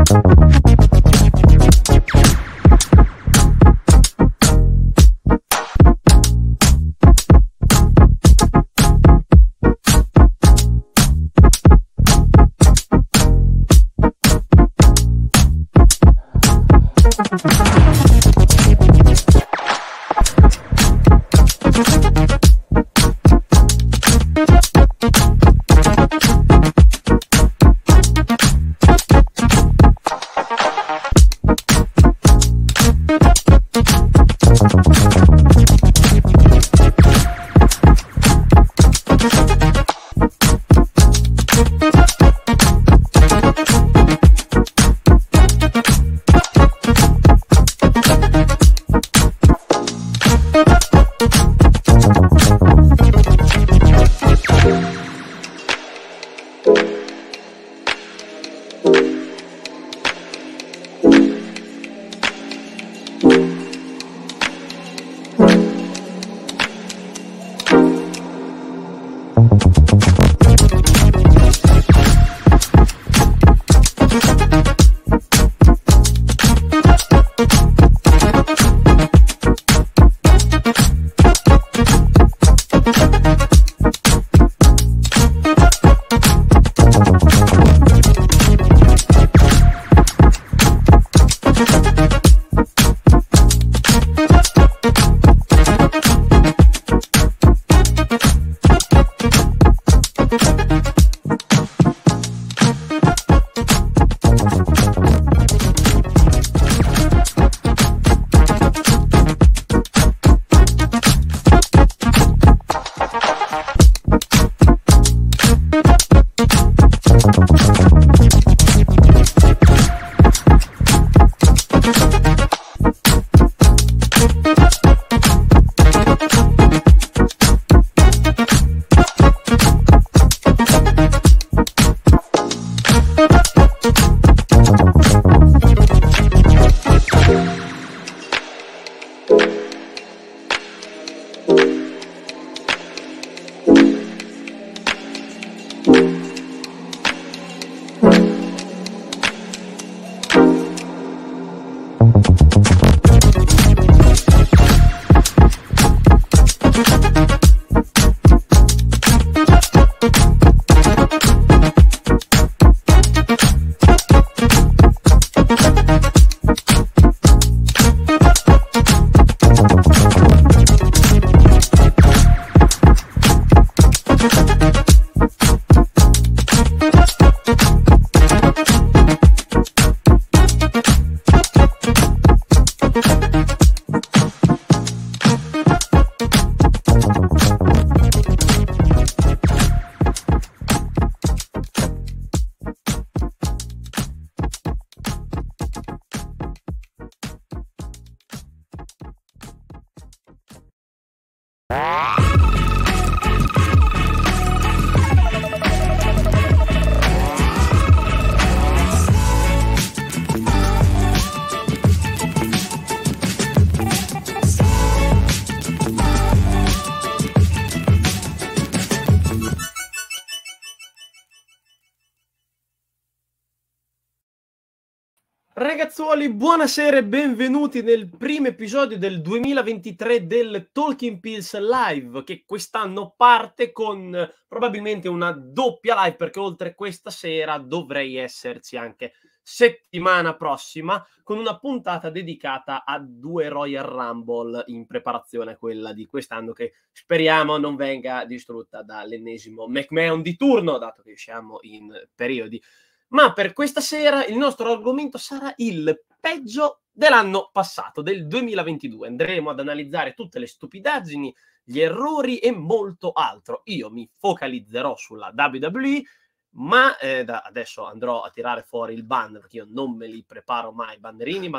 Ragazzuoli, buonasera e benvenuti nel primo episodio del 2023 del Talking Pills Live, che quest'anno parte con probabilmente una doppia live, perché oltre questa sera dovrei esserci anche settimana prossima con una puntata dedicata a 2 Royal Rumble in preparazione a quella di quest'anno, che speriamo non venga distrutta dall'ennesimo McMahon di turno, dato che siamo in periodi. Ma per questa sera il nostro argomento sarà il peggio dell'anno passato, del 2022. Andremo ad analizzare tutte le stupidaggini, gli errori e molto altro. Io mi focalizzerò sulla WWE, ma adesso andrò a tirare fuori il banner, perché io non me li preparo mai. Banderini,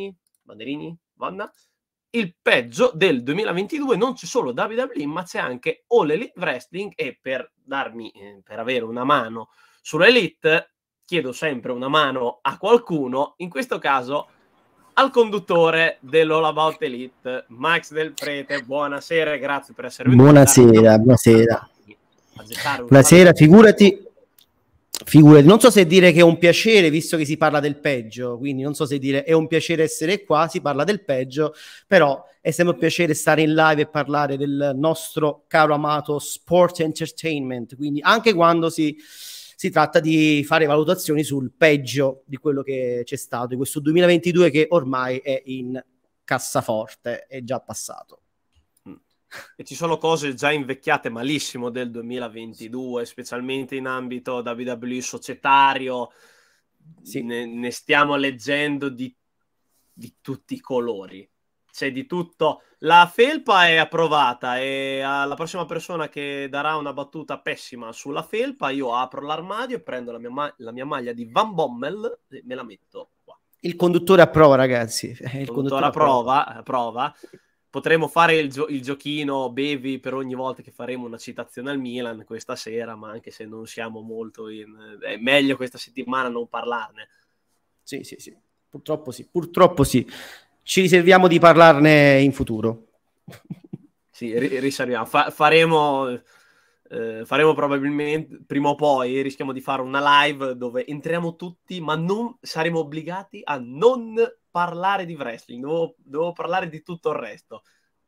banda. Il peggio del 2022 non c'è solo WWE, ma c'è anche All Elite Wrestling, e per avere una mano sull'Elite chiedo sempre una mano a qualcuno, in questo caso al conduttore dell'All About Elite, Max Del Prete. Buonasera e grazie per essere venuto. Buonasera. Buonasera, figurati. Figurati, non so se dire che è un piacere, visto che si parla del peggio, quindi non so se dire è un piacere essere qua, si parla del peggio, però è sempre un piacere stare in live e parlare del nostro caro amato sport entertainment, quindi anche quando si tratta di fare valutazioni sul peggio di quello che c'è stato in questo 2022 che ormai è in cassaforte, è già passato. E ci sono cose già invecchiate malissimo del 2022, specialmente in ambito WWE societario. Sì. Ne stiamo leggendo di tutti i colori. C'è di tutto. La felpa è approvata e alla prossima persona che darà una battuta pessima sulla felpa, io apro l'armadio e prendo la mia maglia di Van Bommel e me la metto qua. Il conduttore approva, ragazzi. Il conduttore approva. Potremmo fare il giochino bevi per ogni volta che faremo una citazione al Milan questa sera, ma anche se non siamo molto è meglio questa settimana non parlarne. Sì. Purtroppo sì. Ci riserviamo di parlarne in futuro. Sì, riserviamo. Faremo probabilmente, prima o poi, rischiamo di fare una live dove entriamo tutti, ma non saremo obbligati a non parlare di wrestling, devo parlare di tutto il resto.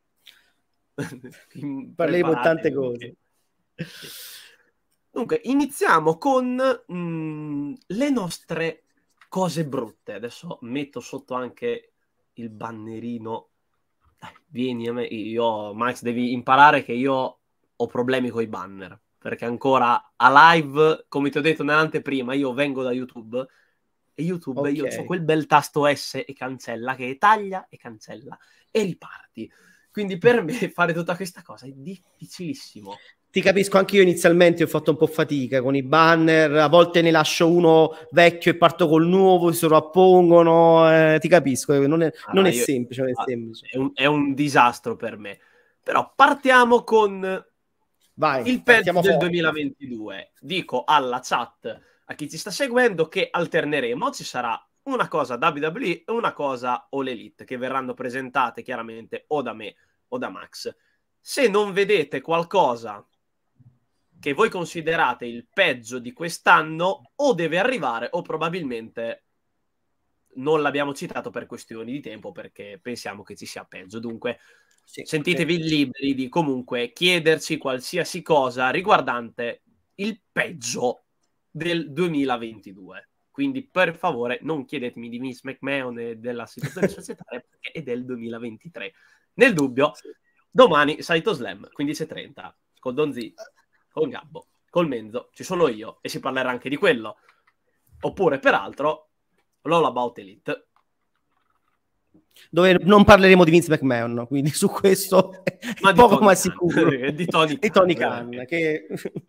Parleremo tante cose. Dunque, iniziamo con le nostre cose brutte. Adesso metto sotto anche il bannerino. Vieni a me, Max, devi imparare che io ho problemi con i banner, perché ancora a live, come ti ho detto nell'anteprima, io vengo da YouTube e YouTube Okay. io ho quel bel tasto S e cancella che taglia e cancella e riparti. Quindi per me fare tutta questa cosa è difficilissimo. Ti capisco, anche io inizialmente ho fatto un po' fatica con i banner, a volte ne lascio uno vecchio e parto col nuovo, si sovrappongono, ti capisco, non è semplice, non è semplice. È un disastro per me. Però partiamo con il peggio del 2022. Dico alla chat, a chi ci sta seguendo, che alterneremo, ci sarà una cosa WWE e una cosa All Elite, che verranno presentate chiaramente o da me o da Max. Se non vedete qualcosa che voi considerate il peggio di quest'anno, o deve arrivare o probabilmente non l'abbiamo citato per questioni di tempo, perché pensiamo che ci sia peggio. Dunque sentitevi liberi di comunque chiederci qualsiasi cosa riguardante il peggio del 2022. Quindi per favore non chiedetemi di Vince McMahon e della situazione societaria, perché è del 2023. Nel dubbio, domani Saito Slam 15:30 con Don Z, con Gabbo, col Menzo, ci sono io e si parlerà anche di quello. Oppure peraltro l'All About Elite, dove non parleremo di Vince McMahon, quindi su questo ma poco ma sicuro. Di Tony Khan, che...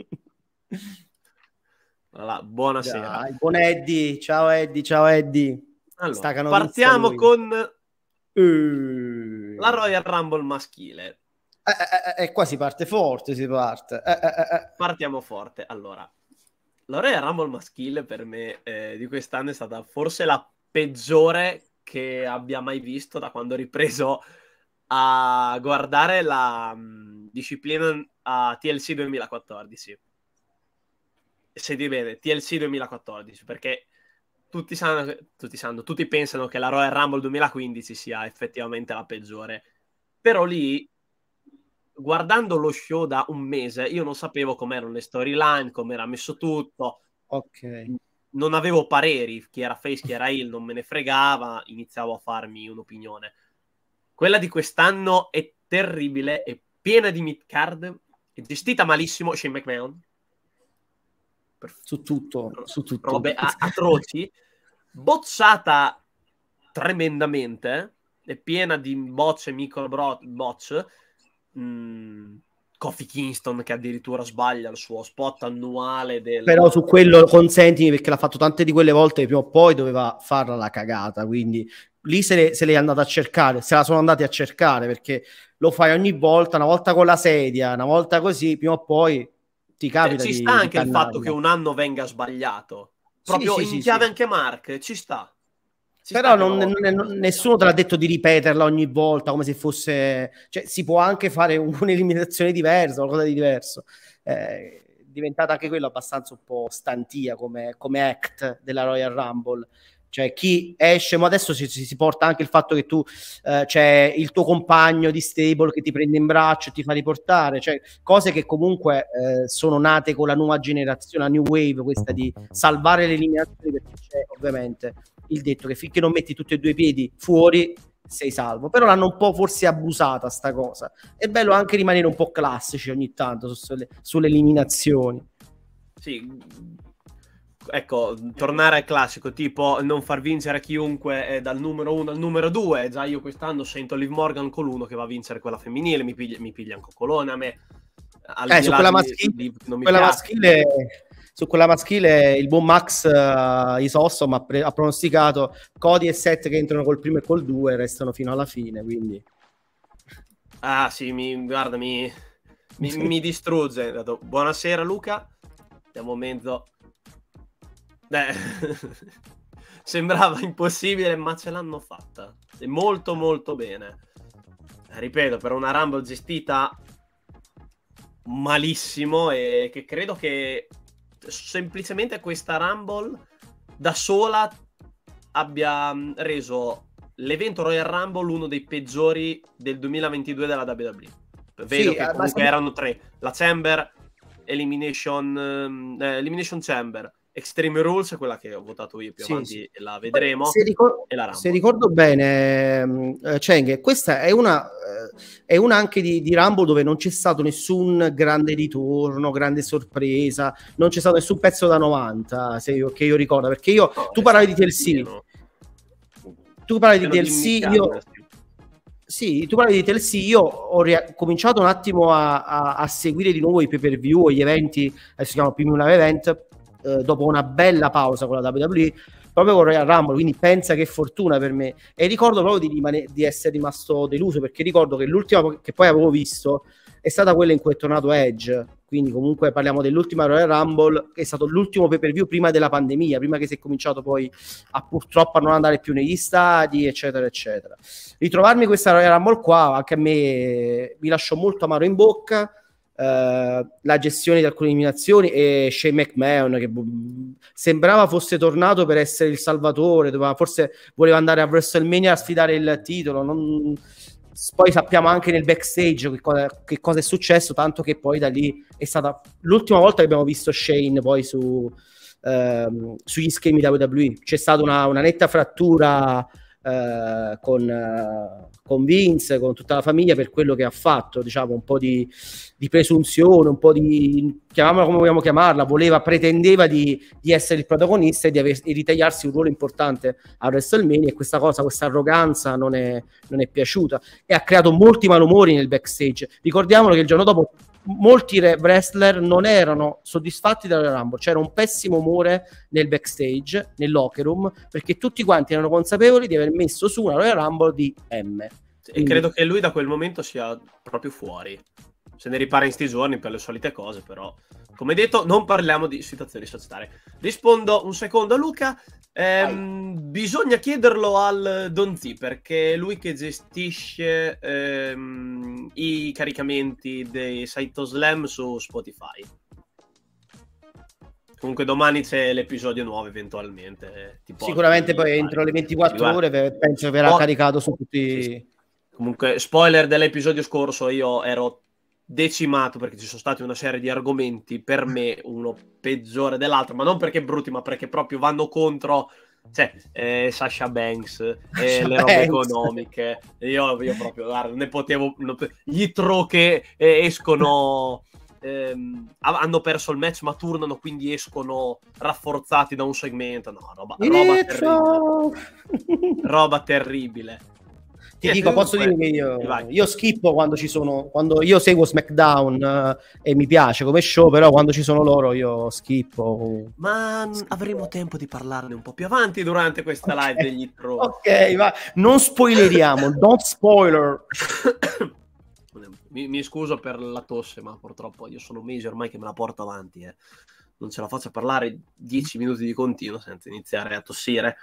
Allora, buonasera. Dai, buon Eddie, ciao Eddie. Allora, partiamo con la Royal Rumble maschile. Qua si parte forte, Partiamo forte. Allora, la Royal Rumble maschile per me di quest'anno è stata forse la peggiore che abbia mai visto da quando ho ripreso a guardare la disciplina a TLC 2014. Senti bene, TLC 2014, perché tutti pensano che la Royal Rumble 2015 sia effettivamente la peggiore. Però lì, guardando lo show da un mese, io non sapevo com'erano le storyline, com'era messo tutto. Ok. Non avevo pareri, chi era face, chi era heel, non me ne fregava, iniziavo a farmi un'opinione. Quella di quest'anno è terribile, è piena di mid-card, è gestita malissimo. Shane McMahon. Su tutto. Robe atroci, bocciata tremendamente, è piena di bocce, micro botch. Kofi Kingston che addirittura sbaglia il suo spot annuale però su quello consentimi, perché l'ha fatto tante di quelle volte che prima o poi doveva farla la cagata, quindi lì se l'è andata a cercare, se la sono andati a cercare, perché lo fai ogni volta, una volta con la sedia, una volta così, prima o poi ti capita ci sta anche il fatto che un anno venga sbagliato, proprio in chiave anche Mark, ci sta. Però nessuno te l'ha detto di ripeterla ogni volta come se fosse, cioè si può anche fare un'eliminazione diversa, qualcosa di diverso. diventata anche quello abbastanza un po' stantia come act della Royal Rumble. Cioè chi esce, ma adesso si porta anche il fatto che tu c'è il tuo compagno di stable che ti prende in braccio e ti fa riportare, cioè cose che comunque sono nate con la nuova generazione, la new wave, questa di salvare le eliminazioni, perché c'è ovviamente il detto che finché non metti tutti e due i piedi fuori sei salvo, però l'hanno un po' forse abusata sta cosa. È bello anche rimanere un po' classici ogni tanto sulle eliminazioni. Sì, ecco, tornare al classico, tipo non far vincere chiunque dal numero 1 al numero 2. Già io quest'anno sento Liv Morgan con l'uno che va a vincere quella femminile, mi piglia un coccolone a me. Su quella maschile, su quella maschile il buon Max Isosso ha pronosticato Cody e Seth che entrano col primo e col 2 e restano fino alla fine, quindi ah sì, guarda, mi distrugge. Buonasera Luca, siamo mezzo sembrava impossibile, ma ce l'hanno fatta e molto molto bene. Ripeto, per una Rumble gestita malissimo, e che credo che semplicemente questa Rumble da sola abbia reso l'evento Royal Rumble uno dei peggiori del 2022 della WWE. Vedo che comunque erano 3: la Chamber, Elimination Chamber, Extreme Rules, quella che ho votato io più avanti, e la vedremo, e la Rumble. Se ricordo bene, Cheng, questa è una anche di Rumble dove non c'è stato nessun grande ritorno, grande sorpresa, non c'è stato nessun pezzo da 90, che io ricordo, perché tu parlavi di TLC, tu parlavi di TLC, sì, tu parli di TLC, io ho cominciato un attimo a seguire di nuovo i pay-per-view e gli eventi, adesso si chiama Premium Live Event, dopo una bella pausa con la WWE, proprio con Royal Rumble, quindi pensa che fortuna per me. E ricordo proprio di essere rimasto deluso, perché ricordo che l'ultima che poi avevo visto è stata quella in cui è tornato Edge, quindi comunque parliamo dell'ultima Royal Rumble, che è stato l'ultimo pay-per-view prima della pandemia, prima che si è cominciato poi purtroppo a non andare più negli stadi, eccetera eccetera. Ritrovarmi questa Royal Rumble qua anche a me mi lasciò molto amaro in bocca. La gestione di alcune eliminazioni e Shane McMahon che sembrava fosse tornato per essere il salvatore, forse voleva andare a WrestleMania a sfidare il titolo, poi sappiamo anche nel backstage che cosa è successo, tanto che poi da lì è stata l'ultima volta che abbiamo visto Shane poi sugli schemi da WWE. C'è stata una netta frattura con Vince, con tutta la famiglia, per quello che ha fatto, diciamo un po' di presunzione, un po' di, chiamiamola come vogliamo chiamarla, pretendeva di essere il protagonista e di ritagliarsi un ruolo importante a WrestleMania, e questa arroganza non è piaciuta e ha creato molti malumori nel backstage. Ricordiamolo che il giorno dopo molti wrestler non erano soddisfatti della Rumble, c'era un pessimo umore nel backstage, nel locker room, perché tutti quanti erano consapevoli di aver messo su una Royal Rumble di M. E credo che lui da quel momento sia proprio fuori, se ne ripara in sti giorni per le solite cose, però come detto non parliamo di situazioni societarie. Rispondo un secondo a Luca. Bisogna chiederlo al Don Z, perché è lui che gestisce i caricamenti dei Saitoslam su Spotify. Comunque domani c'è l'episodio nuovo eventualmente. Sicuramente poi entro le 24 ore penso verrà caricato su tutti. Sì. Comunque spoiler dell'episodio scorso, io ero decimato perché ci sono stati una serie di argomenti per me uno peggiore dell'altro, ma non perché brutti, ma perché proprio vanno contro, cioè Sasha Banks, le robe economiche. Io proprio, guarda, ne potevo, gli throw che escono, hanno perso il match ma turnano, quindi escono rafforzati da un segmento. No, roba terribile. Roba terribile. Ti dico, posso dire che io schippo quando io seguo SmackDown e mi piace come show, però quando ci sono loro io schippo. Ma avremo tempo di parlarne un po' più avanti durante questa live degli Throw. Ok, ma non spoileriamo, don't spoiler. Mi scuso per la tosse, ma purtroppo io sono mesi ormai che me la porto avanti. Non ce la faccio parlare 10 minuti di continuo senza iniziare a tossire.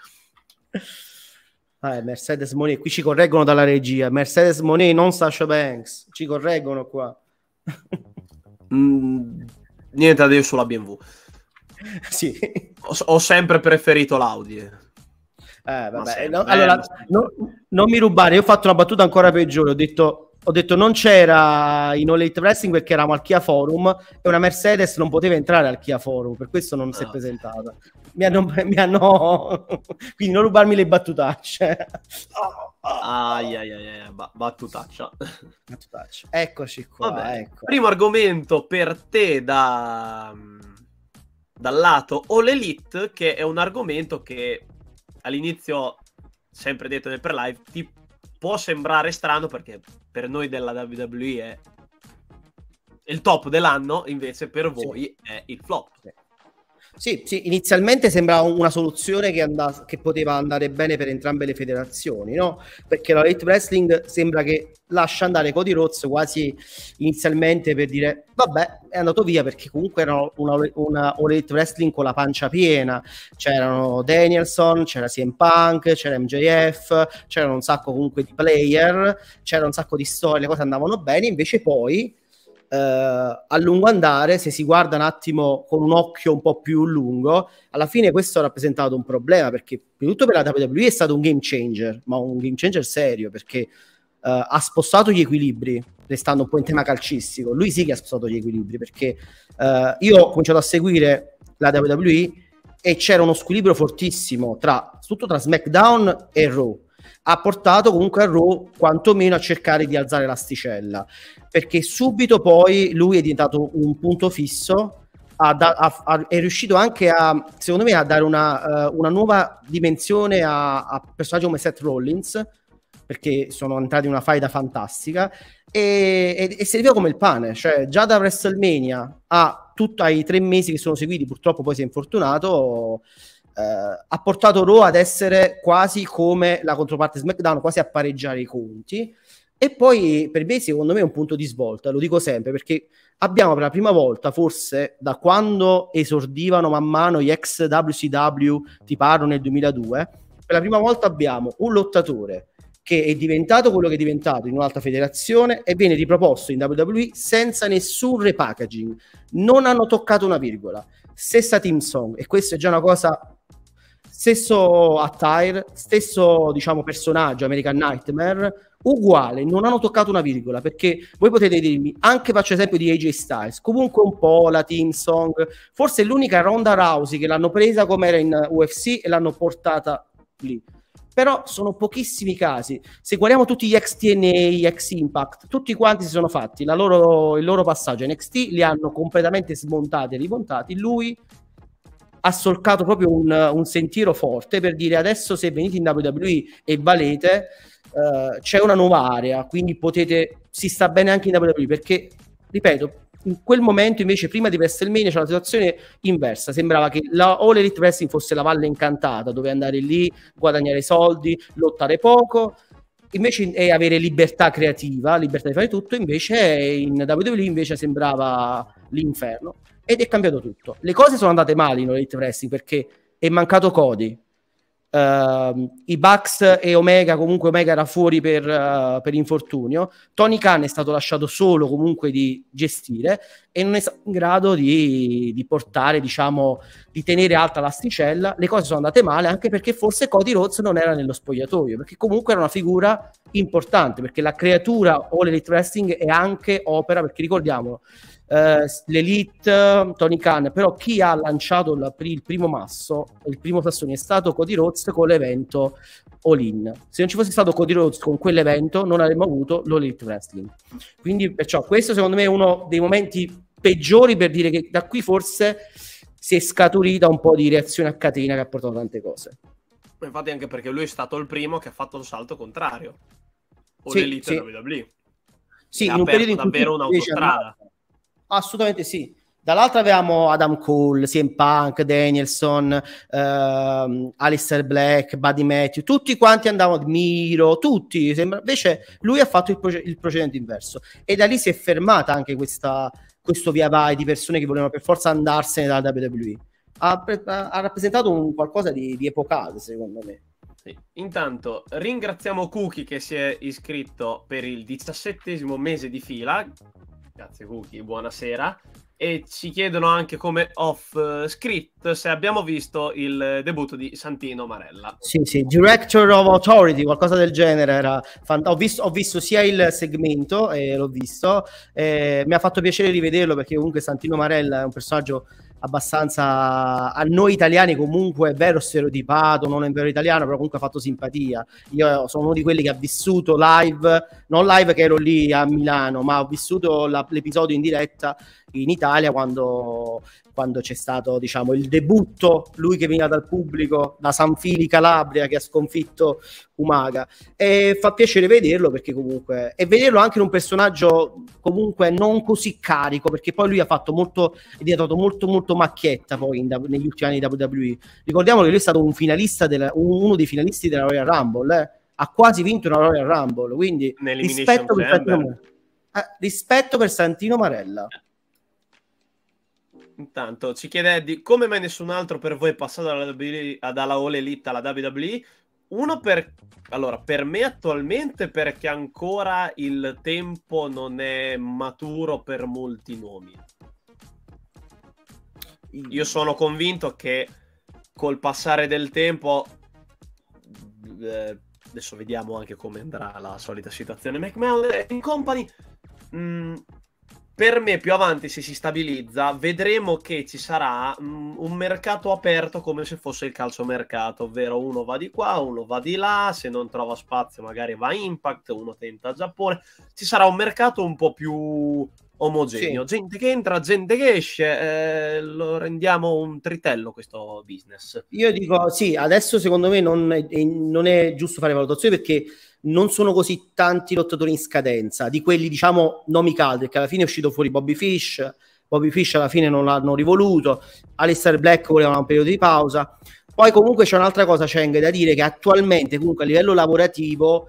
Mercedes Moné, qui ci correggono dalla regia. Mercedes Moné, non Sasha Banks. Ci correggono qua. Niente da dire sulla BMW. Sì. Ho sempre preferito l'Audi. Vabbè. Allora, non mi rubare, io ho fatto una battuta ancora peggiore, ho detto non c'era in All Elite Wrestling perché eravamo al Kia Forum e una Mercedes non poteva entrare al Kia Forum, per questo non si è presentata. Mi hanno quindi non rubarmi le battutacce. Battutaccia. Eccoci qua. Vabbè, ecco. Primo argomento per te dal lato All Elite, che è un argomento che all'inizio, sempre detto nel pre-live, ti può sembrare strano perché per noi della WWE è il top dell'anno, invece per voi è il flop. Sì, inizialmente sembrava una soluzione che poteva andare bene per entrambe le federazioni, no? Perché la Elite Wrestling sembra che lascia andare Cody Rhodes quasi inizialmente per dire vabbè, è andato via, perché comunque era una Elite Wrestling con la pancia piena, c'erano Danielson, c'era CM Punk, c'era MJF, c'erano un sacco comunque di player, c'era un sacco di storie, le cose andavano bene, invece poi a lungo andare, se si guarda un attimo con un occhio un po' più lungo, alla fine questo ha rappresentato un problema, perché prima di tutto per la WWE è stato un game changer, ma un game changer serio, perché ha spostato gli equilibri, restando un po' in tema calcistico. Lui sì che ha spostato gli equilibri, perché io ho cominciato a seguire la WWE e c'era uno squilibrio fortissimo soprattutto tra SmackDown e Raw. Ha portato comunque a Raw quantomeno a cercare di alzare l'asticella, perché subito poi lui è diventato un punto fisso, è riuscito anche secondo me a dare una nuova dimensione a personaggi come Seth Rollins, perché sono entrati in una faida fantastica e serviva come il pane, cioè già da WrestleMania ai 3 mesi che sono seguiti, purtroppo poi si è infortunato, ha portato Raw ad essere quasi come la controparte SmackDown, quasi a pareggiare i conti. E poi per me secondo me è un punto di svolta, lo dico sempre, perché abbiamo per la prima volta, forse da quando esordivano man mano gli ex WCW, ti parlo nel 2002, per la prima volta abbiamo un lottatore che è diventato quello che è diventato in un'altra federazione e viene riproposto in WWE senza nessun repackaging, non hanno toccato una virgola, stessa team song, e questo è già una cosa. Stesso attire, stesso diciamo personaggio, American Nightmare, uguale, non hanno toccato una virgola, perché voi potete dirmi, anche faccio esempio di AJ Styles, comunque un po' la team song, forse è l'unica Ronda Rousey che l'hanno presa come era in UFC e l'hanno portata lì, però sono pochissimi casi. Se guardiamo tutti gli ex TNA, ex Impact, tutti quanti si sono fatti il loro passaggio NXT, li hanno completamente smontati e rimontati. Lui ha solcato proprio un sentiero forte per dire adesso se venite in WWE e valete, c'è una nuova area, quindi si sta bene anche in WWE, perché ripeto, in quel momento invece prima di WrestleMania c'era una situazione inversa, sembrava che la All Elite Wrestling fosse la valle incantata dove andare lì, guadagnare soldi, lottare poco, invece è avere libertà creativa, libertà di fare tutto, invece in WWE invece sembrava l'inferno. Ed è cambiato tutto. Le cose sono andate male in Elite Wrestling perché è mancato Cody, i Bucks e Omega, comunque Omega era fuori per infortunio, Tony Khan è stato lasciato solo comunque di gestire e non è stato in grado di portare, diciamo, di tenere alta l'asticella. Le cose sono andate male anche perché forse Cody Rhodes non era nello spogliatoio, perché comunque era una figura importante, perché la creatura All Elite Wrestling è anche opera, perché ricordiamolo, l'Elite, Tony Khan, però chi ha lanciato il primo masso, il primo sassone è stato Cody Rhodes con l'evento All In. Se non ci fosse stato Cody Rhodes con quell'evento non avremmo avuto l'Elite Wrestling, quindi perciò questo secondo me è uno dei momenti peggiori per dire che da qui forse si è scaturita un po' di reazione a catena che ha portato tante cose. Infatti anche perché lui è stato il primo che ha fatto il salto contrario, o l'Elite WWE. Sì, in un periodo in cui davvero un'autostrada. Assolutamente sì. Dall'altra avevamo Adam Cole, CM Punk, Danielson, Aleister Black, Buddy Matthews, tutti quanti andavano, Miro, tutti. Invece lui ha fatto il procedimento inverso e da lì si è fermata anche questo via vai di persone che volevano per forza andarsene dalla WWE. Ha rappresentato un qualcosa di epocale, secondo me. Sì. Intanto ringraziamo Cookie che si è iscritto per il 17° mese di fila. Grazie Cookie, buonasera. E ci chiedono anche come off script se abbiamo visto il debutto di Santino Marella. Sì, sì, Director of Authority, qualcosa del genere. Ho visto sia il segmento, l'ho visto, mi ha fatto piacere rivederlo perché comunque Santino Marella è un personaggio abbastanza, a noi italiani comunque è vero stereotipato, non è vero italiano, però comunque ha fatto simpatia. Io sono uno di quelli che ha vissuto live, non live che ero lì a Milano, ma ho vissuto l'episodio in diretta in Italia quando c'è stato, diciamo, il debutto, lui che veniva dal pubblico, da San Fili Calabria, che ha sconfitto Umaga, e fa piacere vederlo perché comunque, e vederlo anche in un personaggio comunque non così carico, perché poi lui ha fatto molto, è diventato molto molto macchietta poi negli ultimi anni di WWE. Ricordiamo che lui è stato un finalista uno dei finalisti della Royal Rumble, ha quasi vinto una Royal Rumble, quindi rispetto per Santino Marella. Intanto ci chiede Eddie come mai nessun altro per voi è passato dalla All Elite alla WWE. Uno per me attualmente perché ancora il tempo non è maturo per molti nomi. Io sono convinto che col passare del tempo, adesso vediamo anche come andrà la solita situazione McMahon in company, per me più avanti, se si stabilizza, vedremo che ci sarà un mercato aperto come se fosse il calciomercato, ovvero uno va di qua, uno va di là, se non trova spazio magari va Impact, uno tenta Giappone, ci sarà un mercato un po' più omogeneo, sì. Gente che entra, gente che esce, lo rendiamo un tritello questo business. Io dico sì, adesso secondo me non è giusto fare valutazioni perché non sono così tanti lottatori in scadenza, di quelli diciamo nomi caldi, perché alla fine è uscito fuori Bobby Fish alla fine non l'hanno rivoluto, Aleister Black voleva un periodo di pausa, poi comunque c'è un'altra cosa, c'è anche da dire che attualmente comunque a livello lavorativo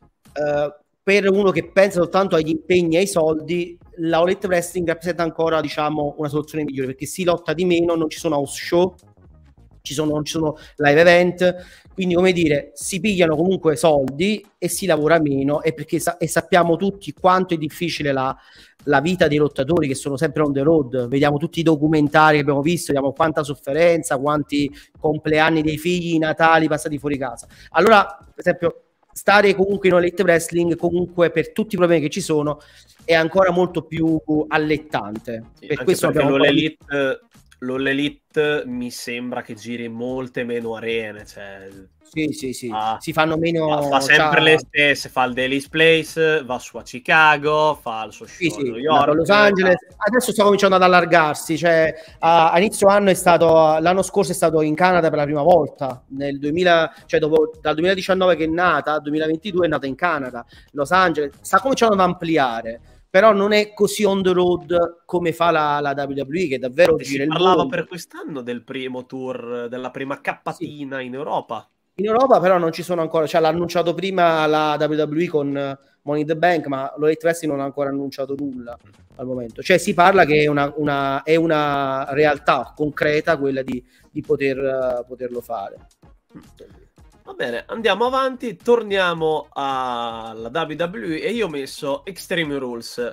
per uno che pensa soltanto agli impegni e ai soldi, la All Elite Wrestling rappresenta ancora diciamo una soluzione migliore perché si lotta di meno, non ci sono house show, non ci sono live event, quindi come dire si pigliano comunque soldi e si lavora meno e perché sappiamo tutti quanto è difficile la vita dei lottatori che sono sempre on the road, vediamo tutti i documentari che abbiamo visto, vediamo quanta sofferenza, quanti compleanni dei figli, Natali passati fuori casa. Allora per esempio stare comunque in Elite Wrestling comunque per tutti i problemi che ci sono è ancora molto più allettante, sì, per questo abbiamo l'All Elite mi sembra che giri molte meno arene, cioè sì, si fanno meno, fa sempre le stesse, fa il Daily's Place, va su a Chicago, fa il suo show a New York, a Los Angeles, adesso sta cominciando ad allargarsi, cioè a inizio anno l'anno scorso è stato in Canada per la prima volta nel 2000, cioè dal 2019 che è nata, 2022 è nata in Canada, Los Angeles, sta cominciando ad ampliare, però non è così on the road come fa la WWE, che davvero gira il mondo. Si parlava per quest'anno del primo tour, della prima cappatina in Europa. In Europa però non ci sono ancora, cioè l'ha annunciato prima la WWE con Money in the Bank, ma l'Elite Wrestling non ha ancora annunciato nulla al momento. Cioè si parla che è una realtà concreta quella di poterlo fare. Va bene, andiamo avanti, torniamo alla WWE e io ho messo Extreme Rules.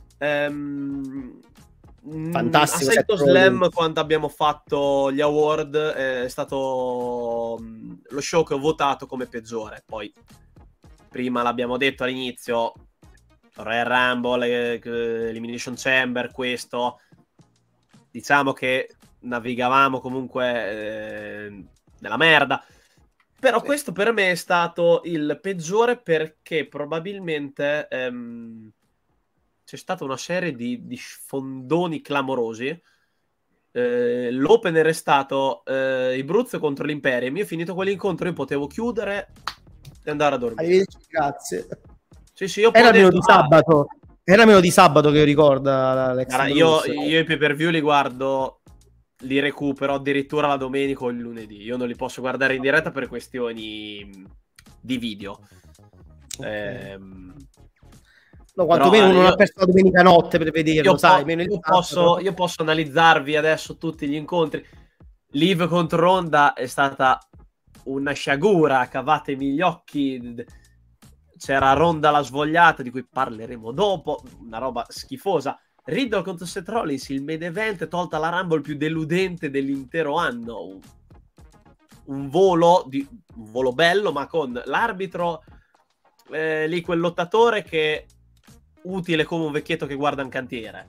Fantastico. A Saito Slam, quando abbiamo fatto gli award, è stato lo show che ho votato come peggiore. Poi, prima l'abbiamo detto all'inizio, Royal Rumble, Elimination Chamber, questo. Diciamo che navigavamo comunque nella merda. Però questo per me è stato il peggiore perché probabilmente c'è stata una serie di sfondoni clamorosi. L'opener è stato i Bruzzo contro l'Imperium. Io ho finito quell'incontro, io potevo chiudere e andare a dormire. Grazie. Sì, io era meno di sabato. Era meno di sabato che io ricordo. Io i pay-per-view li guardo, li recupero addirittura la domenica o il lunedì. Io non li posso guardare in diretta per questioni di video. Okay. No, quantomeno non ha perso la domenica notte per vederlo, sai. Io posso analizzarvi adesso tutti gli incontri. Liv contro Ronda è stata una sciagura, cavatemi gli occhi. C'era Ronda la svogliata, di cui parleremo dopo, una roba schifosa. Riddle contro Seth Rollins, il main event, tolta la Rumble più deludente dell'intero anno. Un volo bello, ma con l'arbitro lì, quel lottatore che utile come un vecchietto che guarda un cantiere.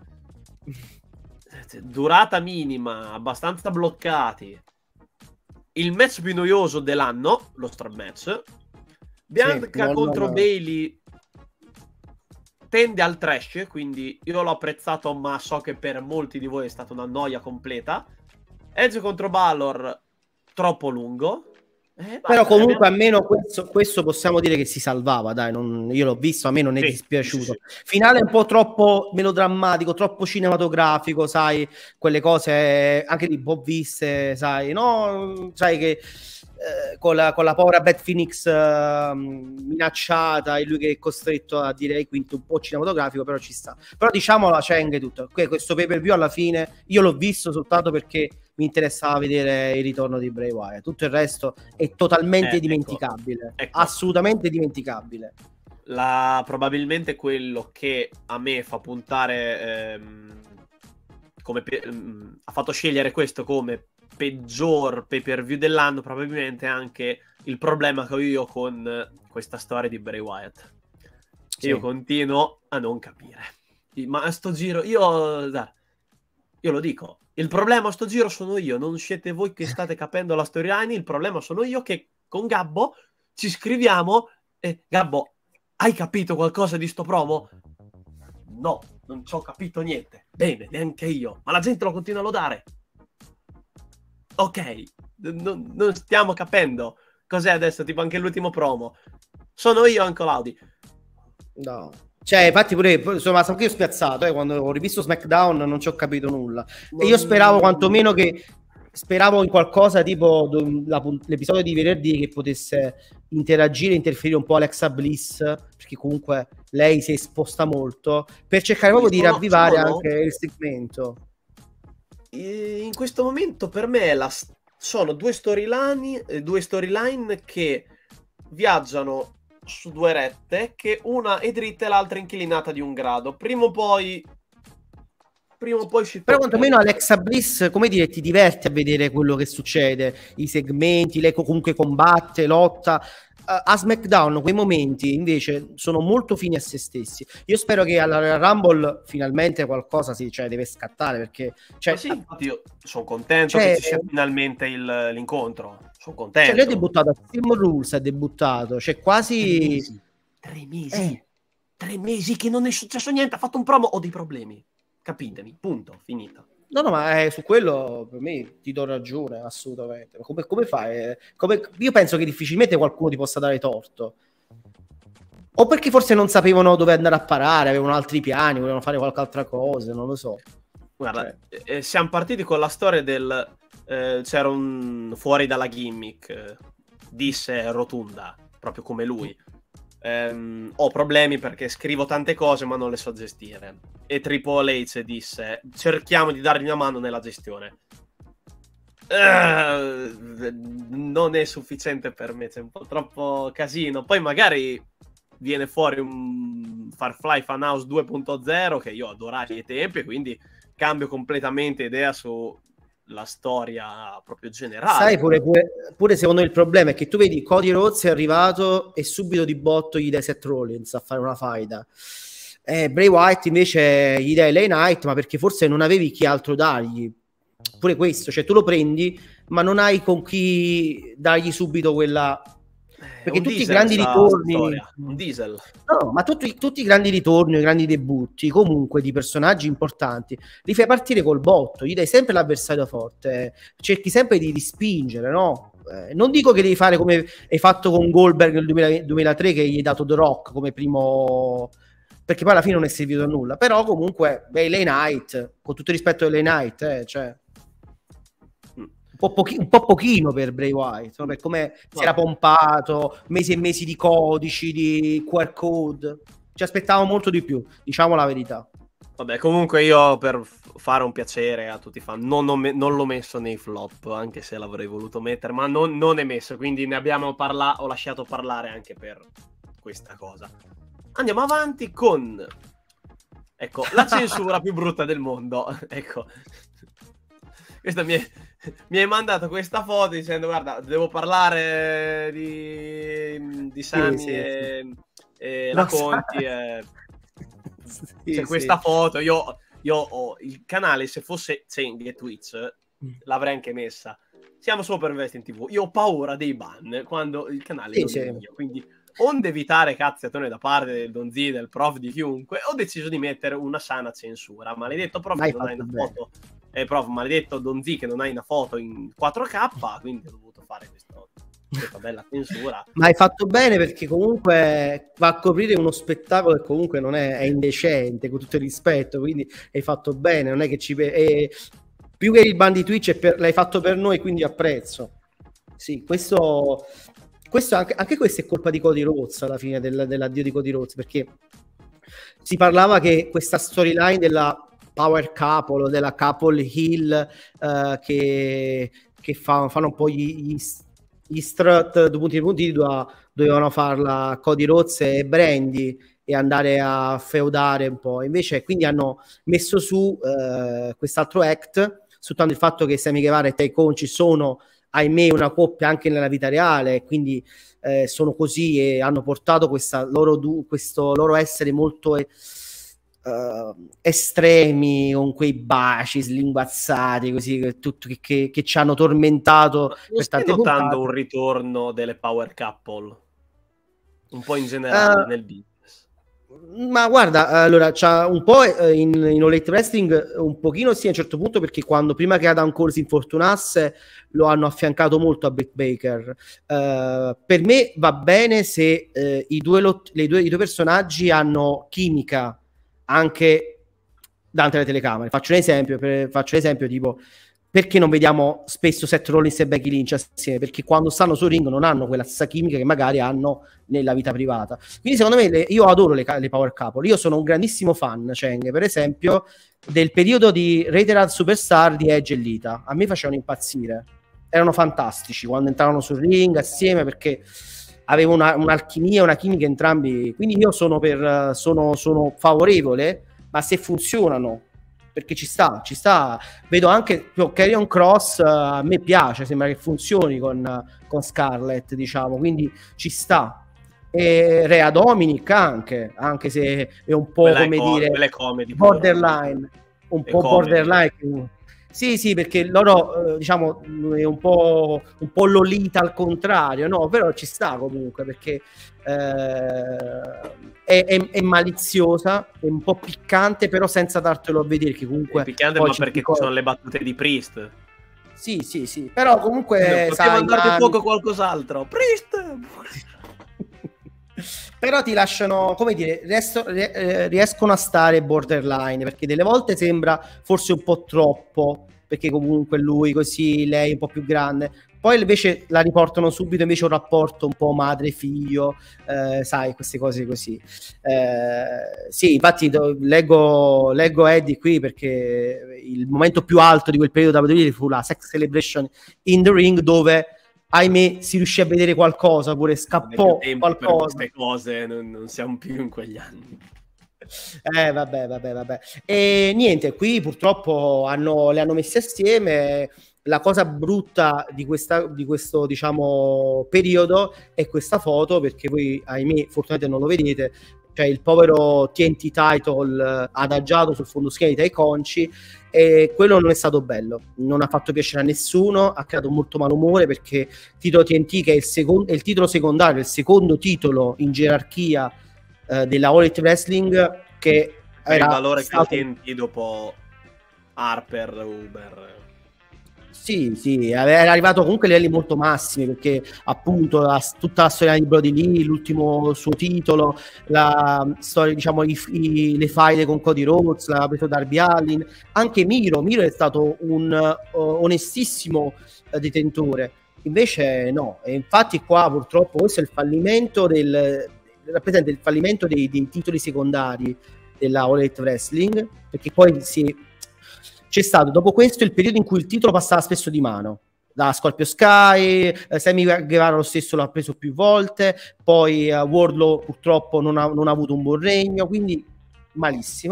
Durata minima, abbastanza bloccati. Il match più noioso dell'anno, lo strap match. Bianca contro Bayley tende al trash, quindi io l'ho apprezzato, ma so che per molti di voi è stata una noia completa. Edge contro Balor, troppo lungo. Però comunque almeno questo possiamo dire che si salvava, dai, io l'ho visto, a me non è dispiaciuto. Sì. Finale un po' troppo melodrammatico, troppo cinematografico, sai, quelle cose anche lì un po' viste, sai, no? Sai che con la povera Beth Phoenix minacciata e lui che è costretto a dire quindi un po' cinematografico, però ci sta. Però diciamo la Cheng e tutto. Questo pay per view alla fine io l'ho visto soltanto perché mi interessava vedere il ritorno di Bray Wyatt. Tutto il resto è totalmente dimenticabile. Ecco. Assolutamente dimenticabile. Probabilmente quello che a me fa puntare ha fatto scegliere questo come peggior pay per view dell'anno, probabilmente anche il problema che ho io con questa storia di Bray Wyatt. Sì. Io continuo a non capire, ma a sto giro io lo dico, il problema a sto giro sono io, non siete voi che state capendo la storyline, il problema sono io che con Gabbo ci scriviamo e Gabbo, hai capito qualcosa di sto promo? No, non ci ho capito niente. Bene, neanche io, ma la gente lo continua a lodare. Ok, non stiamo capendo cos'è adesso, tipo anche l'ultimo promo. Sono io Uncle Audi. No. Cioè, infatti pure insomma, sono anche io spiazzato, quando ho rivisto SmackDown non ci ho capito nulla. E io speravo quantomeno speravo in qualcosa tipo l'episodio di venerdì che potesse interferire un po' Alexa Bliss, perché comunque lei si esposta molto, per cercare proprio di ravvivare anche il segmento. In questo momento per me sono due storyline che viaggiano su due rette, che una è dritta e l'altra inclinata di un grado. Prima o poi si però quantomeno Alexa Bliss, come dire, ti diverti a vedere quello che succede, i segmenti, lei comunque combatte, lotta. A SmackDown quei momenti invece sono molto fini a se stessi. Io spero che alla Rumble finalmente qualcosa deve scattare, perché infatti io sono contento che ci sia finalmente l'incontro. Sono contento. Lui è debuttato, Team Rules è debuttato, quasi 3 mesi. 3 mesi che non è successo niente, ha fatto un promo, ho dei problemi. Capitemi, punto, finito. No, ma su quello per me ti do ragione, assolutamente. Come fai? Io penso che difficilmente qualcuno ti possa dare torto. O perché forse non sapevano dove andare a parare, avevano altri piani, volevano fare qualche altra cosa, non lo so. Guarda, siamo partiti con la storia c'era un fuori dalla gimmick, disse Rotunda, proprio come lui. Ho problemi perché scrivo tante cose ma non le so gestire, e Triple H disse cerchiamo di dargli una mano nella gestione. Non è sufficiente per me, c'è un po' troppo casino. Poi magari viene fuori un Firefly Funhouse 2.0 che io adorai ai tempi, quindi cambio completamente idea sulla storia proprio generale. Sai, pure secondo me il problema è che tu vedi Cody Rhodes è arrivato e subito di botto gli dai Seth Rollins a fare una faida. Bray Wyatt invece gli dai LA Knight, ma perché forse non avevi chi altro dargli. Pure questo, cioè tu lo prendi ma non hai con chi dargli subito quella, perché tutti i grandi ritorni un diesel, no, ma tutti i grandi ritorni, i grandi debutti comunque di personaggi importanti li fai partire col botto, gli dai sempre l'avversario forte, cerchi sempre di spingere, no? Non dico che devi fare come hai fatto con Goldberg nel 2003 che gli hai dato The Rock come primo, perché poi alla fine non è servito a nulla, però comunque LA Knight, con tutto il rispetto a LA Knight, cioè un po' pochino per Bray Wyatt, no? Per come si era pompato, mesi e mesi di codici, di QR code, ci aspettavo molto di più, diciamo la verità. Vabbè, comunque io per fare un piacere a tutti i fan non l'ho messo nei flop, anche se l'avrei voluto mettere, ma non è messo, quindi ne abbiamo ho lasciato parlare anche per questa cosa. Andiamo avanti con Ecco, la censura più brutta del mondo. Ecco. Questa mi hai mandato questa foto dicendo guarda, devo parlare di Sami sì. e la Conti. Sì, C'è questa foto, io ho il canale, se fosse Zeng Twitch, l'avrei anche messa. Siamo solo per Invest TV. Io ho paura dei ban quando il canale non è mio, quindi onde evitare cazziatone da parte del Don Z, del prof, di chiunque, ho deciso di mettere una sana censura. Maledetto prof che non hai una foto, prof, maledetto Don Z che non hai una foto in 4K, quindi ho dovuto fare questa bella censura. Ma hai fatto bene, perché comunque va a coprire uno spettacolo che comunque non è indecente, con tutto il rispetto, quindi hai fatto bene, non è che più che il ban di Twitch l'hai fatto per noi, quindi apprezzo. Sì, questo anche questo è colpa di Cody Rhodes alla fine dell'addio di Cody Rhodes, perché si parlava che questa storyline della power couple, della couple heel, che fanno un po' gli strut due punti dovevano farla Cody Rhodes e Brandi e andare a feudare un po'. Invece quindi hanno messo su quest'altro act, sfruttando il fatto che Sammy Guevara e Tay Conci sono, ahimè, una coppia anche nella vita reale, quindi sono così, e hanno portato questo loro essere molto estremi, con quei baci slinguazzati così, che ci hanno tormentato per tante puntate. Notando un ritorno delle power couple un po' in generale nel business? Ma guarda, allora c'ha un po' in All Elite Wrestling un pochino sì, a un certo punto, perché prima che Adam Cole si infortunasse lo hanno affiancato molto a Britt Baker. Per me va bene se i due personaggi hanno chimica anche davanti alle telecamere. Faccio un esempio tipo, perché non vediamo spesso Seth Rollins e Becky Lynch assieme? Perché quando stanno sul ring non hanno quella stessa chimica che magari hanno nella vita privata. Quindi secondo me io adoro le power couple. Io sono un grandissimo fan, Cheng, per esempio, del periodo di Rated Superstar di Edge e Lita. A me facevano impazzire. Erano fantastici quando entravano sul ring assieme, perché avevo un'alchimia, una chimica entrambi. Quindi io sono favorevole, ma se funzionano, perché ci sta. Vedo anche Karrion Kross, a me piace, sembra che funzioni con Scarlett, diciamo, quindi ci sta. E Rhea Dominic anche se è un po' borderline, borderline. Sì, perché loro diciamo è un po' Lolita al contrario, no? Però ci sta comunque, perché è maliziosa, è un po' piccante, però senza dartelo a vedere, che comunque è piccante, ma perché sono le battute di Priest. Sì, però comunque possiamo andare di fuoco qualcos'altro. Priest! Però ti lasciano, come dire, riescono a stare borderline, perché delle volte sembra forse un po' troppo, perché comunque lui così, lei un po' più grande, poi invece la riportano subito invece un rapporto un po' madre-figlio, sai, queste cose così. Sì, infatti leggo Eddie qui, perché il momento più alto di quel periodo da WWE fu la Sex Celebration in the Ring, dove ahimè si riuscì a vedere qualcosa, pure scappò qualcosa. Per queste cose non siamo più in quegli anni. Vabbè. E niente, qui purtroppo le hanno messe assieme. La cosa brutta di questo diciamo periodo è questa foto, perché voi ahimè fortunatamente non lo vedete, cioè il povero TNT title adagiato sul fondoschiena di Tai Conci, e quello non è stato bello, non ha fatto piacere a nessuno, ha creato molto malumore, perché titolo TNT, che è il titolo secondario, il secondo titolo in gerarchia della All Elite Wrestling, che per il valore che TNT dopo Harper, Uber. Sì, era arrivato comunque a livelli molto massimi, perché appunto tutta la storia di Brody Lee, l'ultimo suo titolo, la storia, diciamo, le faide con Cody Rhodes, l'ha preso Darby Allin, anche Miro è stato un onestissimo detentore, invece no, e infatti qua purtroppo questo è il fallimento rappresenta il fallimento dei titoli secondari della All Elite Wrestling, perché poi c'è stato dopo questo il periodo in cui il titolo passava spesso di mano, da Scorpio Sky, Sammy Guevara lo stesso l'ha preso più volte, poi Wardlow purtroppo non ha avuto un buon regno, quindi malissimo.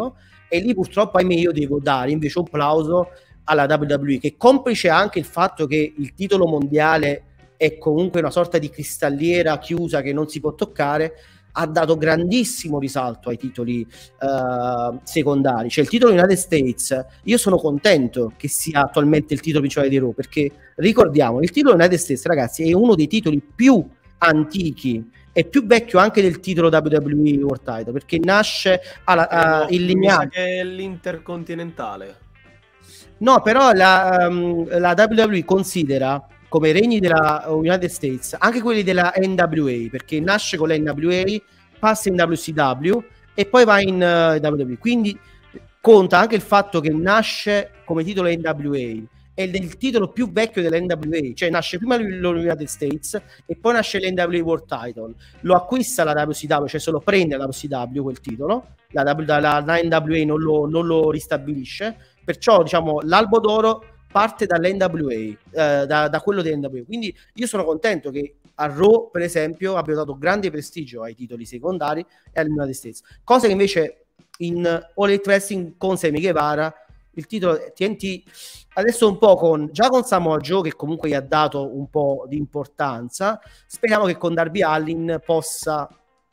E lì purtroppo, ahimè, io devo dare invece un plauso alla WWE, che complice anche il fatto che il titolo mondiale è comunque una sorta di cristalliera chiusa che non si può toccare, ha dato grandissimo risalto ai titoli secondari. Cioè il titolo United States, io sono contento che sia attualmente il titolo principale di Raw, perché ricordiamo, il titolo United States, ragazzi, è uno dei titoli più antichi e più vecchio anche del titolo WWE World Title, perché nasce il mi sa ligname. che è l'intercontinentale. No, però la WWE considera come regni della United States anche quelli della NWA, perché nasce con la NWA, passa in WCW e poi va in WWE, quindi conta anche il fatto che nasce come titolo NWA, è del titolo più vecchio della NWA, cioè nasce prima l'United States e poi nasce l'NWA World Title, lo acquista la WCW, cioè se lo prende la WCW quel titolo, la NWA non lo ristabilisce, perciò diciamo l'albo d'oro parte dall'NWA, da quello dell'NWA, quindi io sono contento che a Raw per esempio abbia dato grande prestigio ai titoli secondari e all'United States, cosa che invece in All Elite Wrestling con Sammy Guevara il titolo TNT adesso un po' già con Samoa Joe, che comunque gli ha dato un po' di importanza, speriamo che con Darby Allin possa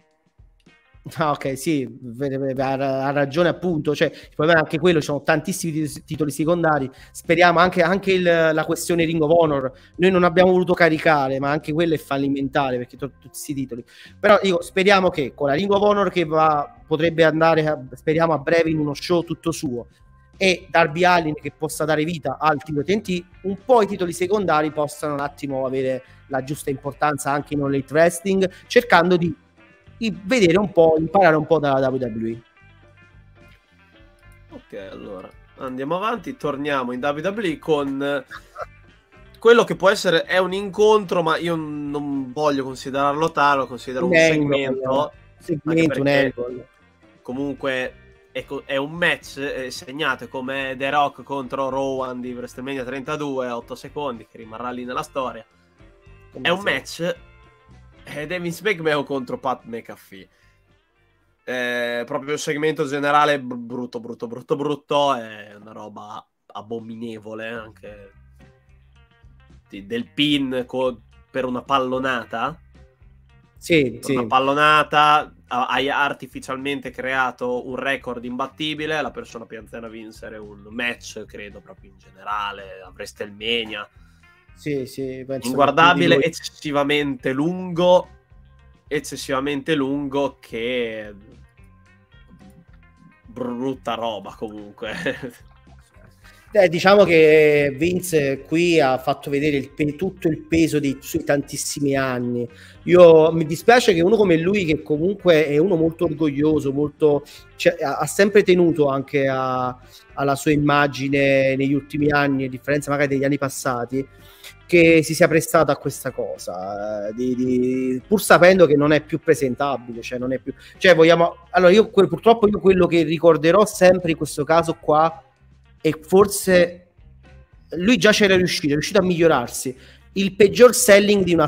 ok, sì, ha ragione appunto, cioè il problema è anche quello, ci sono tantissimi titoli secondari, speriamo anche la questione Ring of Honor, noi non abbiamo voluto caricare, ma anche quello è fallimentare perché tutti questi titoli, però dico, speriamo che con la Ring of Honor che potrebbe andare, speriamo a breve in uno show tutto suo, e Darby Allin che possa dare vita al titolo TNT, un po' i titoli secondari possano un attimo avere la giusta importanza anche in All Elite Wrestling, cercando di vedere un po', imparare un po' dalla WWE. Ok, allora andiamo avanti, torniamo in WWE con quello che può essere, è un incontro, ma io non voglio considerarlo tale, lo considero un segmento, un angle. Comunque è un match segnato come The Rock contro Rowan di WrestleMania 32 a 8 secondi, che rimarrà lì nella storia. È un match ed è Vince McMahon contro Pat McAfee. Proprio il segmento generale brutto, è una roba abominevole anche del pin per una pallonata. Una pallonata, hai artificialmente creato un record imbattibile, la persona più anziana a vincere un match, credo proprio in generale, a WrestleMania. Sì, inguardabile, eccessivamente lungo che brutta roba comunque. Diciamo che Vince qui ha fatto vedere tutto il peso dei suoi tantissimi anni. Mi dispiace che uno come lui, che comunque è uno molto orgoglioso, ha sempre tenuto anche alla sua immagine negli ultimi anni, a differenza magari degli anni passati, che si sia prestato a questa cosa, pur sapendo che non è più presentabile, allora purtroppo quello che ricorderò sempre in questo caso qua, e forse lui già è riuscito a migliorarsi, il peggior selling di una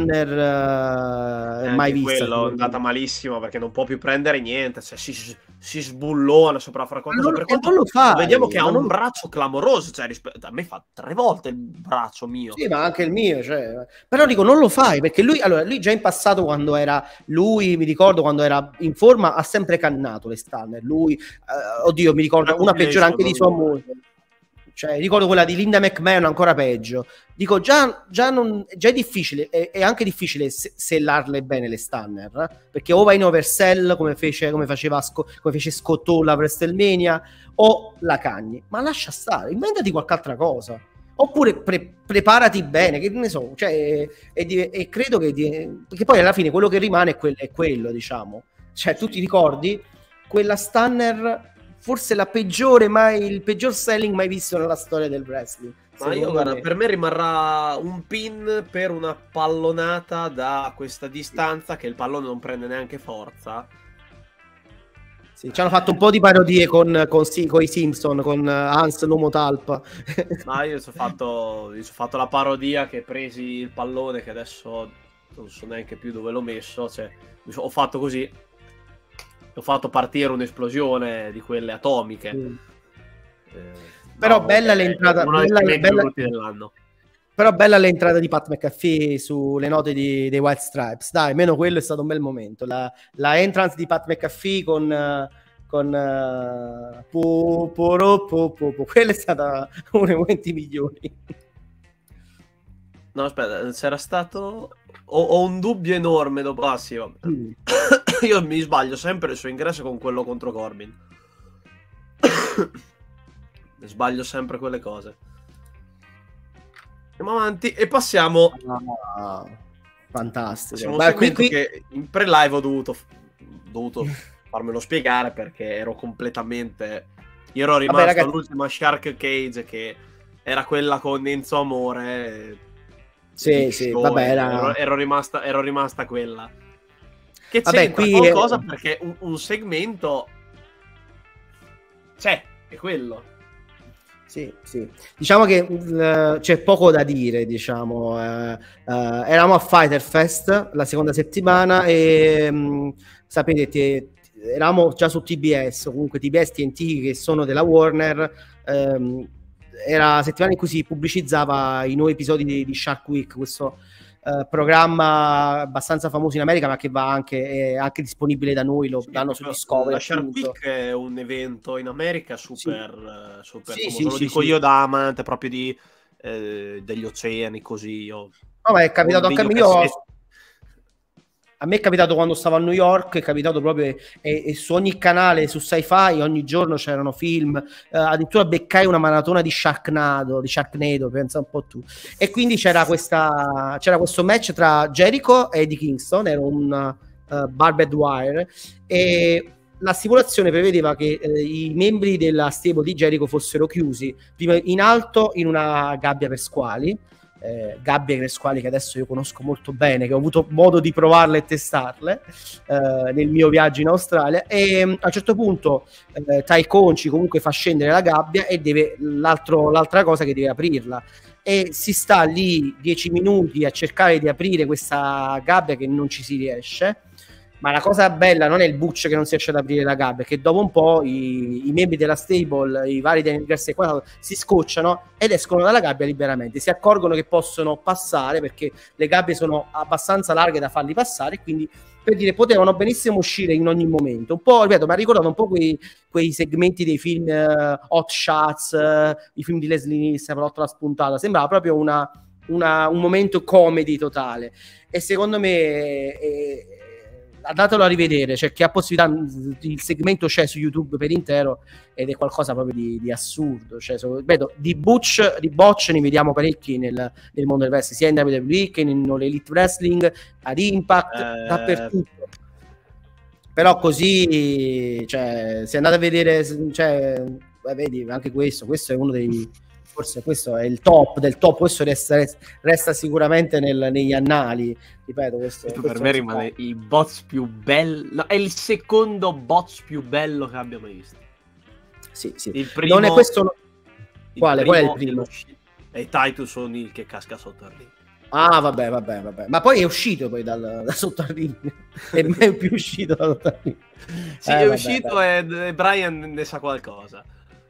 Stunner mai vista. Quello è andata malissimo perché non può più prendere niente, cioè si sbullona sopra fra qualcosa. Non lo fa, vediamo che ha un braccio clamoroso, cioè a me fa 3 volte il braccio mio. Sì, ma anche il mio, cioè. Però dico, non lo fai perché lui già in passato, quando era mi ricordo quando era in forma, ha sempre cannato le Stunner. Oddio, mi ricordo una peggiore anche di sua moglie. Cioè, ricordo quella di Linda McMahon ancora peggio. Dico, già è difficile, è anche difficile sellarle bene le Stunner, perché o vai in oversell come fece Scott Hall a WrestleMania, o la cagni. Ma lascia stare, inventati qualche altra cosa. Oppure preparati bene, che ne so, cioè, e credo che poi alla fine quello che rimane è quello, diciamo. Cioè, tu ti ricordi quella Stunner, forse il peggior selling mai visto nella storia del wrestling. Ma guarda, per me rimarrà un pin per una pallonata da questa distanza che il pallone non prende neanche forza. Sì, ci hanno fatto un po' di parodie con i Simpson, con Hans l'uomo talpa. Ma io ci ho fatto la parodia che presi il pallone, che adesso non so neanche più dove l'ho messo, cioè ho fatto così ho fatto partire un'esplosione di quelle atomiche. Però bella l'entrata, uno dei momenti più brutti dell'anno. Però bella l'entrata di Pat McAfee sulle note dei White Stripes. Dai, almeno quello è stato un bel momento. La entrance di Pat McAfee con quella è stata uno dei momenti migliori. No, aspetta, c'era stato... Ho un dubbio enorme dopo. Ah, sì, vabbè. Io mi sbaglio sempre il suo ingresso con quello contro Corbin. Sbaglio sempre quelle cose. Andiamo avanti e passiamo. Fantastico. Passiamo un segmento che in pre-live ho dovuto farmelo spiegare perché ero completamente... Io ero rimasto all'ultima Shark Cage, che era quella con Enzo Amore. Sì, vabbè, ero rimasta quella. Che c'entra qualcosa perché un segmento c'è, è quello. Sì. Diciamo che c'è poco da dire, diciamo. Eravamo a Fighter Fest la seconda settimana e sapete, eravamo già su TBS, comunque TBS TNT, che sono della Warner. Era la settimana in cui si pubblicizzava i nuovi episodi di Shark Week, questo programma abbastanza famoso in America, ma che va è anche disponibile da noi, lo danno su Discovery. La Shark Week è un evento in America super famoso, lo dico io da amante proprio degli oceani, così. No, ma è capitato anche a me. A me è capitato quando stavo a New York, è capitato proprio e su ogni canale, su Sci-Fi, ogni giorno c'erano film, addirittura beccai una maratona di Sharknado, pensa un po' tu. E quindi c'era questo match tra Jericho e Eddie Kingston, era un barbed wire, e la stipulazione prevedeva che i membri della stable di Jericho fossero chiusi prima in alto in una gabbia per squali, gabbie cresquali che adesso io conosco molto bene, che ho avuto modo di provarle e testarle nel mio viaggio in Australia, e a un certo punto Ty Conci comunque fa scendere la gabbia e l'altra cosa che deve aprirla, e si sta lì 10 minuti a cercare di aprire questa gabbia che non ci si riesce. Ma la cosa bella non è il Butch che non si riesce ad aprire la gabbia, che dopo un po' i membri della stable, i vari Daniel Garcia si scocciano ed escono dalla gabbia liberamente, si accorgono che possono passare perché le gabbie sono abbastanza larghe da farli passare, quindi per dire potevano benissimo uscire in ogni momento. Un po', ripeto, mi ha ricordato un po' quei segmenti dei film Hot Shots, i film di Leslie Nielsen, Plottola spuntata, sembrava proprio un momento comedy totale, e secondo me andatelo a rivedere, cioè chi ha possibilità, il segmento c'è su YouTube per intero ed è qualcosa proprio di assurdo, cioè, vedo di botch ne vediamo parecchi nel mondo del wrestling, sia in WWE che nell'Elite Wrestling, ad Impact, dappertutto. Però così, cioè, se andate a vedere, cioè, vedi, anche questo è uno dei, forse questo è il top del top, questo resta sicuramente negli annali, ripeto, questo per me rimane il bots più bello, no, è il secondo bots più bello che abbia mai visto. Sì. Il primo, non è questo. Qual è il primo? È Titus O'Neil che casca sotto il ring. Ah, vabbè. Ma poi è uscito poi da sotto al ring. È mai più uscito da sotto al ring. Sì, è uscito e Brian ne sa qualcosa.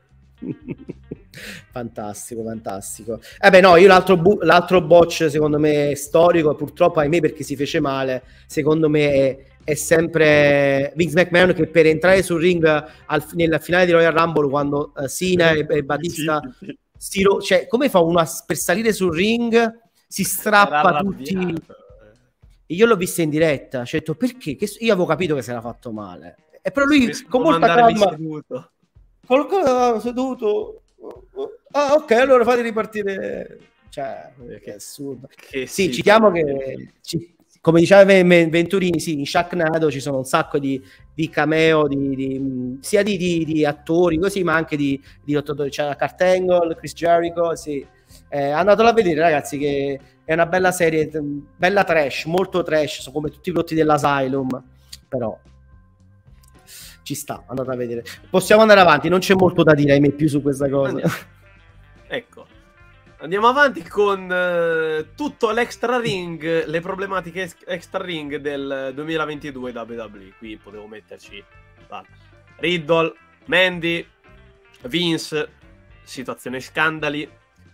Fantastico. No, io l'altro botch secondo me storico, purtroppo ahimè perché si fece male, secondo me è sempre Vince McMahon, che per entrare sul ring nella finale di Royal Rumble, quando Cena e Batista cioè, come fa uno per salire sul ring, si strappa tutti. Io l'ho vista in diretta, cioè, perché? Io avevo capito che si era fatto male, e però lui con molta calma qualcosa seduto. Ah, ok, allora fate ripartire. Cioè, che assurdo. Sì, citiamo che come diceva Venturini, sì, in Sharknado ci sono un sacco di cameo sia di attori così, ma anche di lottatori. C'era Kurt Angle, Chris Jericho, sì. Andatelo a vedere, ragazzi, che è una bella serie, bella trash, molto trash, sono come tutti i prodotti dell'Asylum, però ci sta, andate a vedere. Possiamo andare avanti, non c'è molto da dire, ahimè, più su questa cosa. Ecco, Andiamo avanti con tutto l'extra ring, le problematiche extra ring del 2022 WWE. Qui potevo metterci Riddle, Mandy, Vince, situazione scandali.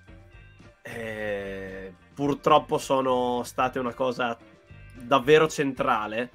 Purtroppo sono state una cosa davvero centrale.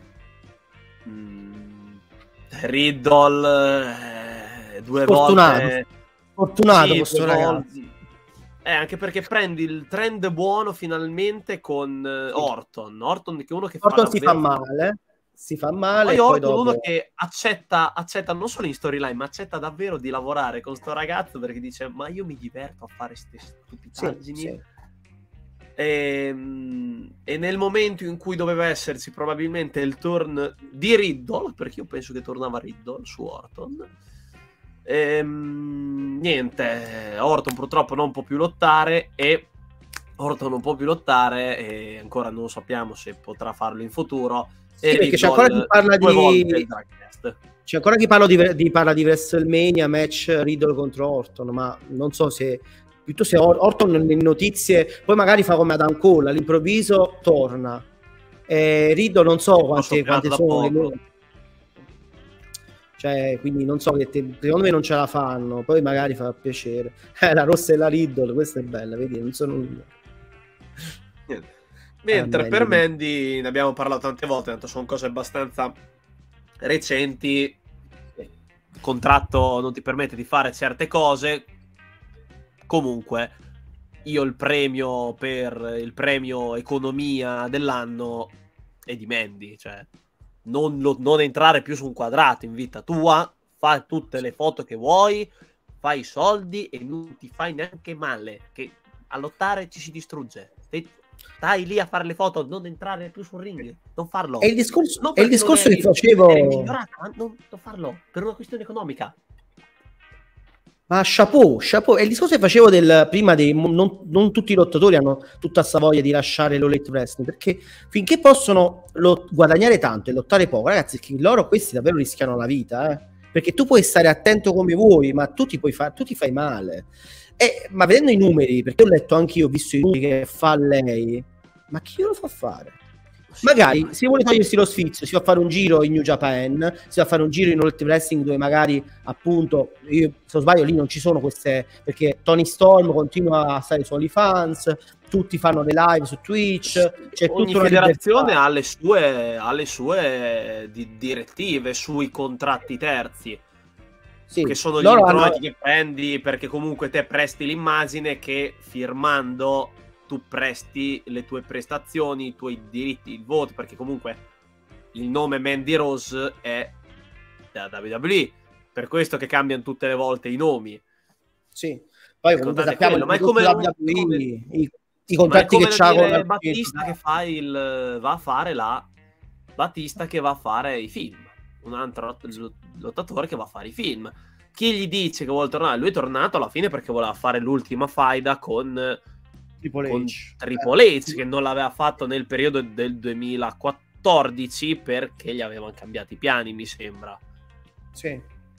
Riddle due volte fortunato sì, questo ragazzo. Anche perché prendi il trend buono finalmente con Orton che è uno che Orton si fa male poi e Orton poi dopo... uno che accetta non solo in storyline, ma accetta davvero di lavorare con sto ragazzo, perché dice ma io mi diverto a fare queste stupidaggini. Sì. E nel momento in cui doveva esserci probabilmente il turn di Riddle, perché io penso che tornava Riddle su Orton, niente, Orton purtroppo non può più lottare e ancora non sappiamo se potrà farlo in futuro. Sì, perché c'è ancora chi parla di WrestleMania match Riddle contro Orton, ma non so se piuttosto Orton nelle notizie poi magari fa come Adam Cole, all'improvviso torna. Riddle non so quante sono le loro. Cioè, quindi non so, secondo me non ce la fanno, poi magari fa piacere. La rossa e la Riddle, questa è bella, vedi, non sono nulla. Mentre per Mandy ne abbiamo parlato tante volte, tanto sono cose abbastanza recenti. Il contratto non ti permette di fare certe cose. Comunque, io il premio economia dell'anno è di Mandy, cioè non entrare più su un quadrato in vita tua, fai tutte le foto che vuoi, fai i soldi e non ti fai neanche male, che a lottare ci si distrugge. Stai lì a fare le foto, non entrare più sul ring, non farlo. È il discorso che facevo. Non farlo per una questione economica. Ma chapeau, è il discorso che facevo prima non tutti i lottatori hanno tutta sta voglia di lasciare l'Olette Wrestling, perché finché possono guadagnare tanto e lottare poco, ragazzi, che questi davvero rischiano la vita, perché tu puoi stare attento come vuoi, ma tu ti fai male. Ma vedendo i numeri, perché ho letto anche io, ho visto i numeri che fa lei, ma chi lo fa fare? Magari se vuole togliersi lo sfizio, si va a fare un giro in New Japan, si va a fare un giro in All Wrestling, dove magari appunto, io se non sbaglio lì non ci sono queste, perché Tony Storm continua a stare su OnlyFans, tutti fanno le live su Twitch, c'è ogni tutta federazione ha le sue direttive sui contratti terzi, sì, che sono gli introiti che prendi, perché comunque te presti l'immagine che firmando tu presti le tue prestazioni, i tuoi diritti, il voto, perché comunque il nome Mandy Rose è da WWE, per questo che cambiano tutte le volte i nomi. Sì, poi comunque sappiamo ma è come i contratti che c'ha con Battista che va a fare Battista che va a fare i film, un altro lottatore che va a fare i film. Chi gli dice che vuole tornare? Lui è tornato alla fine perché voleva fare l'ultima faida con Triple H, che non l'aveva fatto nel periodo del 2014 perché gli avevano cambiato i piani, mi sembra. Sì.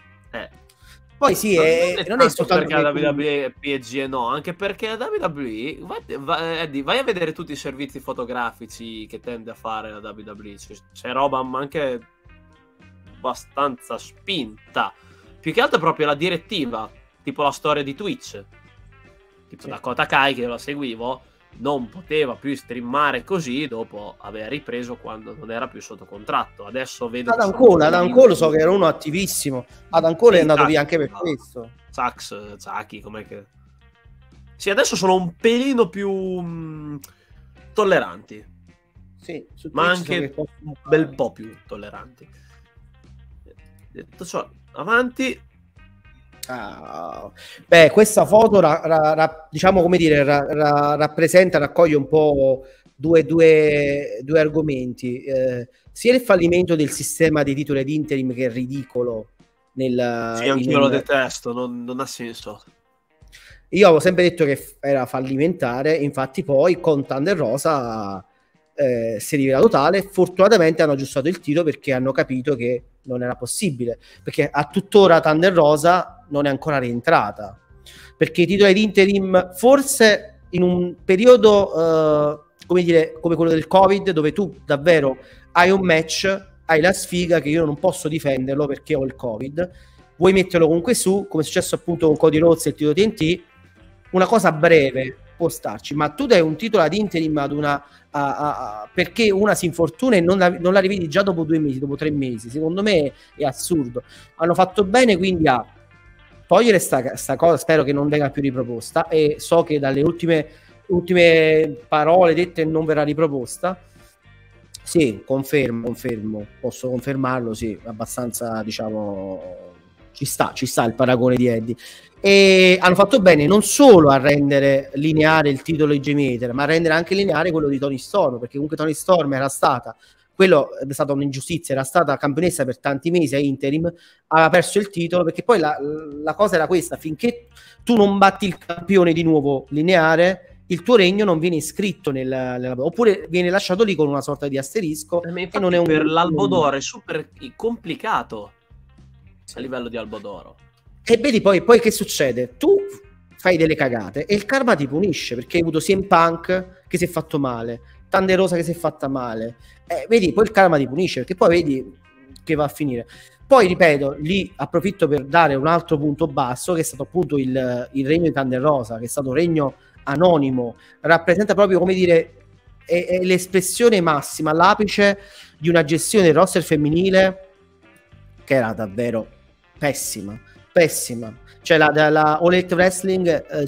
Poi sì, non è soltanto perché la WWE PG no, anche perché la WWE vai a vedere tutti i servizi fotografici che tende a fare la WWE, c'è roba anche abbastanza spinta, più che altro proprio la direttiva, tipo la storia di Twitch, tipo Dakota Kai, che la seguivo, non poteva più streamare così dopo aver ripreso quando non era più sotto contratto. Adesso vedo Adam Cole so che era uno attivissimo. Adam Cole è andato via anche per questo. Saki, com'è che... Sì, adesso sono un pelino più tolleranti. Sì, ma anche un bel po' più tolleranti. Detto ciò, avanti. Beh, questa foto diciamo, come dire, rappresenta, raccoglie un po' due argomenti, sia il fallimento del sistema dei titoli ad interim, che è ridicolo sì, anch'io lo detesto, non ha senso. Io avevo sempre detto che era fallimentare, infatti poi con Thunder Rosa si è rivelato tale. Fortunatamente hanno aggiustato il tiro, perché hanno capito che non era possibile, perché a tuttora Thunder Rosa non è ancora rientrata, perché i titoli di interim forse in un periodo come dire, come quello del Covid, dove tu davvero hai un match, hai la sfiga che io non posso difenderlo perché ho il Covid, vuoi metterlo comunque su, come è successo appunto con Cody Rhodes e il titolo TNT, una cosa breve può starci, ma tu dai un titolo ad interim ad una perché una si infortuna e non la rivedi già dopo 2 mesi, dopo 3 mesi, secondo me è assurdo. Hanno fatto bene quindi a togliere sta cosa, spero che non venga più riproposta, e so che dalle ultime parole dette non verrà riproposta. Sì, confermo, posso confermarlo, sì, abbastanza, diciamo, ci sta il paragone di Eddie. E hanno fatto bene non solo a rendere lineare il titolo di Jamie Hayter, ma a rendere anche lineare quello di Toni Storm, perché comunque Toni Storm era stata, quello è stata un'ingiustizia, era stata campionessa per tanti mesi a interim, aveva perso il titolo, perché poi la cosa era questa: finché tu non batti il campione di nuovo lineare, il tuo regno non viene iscritto oppure viene lasciato lì con una sorta di asterisco, e non è per l'Albo d'Oro è super complicato a livello di Albo d'Oro. E vedi poi che succede? Tu fai delle cagate e il karma ti punisce, perché hai avuto CM Punk che si è fatto male, Thunder Rosa che si è fatta male, vedi, poi il karma ti punisce, perché poi vedi che va a finire. Poi ripeto, lì approfitto per dare un altro punto basso, che è stato appunto il regno di Thunder Rosa, che è stato un regno anonimo, rappresenta proprio, come dire, è l'espressione massima, l'apice di una gestione del roster femminile che era davvero pessima. Cioè la All Elite Wrestling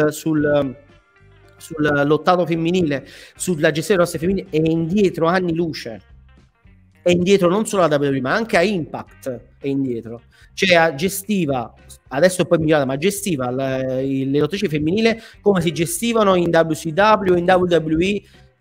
sull'ottato femminile, sulla gestione del roster femminile è indietro anni luce, è indietro non solo a WWE ma anche a Impact, è indietro, cioè gestiva, adesso è poi migliorata, ma gestiva le lottatrici femminili come si gestivano in WCW, in WWE,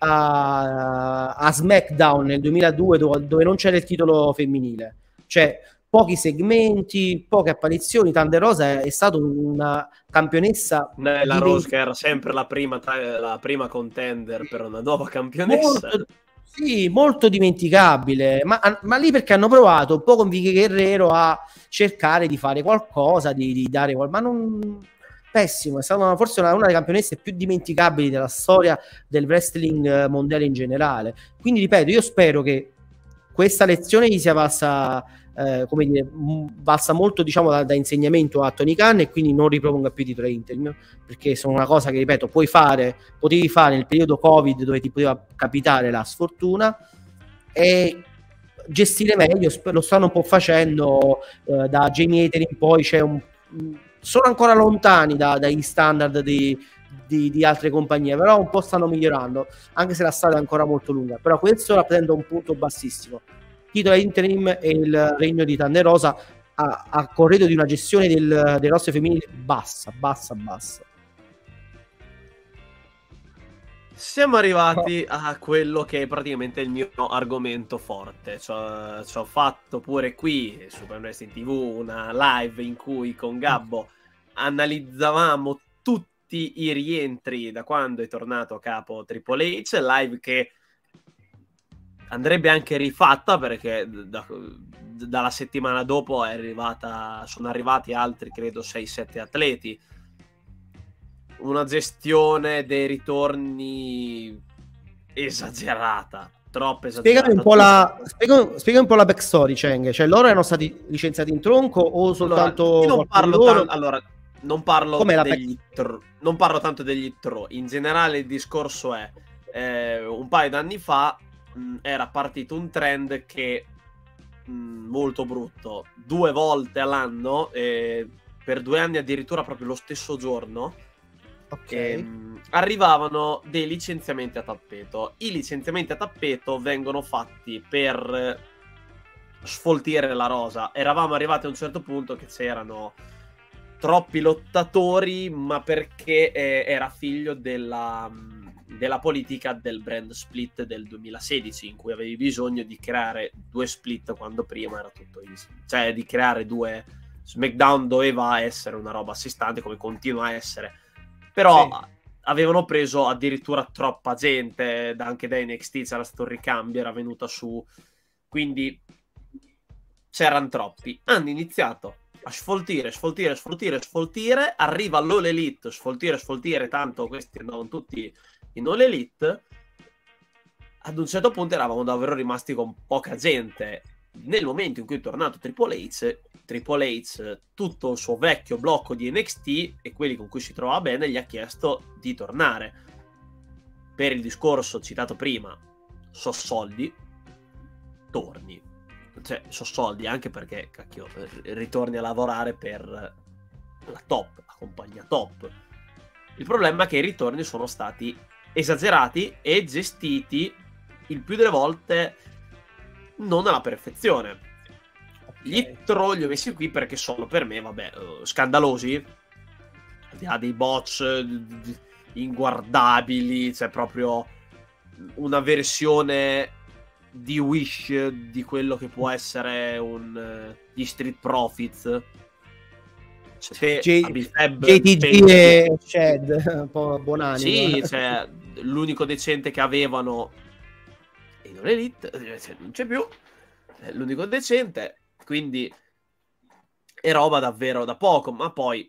a SmackDown nel 2002, dove non c'era il titolo femminile, cioè pochi segmenti, poche apparizioni. Thunder Rosa è stata una campionessa. La Rose che era sempre la prima contender per una nuova campionessa. Molto dimenticabile, ma lì perché hanno provato un po' con Vicky Guerrero a cercare di fare qualcosa, di dare ma non. Pessimo, è stata forse una delle campionesse più dimenticabili della storia del wrestling mondiale in generale. Quindi ripeto, io spero che questa lezione gli sia valsa, come dire, valsa molto, diciamo, da insegnamento a Tony Khan, e quindi non riproponga più i titoli interim, perché sono una cosa che, ripeto, potevi fare nel periodo Covid, dove ti poteva capitare la sfortuna, e gestire meglio. Lo stanno un po' facendo, da Jamie Hayter in poi sono ancora lontani dagli standard di altre compagnie, però un po' stanno migliorando, anche se la strada è ancora molto lunga. Però questo rappresenta un punto bassissimo. Titolo interim e il regno di Thunder Rosa a corredo di una gestione del roster femminile bassa. Siamo arrivati a quello che è praticamente il mio argomento forte. Ci ho fatto pure qui su Prime Wrestling TV una live in cui con Gabbo analizzavamo tutti i rientri da quando è tornato a capo Triple H, live che andrebbe anche rifatta, perché dalla settimana dopo sono arrivati altri, credo 6-7 atleti. Una gestione dei ritorni esagerata, troppo esagerata. Spiegami un po' la backstory, Cheng. Cioè, loro erano stati licenziati in tronco o soltanto... Non parlo tanto degli throw. In generale il discorso è un paio d'anni fa era partito un trend che molto brutto, 2 volte all'anno, per 2 anni addirittura proprio lo stesso giorno, arrivavano dei licenziamenti a tappeto. I licenziamenti a tappeto vengono fatti per sfoltire la rosa. Eravamo arrivati a un certo punto che c'erano troppi lottatori, ma perché era figlio della politica del brand split del 2016, in cui avevi bisogno di creare 2 split quando prima era tutto easy. Cioè di creare 2. SmackDown doveva essere una roba a sé stante, come continua a essere, però avevano preso addirittura troppa gente, anche da NXT c'era stato il ricambio, era venuta su, quindi c'erano troppi, hanno iniziato a sfoltire, arriva l'All Elite, sfoltire, tanto questi andavano tutti in All Elite. Ad un certo punto eravamo davvero rimasti con poca gente. Nel momento in cui è tornato Triple H, tutto il suo vecchio blocco di NXT e quelli con cui si trovava bene, gli ha chiesto di tornare. Per il discorso citato prima, so soldi, torni. Cioè, so soldi anche perché, cacchio, ritorni a lavorare per la top, la compagnia top. Il problema è che i ritorni sono stati esagerati e gestiti il più delle volte non alla perfezione. Gli li ho messi qui perché sono per me, vabbè, scandalosi, al di là dei botch inguardabili, cioè proprio una versione di Wish di quello che può essere gli Street Profits. Se JTG e Shed, un po' buonani. Sì, cioè, l'unico decente che avevano in Elite, non c'è più, è l'unico decente, quindi è roba davvero da poco. Ma poi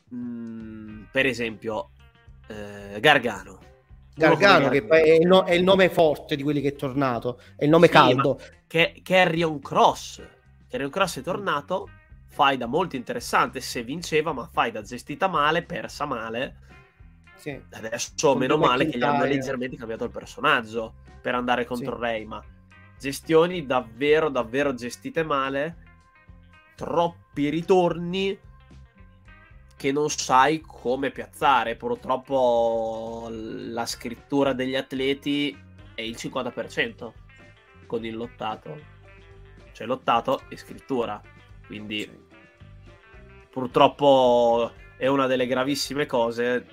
per esempio Gargano che poi è il nome forte di quelli che è tornato, è il nome caldo, che Karrion Kross è tornato, faida molto interessante se vinceva, ma faida gestita male, persa male. Sì. Adesso meno male che gli hanno leggermente cambiato il personaggio per andare contro Rey, ma gestioni davvero davvero gestite male, troppi ritorni che non sai come piazzare. Purtroppo la scrittura degli atleti è il 50% con il lottato, cioè lottato e scrittura, quindi purtroppo è una delle gravissime cose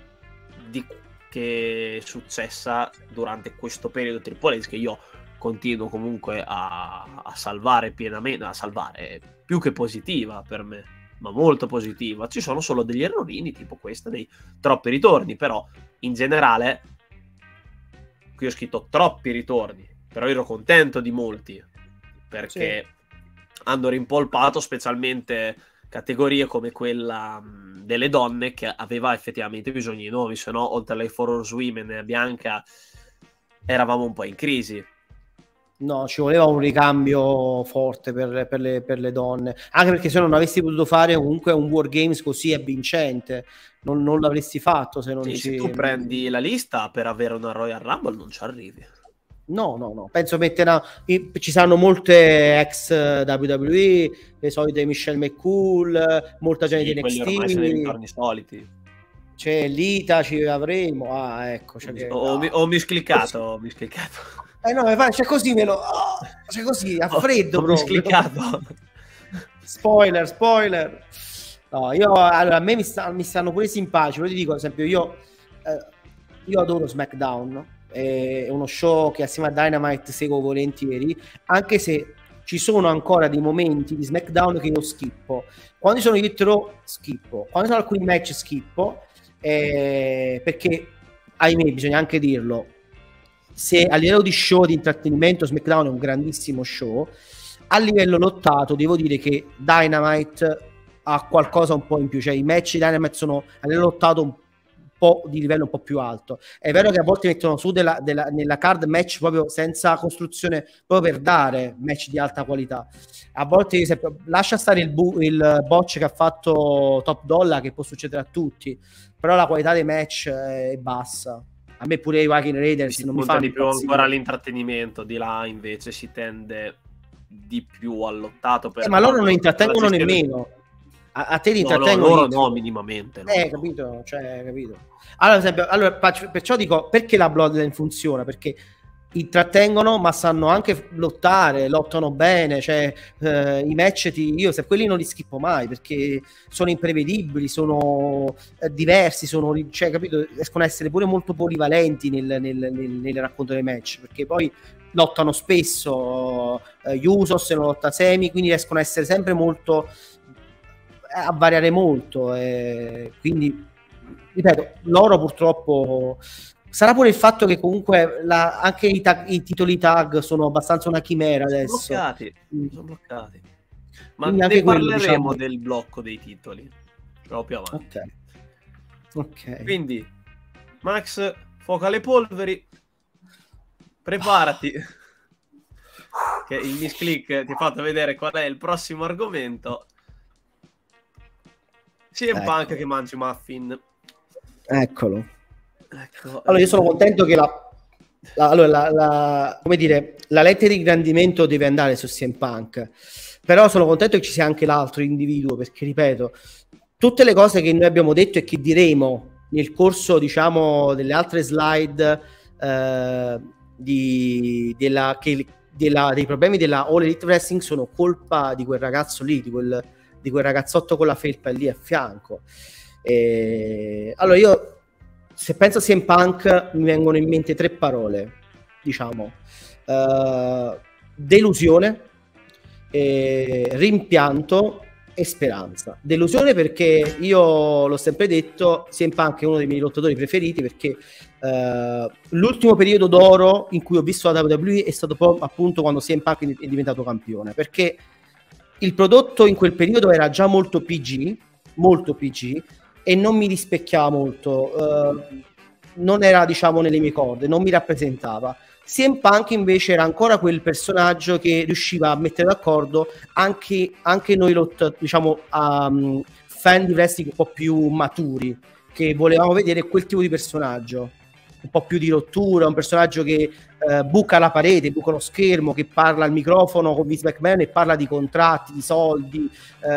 che è successa durante questo periodo Triple H, che io continuo comunque a salvare pienamente, a salvare, più che positiva per me, ma molto positiva. Ci sono solo degli errorini tipo questo, dei troppi ritorni, però in generale qui ho scritto troppi ritorni, però ero contento di molti perché hanno rimpolpato specialmente categorie come quella delle donne, che aveva effettivamente bisogno di nuovi, se no oltre alle 4 Horse Women e a Bianca eravamo un po' in crisi. No, ci voleva un ricambio forte per le donne, anche perché se non avresti potuto fare comunque un War Games così avvincente, non l'avresti fatto se non se tu prendi la lista per avere una Royal Rumble non ci arrivi. No, penso ci saranno molte ex WWE, le solite Michelle McCool, molta gente di NXT, ormai sono i ritorni soliti. C'è Lita, ci avremo, ecco, ho miscliccato. No, c'è così c'è così a freddo proprio. Miscliccato. Spoiler. No, allora a me mi stanno pure simpatici, però ti dico, ad esempio, io adoro SmackDown. È uno show che assieme a Dynamite seguo volentieri, anche se ci sono ancora dei momenti di SmackDown che io schippo. Quando sono Raw schippo, quando sono alcuni match schippo, perché ahimè bisogna anche dirlo, se a livello di show di intrattenimento SmackDown è un grandissimo show, a livello lottato devo dire che Dynamite ha qualcosa un po' in più, cioè i match di Dynamite sono a livello lottato un po' di livello un po' più alto. È vero che a volte mettono su nella card match proprio senza costruzione, proprio per dare match di alta qualità. A volte lascia stare il botch che ha fatto Top Dollar, che può succedere a tutti, però la qualità dei match è bassa. A me pure i Viking Raiders non mi fanno di più ancora l'intrattenimento, di là invece si tende di più al lottato, ma loro non intrattengono nemmeno. A te li intrattengono? No, minimamente. Capito? Allora, per esempio, perciò dico, perché la Bloodline funziona? Perché intrattengono, ma sanno anche lottano bene, cioè i match io se quelli non li schippo mai, perché sono imprevedibili, sono diversi, cioè, capito? Riescono a essere pure molto polivalenti nel racconto dei match, perché poi lottano spesso Usos, non lotta Semi, quindi riescono a essere sempre molto, a variare molto, quindi ripeto, loro purtroppo sarà pure il fatto che comunque anche i titoli tag sono abbastanza una chimera adesso. Sono bloccati. Ma ne parleremo del blocco dei titoli proprio avanti. Ok. Quindi, Max, fuoco alle polveri, preparati. Che il misclick ti ha fatto vedere qual è il prossimo argomento. CM Punk che mangi muffin. Eccolo. Allora, io sono contento che come dire, la lettera di ingrandimento deve andare su CM Punk, però sono contento che ci sia anche l'altro individuo, perché ripeto, tutte le cose che noi abbiamo detto e che diremo nel corso, diciamo, delle altre slide dei problemi della All Elite Wrestling sono colpa di quel ragazzo lì, di quel ragazzotto con la felpa lì a fianco. Allora, io se penso a CM Punk mi vengono in mente 3 parole, diciamo: delusione, rimpianto e speranza. Delusione perché io l'ho sempre detto, CM Punk è uno dei miei lottatori preferiti, perché l'ultimo periodo d'oro in cui ho visto la WWE è stato appunto quando CM Punk è diventato campione, perché il prodotto in quel periodo era già molto PG e non mi rispecchiava molto, non era, diciamo, nelle mie corde, non mi rappresentava. CM Punk invece era ancora quel personaggio che riusciva a mettere d'accordo anche noi diciamo fan di wrestling un po' più maturi, che volevamo vedere quel tipo di personaggio, un po' più di rottura, un personaggio che buca la parete, buca lo schermo, che parla al microfono con Vince McMahon e parla di contratti, di soldi,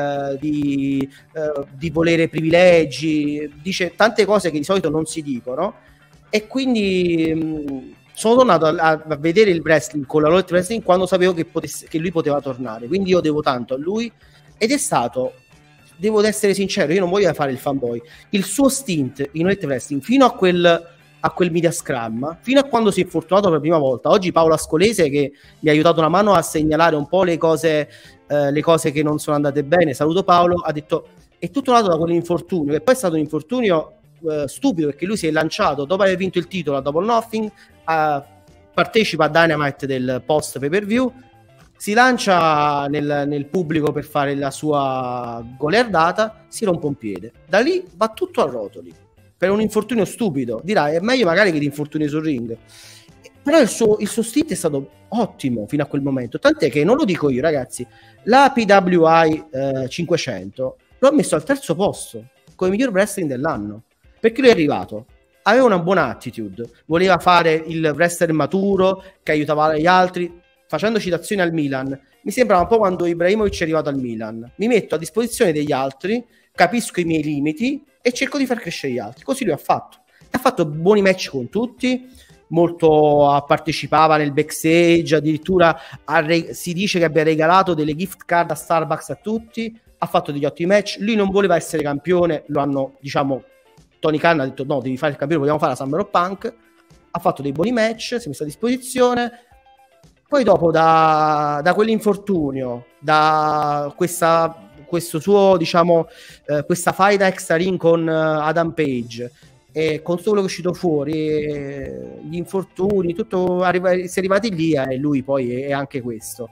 di volere privilegi, dice tante cose che di solito non si dicono. E quindi sono tornato a vedere il wrestling con la All Elite Wrestling quando sapevo che lui poteva tornare, quindi io devo tanto a lui, ed è stato, devo essere sincero, io non voglio fare il fanboy, il suo stint in All Elite Wrestling fino a quel media scrum, fino a quando si è infortunato per la prima volta. Oggi Paolo Ascolese, che mi ha aiutato una mano a segnalare un po' le cose che non sono andate bene, saluto Paolo, ha detto è tutto nato da quell'infortunio, che poi è stato un infortunio stupido, perché lui si è lanciato dopo aver vinto il titolo a Double Nothing, partecipa a Dynamite del post pay per view, si lancia nel pubblico per fare la sua goliardata, si rompe un piede, da lì va tutto a rotoli per un infortunio stupido. Dirai è meglio magari che l'infortunio sul ring, però il suo stint è stato ottimo fino a quel momento, tant'è che non lo dico io, ragazzi, la PWI 500 l'ho messo al 3° posto come miglior wrestling dell'anno, perché lui è arrivato, aveva una buona attitude, voleva fare il wrestler maturo che aiutava gli altri, facendo citazioni al Milan. Mi sembrava un po' quando Ibrahimovic è arrivato al Milan: mi metto a disposizione degli altri, capisco i miei limiti e cerco di far crescere gli altri. Così lui ha fatto buoni match con tutti, partecipava nel backstage, addirittura si dice che abbia regalato delle gift card a Starbucks a tutti, ha fatto degli ottimi match. Lui non voleva essere campione, lo hanno, diciamo, Tony Khan ha detto no, devi fare il campione, vogliamo fare la Summer of Punk. Ha fatto dei buoni match, si è messo a disposizione. Poi dopo da quell'infortunio, da questo suo, diciamo, questa faida extra ring con Adam Page, e con tutto quello che è uscito fuori, gli infortuni, tutto si è arrivati lì, e lui poi è anche questo.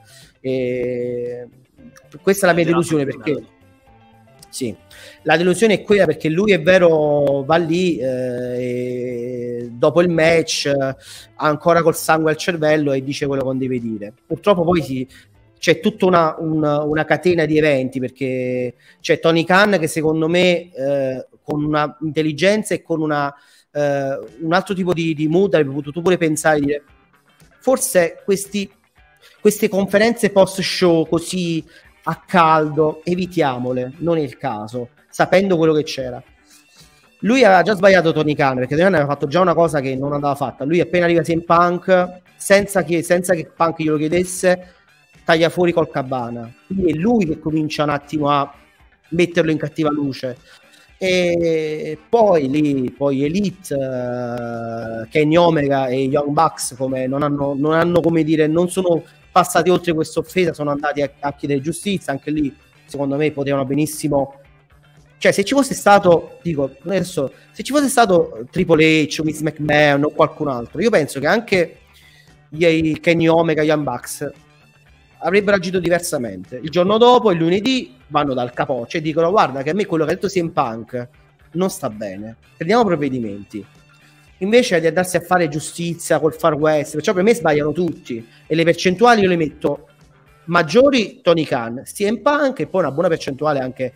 Questa è la mia delusione, perché sì, la delusione è quella, perché lui è vero, va lì e dopo il match ancora col sangue al cervello e dice quello che non deve dire. Purtroppo poi c'è tutta una catena di eventi, perché c'è Tony Khan che secondo me con una intelligenza e con un altro tipo di mood avrebbe potuto pure pensare, dire forse queste conferenze post show così a caldo evitiamole, non è il caso, sapendo quello che c'era. Lui aveva già sbagliato Tony Khan, perché Tony Khan aveva fatto già una cosa che non andava fatta. Lui appena arriva in Punk, senza che Punk glielo chiedesse, taglia fuori col Cabana. Quindi è lui che comincia un attimo a metterlo in cattiva luce. E poi Elite, Kenny Omega e Young Bucks non hanno come dire, non sono passati oltre questa offesa, sono andati a chiedere giustizia. Anche lì secondo me potevano benissimo, cioè se ci fosse stato, dico adesso, se ci fosse stato Triple H o Vince McMahon o qualcun altro, io penso che anche Kenny Omega e Young Bucks avrebbero agito diversamente. Il giorno dopo, il lunedì, vanno dal capoccia e dicono: guarda che a me quello che ha detto CM Punk non sta bene, prendiamo provvedimenti. Invece di andarsi a fare giustizia col Far West, perciò per me sbagliano tutti, e le percentuali io le metto maggiori Tony Khan, CM Punk, e poi una buona percentuale anche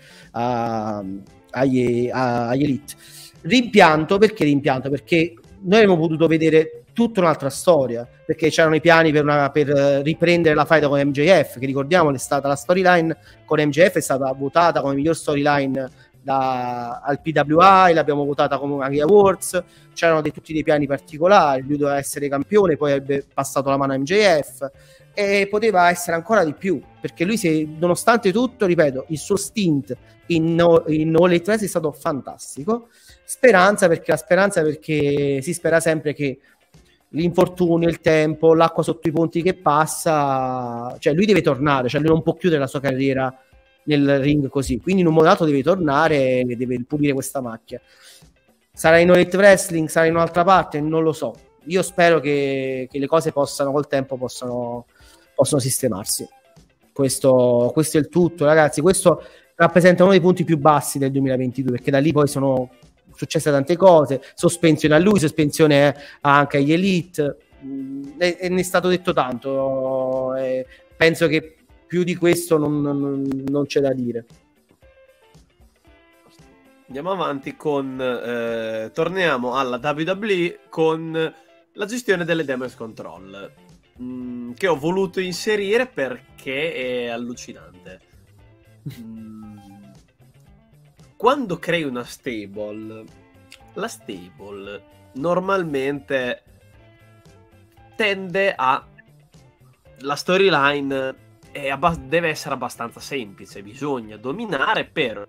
agli Elite. Rimpianto perché noi avremmo potuto vedere tutta un'altra storia, perché c'erano i piani per riprendere la fight con MJF, che ricordiamo è stata la storyline con MJF, è stata votata come miglior storyline al PWI, l'abbiamo votata come agli Awards, c'erano tutti dei piani particolari, lui doveva essere campione, poi avrebbe passato la mano a MJF e poteva essere ancora di più, perché lui nonostante tutto, ripeto, il suo stint in All Elite Wrestling è stato fantastico. Speranza perché si spera sempre che l'infortunio, il tempo, l'acqua sotto i ponti che passa, cioè lui deve tornare, cioè lui non può chiudere la sua carriera nel ring così, quindi in un modo o l'altro deve tornare e deve pulire questa macchia. Sarà in All Elite Wrestling, sarà in un'altra parte, non lo so. Io spero che le cose col tempo possano sistemarsi. Questo è il tutto, ragazzi. Questo rappresenta uno dei punti più bassi del 2022, perché da lì poi sono successe tante cose, sospensione a lui, sospensione anche agli Elite, e ne è stato detto tanto, penso che più di questo non c'è da dire. Andiamo avanti torniamo alla WWE con la gestione delle Damage Control, che ho voluto inserire perché è allucinante. Quando crei una stable, la stable normalmente tende a... la storyline deve essere abbastanza semplice, bisogna dominare per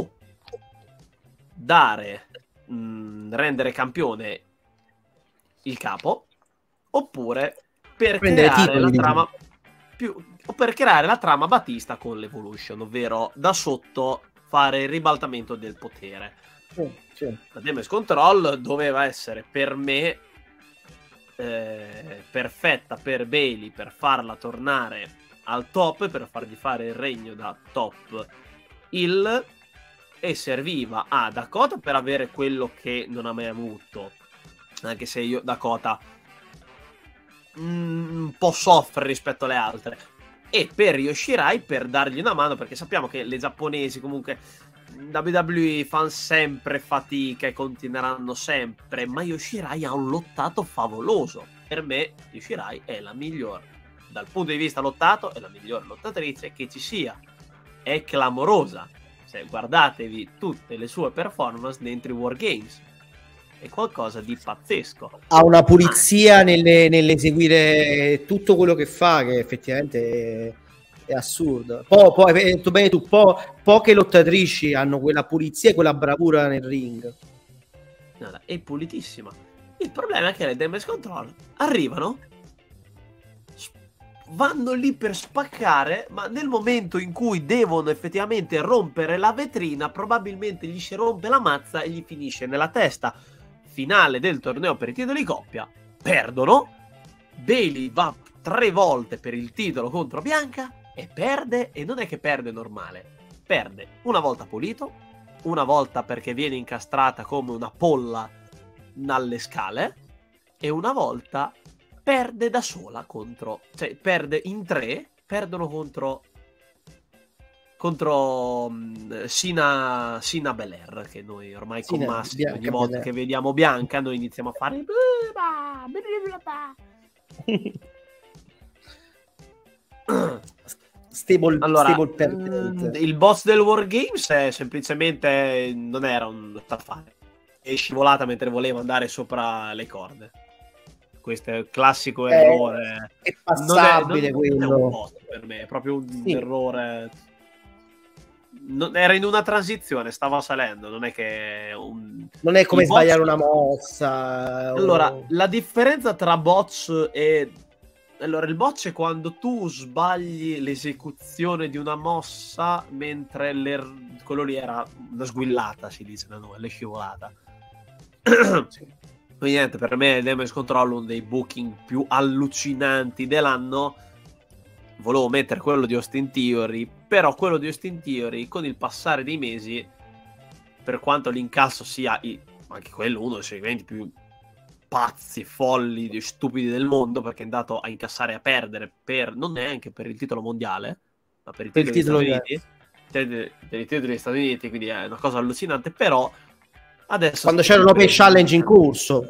rendere campione il capo, oppure per creare la trama per creare la trama Batista con l'Evolution, ovvero da sotto fare il ribaltamento del potere. Sì. La Damage Control doveva essere per me perfetta per Bayley, per farla tornare al top, per fargli fare il regno da top heel, e serviva a Dakota per avere quello che non ha mai avuto, anche se io Dakota un po' soffre rispetto alle altre, e per Yoshirai per dargli una mano, perché sappiamo che le giapponesi comunque WWE fanno sempre fatica e continueranno sempre, ma Yoshirai ha un lottato favoloso. Per me Yoshirai è la miglior, dal punto di vista lottato è la miglior lottatrice che ci sia, è clamorosa. Se guardatevi tutte le sue performance dentro i Wargames, è qualcosa di pazzesco. Ha una pulizia nell'eseguire tutto quello che fa, che effettivamente è assurdo. Poi hai detto bene tu, poche lottatrici hanno quella pulizia e quella bravura nel ring. È pulitissima. Il problema è che le Damage Control arrivano, vanno lì per spaccare, ma nel momento in cui devono effettivamente rompere la vetrina, probabilmente gli si rompe la mazza e gli finisce nella testa. Finale del torneo per i titoli coppia, perdono. Bayley va 3 volte per il titolo contro Bianca e perde, e non è che perde normale, perde una volta pulito, una volta perché viene incastrata come una polla alle scale, e una volta perde da sola perde in 3, perdono contro Sina Belair, che noi ormai con Massimo ogni volta Belair che vediamo Bianca noi iniziamo a fare stable il boss del Wargames è semplicemente non era un taffare, è scivolata mentre voleva andare sopra le corde. Questo è il classico errore, è passabile, non è un boss per me, è proprio un errore. Era in una transizione, stava salendo, non è che non è come sbagliare una mossa. Allora, la differenza tra bots e... Allora, il botch è quando tu sbagli l'esecuzione di una mossa mentre quello lì era una sguillata, si dice da noi, scivolata. Sì. Quindi niente, per me Damage Control è uno dei booking più allucinanti dell'anno. volevo mettere quello di Austin Theory, però quello di Austin Theory con il passare dei mesi, per quanto l'incasso sia anche quello uno dei segmenti più pazzi, folli, stupidi del mondo, perché è andato a incassare e a perdere non neanche per il titolo mondiale, ma per il titolo degli Stati Uniti, per il titolo degli Stati Uniti, quindi è una cosa allucinante. Però adesso quando c'era un Open Challenge in corso,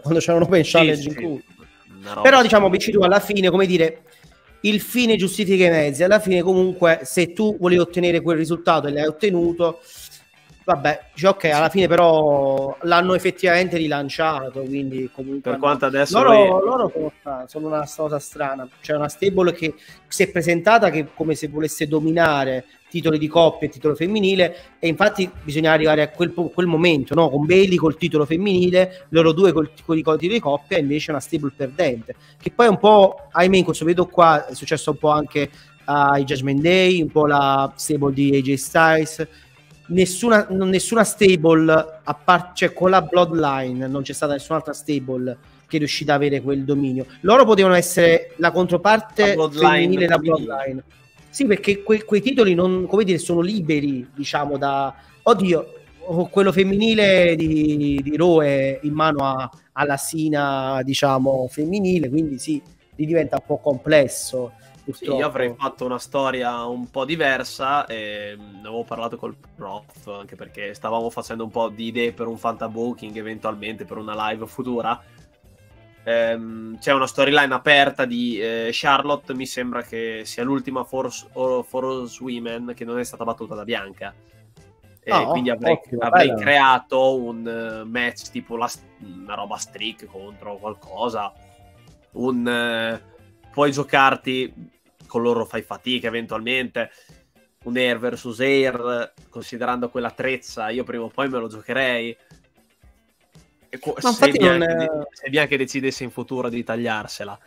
però diciamo BC2 alla fine, come dire, il fine giustifica i mezzi. Alla fine comunque se tu volevi ottenere quel risultato e l'hai ottenuto, vabbè, dice ok, alla fine però l'hanno effettivamente rilanciato, quindi comunque per quanto adesso loro sono una cosa strana. C'è una stable che si è presentata che come se volesse dominare titoli di coppia e titolo femminile, e infatti bisogna arrivare a quel momento, no? Con Bayley col titolo femminile, loro due con i titoli di coppia, e invece una stable perdente, che poi è un po', ahimè, in questo periodo qua è successo un po' anche ai Judgment Day, un po' la stable di AJ Styles. Nessuna stable a parte, cioè con la Bloodline non c'è stata nessun'altra stable che è riuscita ad avere quel dominio. Loro potevano essere la controparte femminile della Bloodline. Sì, perché quei titoli non, come dire, sono liberi, diciamo, da quello femminile di Raw è in mano alla Sina, diciamo, femminile, quindi sì, gli diventa un po' complesso. Sì, io avrei fatto una storia un po' diversa, e ne avevo parlato col prof, anche perché stavamo facendo un po' di idee per un fantabooking eventualmente, per una live futura. C'è una storyline aperta di Charlotte, mi sembra che sia l'ultima Force Women che non è stata battuta da Bianca. Quindi avrei creato un match tipo una roba streak contro qualcosa. Puoi giocarti con loro, fai fatica eventualmente, un Air versus Air, considerando quella trezza io prima o poi me lo giocherei. Se Bianca decidesse in futuro di tagliarsela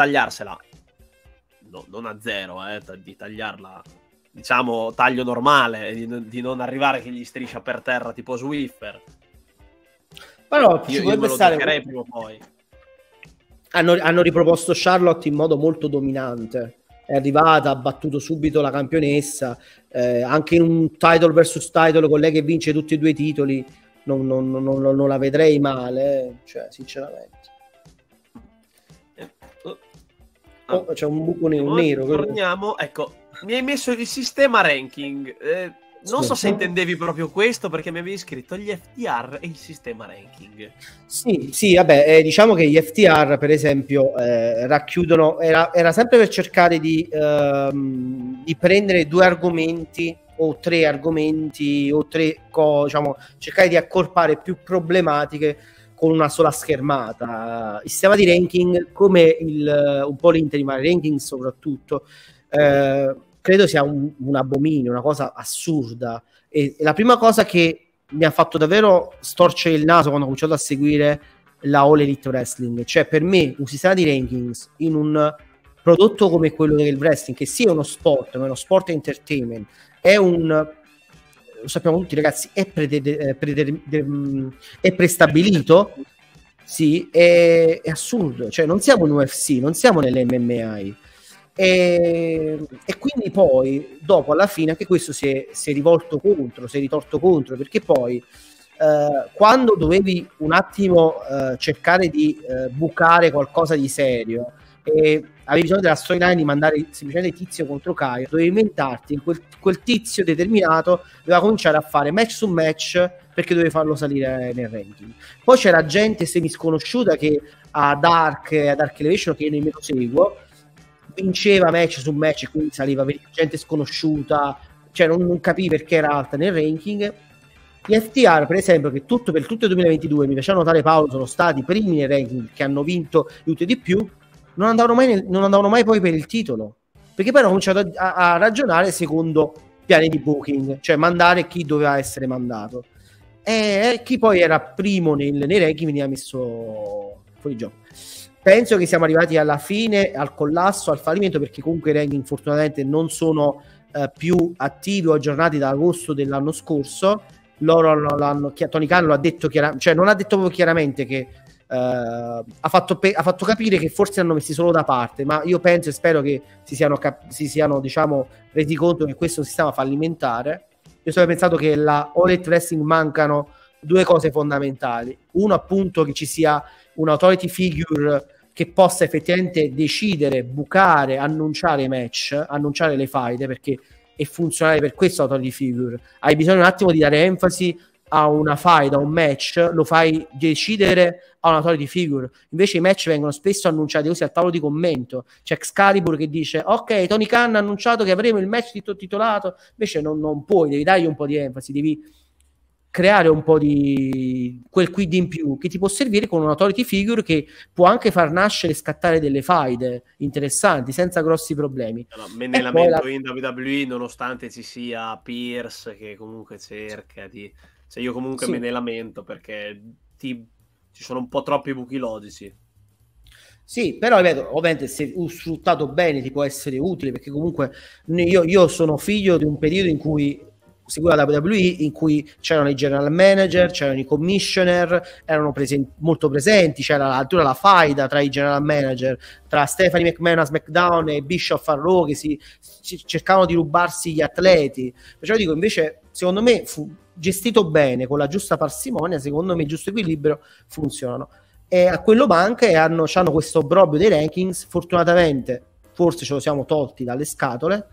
no, non a zero, di tagliarla, diciamo taglio normale, di non arrivare che gli striscia per terra tipo Swiffer, però io me lo giocherei prima o poi. Hanno riproposto Charlotte in modo molto dominante, è arrivata, ha battuto subito la campionessa, anche in un title versus title con lei che vince tutti e due i titoli, non la vedrei male, cioè sinceramente. C'è un buco nero. Torniamo, ecco, mi hai messo il sistema ranking. Non so se intendevi proprio questo, perché mi avevi scritto gli FTR e il sistema ranking. Sì, vabbè, diciamo che gli FTR, per esempio, racchiudono, era sempre per cercare di prendere due argomenti o tre argomenti o diciamo, cercare di accorpare più problematiche con una sola schermata. Il sistema di ranking, come un po' l'interim ranking soprattutto, credo sia un abominio, una cosa assurda, e la prima cosa che mi ha fatto davvero storcere il naso quando ho cominciato a seguire la All Elite Wrestling, cioè per me un sistema di rankings in un prodotto come quello del wrestling, che sia uno sport, ma è uno sport entertainment, lo sappiamo tutti ragazzi, è prestabilito, sì, è assurdo, cioè non siamo in UFC, non siamo nell'MMA. E quindi poi dopo alla fine anche questo si è ritorto contro, perché poi quando dovevi un attimo cercare di bucare qualcosa di serio e avevi bisogno della storyline di mandare semplicemente Tizio contro Caio, dovevi inventarti quel tizio determinato doveva cominciare a fare match su match perché dovevi farlo salire nel ranking. Poi c'era gente sconosciuta che a Dark Elevation, che io nemmeno seguo, vinceva match su match, quindi saliva gente sconosciuta, cioè non capì perché era alta nel ranking. Gli FTR, per esempio, che per tutto il 2022 mi piaceva notare, Paolo, sono stati primi nei ranking, che hanno vinto tutto e di più, non andavano mai poi per il titolo, perché poi hanno cominciato a ragionare secondo piani di booking, cioè mandare chi doveva essere mandato, e chi poi era primo nei ranking veniva messo fuori gioco. Penso che siamo arrivati alla fine, al collasso, al fallimento, perché comunque i ranking fortunatamente non sono più attivi o aggiornati da agosto dell'anno scorso. Loro Tony Khan lo ha detto chiaramente, cioè non ha detto proprio chiaramente che ha fatto capire che forse hanno messi solo da parte, ma io penso e spero che si siano diciamo resi conto che questo è un sistema fallimentare. Io ho pensato che la All Elite Wrestling mancano due cose fondamentali: uno, appunto, che ci sia un'authority figure che possa effettivamente decidere, bucare, annunciare i match, annunciare le fight, perché è funzionale per questo authority figure. Hai bisogno un attimo di dare enfasi a una fight, a un match, lo fai decidere a una authority figure. Invece i match vengono spesso annunciati così al tavolo di commento. C'è Excalibur che dice ok, Tony Khan ha annunciato che avremo il match titolato. Invece non puoi, devi dargli un po' di enfasi, devi creare un po' di quel quid in più che ti può servire con un'authority figure che può anche far nascere e scattare delle faide interessanti senza grossi problemi. Me ne lamento in WWE, nonostante ci sia Pierce che comunque cerca di... Cioè io comunque me ne lamento perché ci sono un po' troppi buchi logici. Sì, però ripeto, ovviamente se sfruttato bene ti può essere utile, perché comunque io sono figlio di un periodo in cui seguiva la WWE, in cui c'erano i general manager, c'erano i commissioner, erano molto presenti, c'era addirittura la faida tra i general manager, tra Stephanie McMahon a SmackDown e Bischoff a Raw, che cercavano di rubarsi gli atleti. Perciò dico, invece, secondo me fu gestito bene, con la giusta parsimonia, secondo me il giusto equilibrio, funzionano. E a quello manca e hanno questo obbrobrio dei rankings. Fortunatamente forse ce lo siamo tolti dalle scatole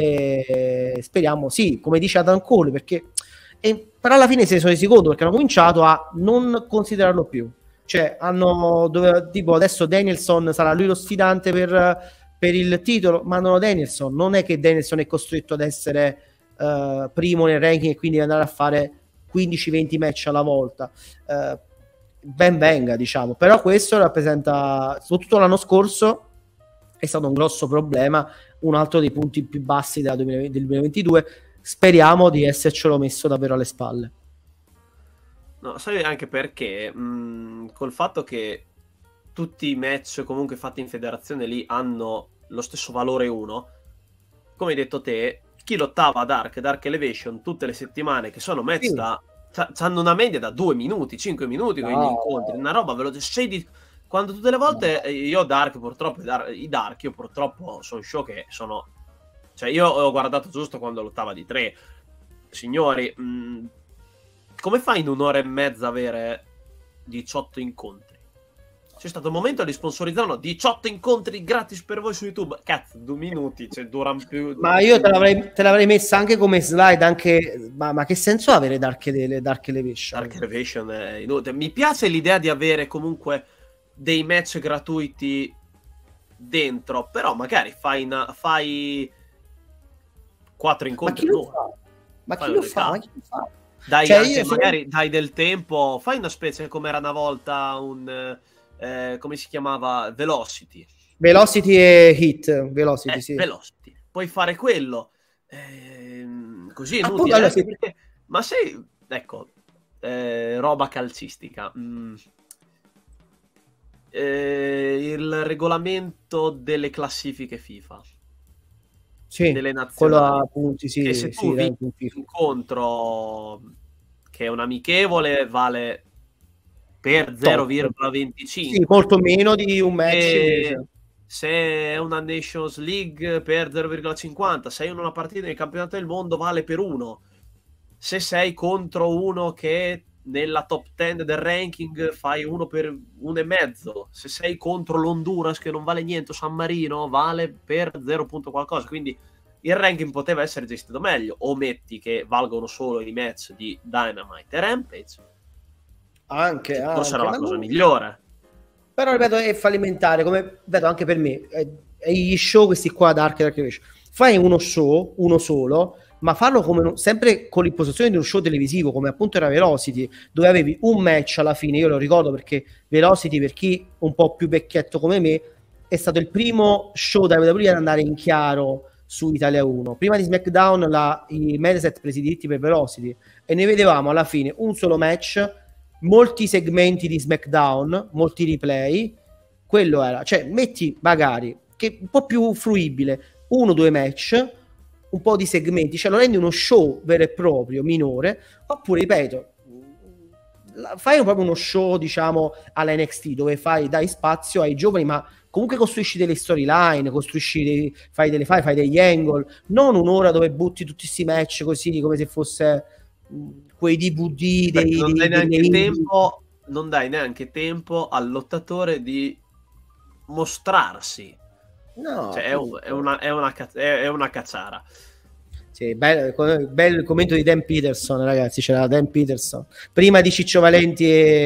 e speriamo, sì, come dice Adam Cole, perché però alla fine se ne sono resi conto, perché hanno cominciato a non considerarlo più, cioè tipo adesso Danielson sarà lui lo sfidante per il titolo, ma Danielson non è che Danielson è costretto ad essere primo nel ranking e quindi andare a fare 15-20 match alla volta. Ben venga, diciamo, però questo rappresenta, soprattutto l'anno scorso è stato un grosso problema, un altro dei punti più bassi del 2022. Speriamo di essercelo messo davvero alle spalle. No, sai anche perché col fatto che tutti i match comunque fatti in federazione lì hanno lo stesso valore 1, come hai detto te, chi lottava a Dark Elevation tutte le settimane, che sono match hanno una media da 2 minuti, 5 minuti con gli incontri, una roba veloce. Quando tutte le volte io i Dark io purtroppo sono show che sono, cioè io ho guardato giusto quando lottava di 3. Signori, come fai in un'ora e mezza avere 18 incontri? C'è stato un momento li sponsorizzano 18 incontri gratis per voi su YouTube. Cazzo, 2 minuti, cioè durano più. Ma io te l'avrei messa anche come slide, anche ma che senso ha avere Dark Elevation? Dark Elevation è inutile. Mi piace l'idea di avere comunque dei match gratuiti dentro, però magari fai 4 incontri. Ma chi lo fa? Dai, cioè, magari dai del tempo, fai una specie come era una volta come si chiamava? Velocity e Hit. Velocity, sì. Velocity. Puoi fare quello. Così è inutile. Allora, sì. Perché... Ma se, ecco, roba calcistica. Il regolamento delle classifiche FIFA. Sì, delle nazionali. Quello a punti, sì. Che se tu vinci un incontro che è un amichevole vale per 0,25. Sì, molto meno di un match. Se è una Nations League per 0,50, se hai una partita nel campionato del mondo vale per 1. Se sei contro uno che nella top 10 del ranking fai 1 per 1,5. Se sei contro l'Honduras che non vale niente, San Marino vale per 0. qualcosa. Quindi il ranking poteva essere gestito meglio. O metti che valgono solo i match di Dynamite e Rampage. Anche forse era la cosa migliore. Però ripeto, è fallimentare, come vedo anche per me. E gli show questi qua Dark Elevation, fai uno show, uno solo, ma farlo come sempre con l'impostazione di uno show televisivo, come appunto era Velocity, dove avevi un match alla fine. Io lo ricordo perché Velocity, per chi un po' più vecchietto come me, è stato il primo show da WWE ad andare in chiaro su Italia 1. Prima di SmackDown i Mediaset presi i diritti per Velocity e ne vedevamo alla fine un solo match, molti segmenti di SmackDown, molti replay. Quello era, cioè metti magari che un po' più fruibile 1-2 match, un po' di segmenti, cioè lo rendi uno show vero e proprio minore. Oppure ripeto, fai proprio uno show, diciamo, alla NXT, dove dai spazio ai giovani, ma comunque costruisci delle storyline, fai degli angle, non un'ora dove butti tutti questi match così, come se fosse quei DVD non dai neanche tempo al lottatore di mostrarsi. No, cioè, è una cazzara. Sì, bello il commento di Dan Peterson, ragazzi. C'era Dan Peterson prima di Ciccio Valenti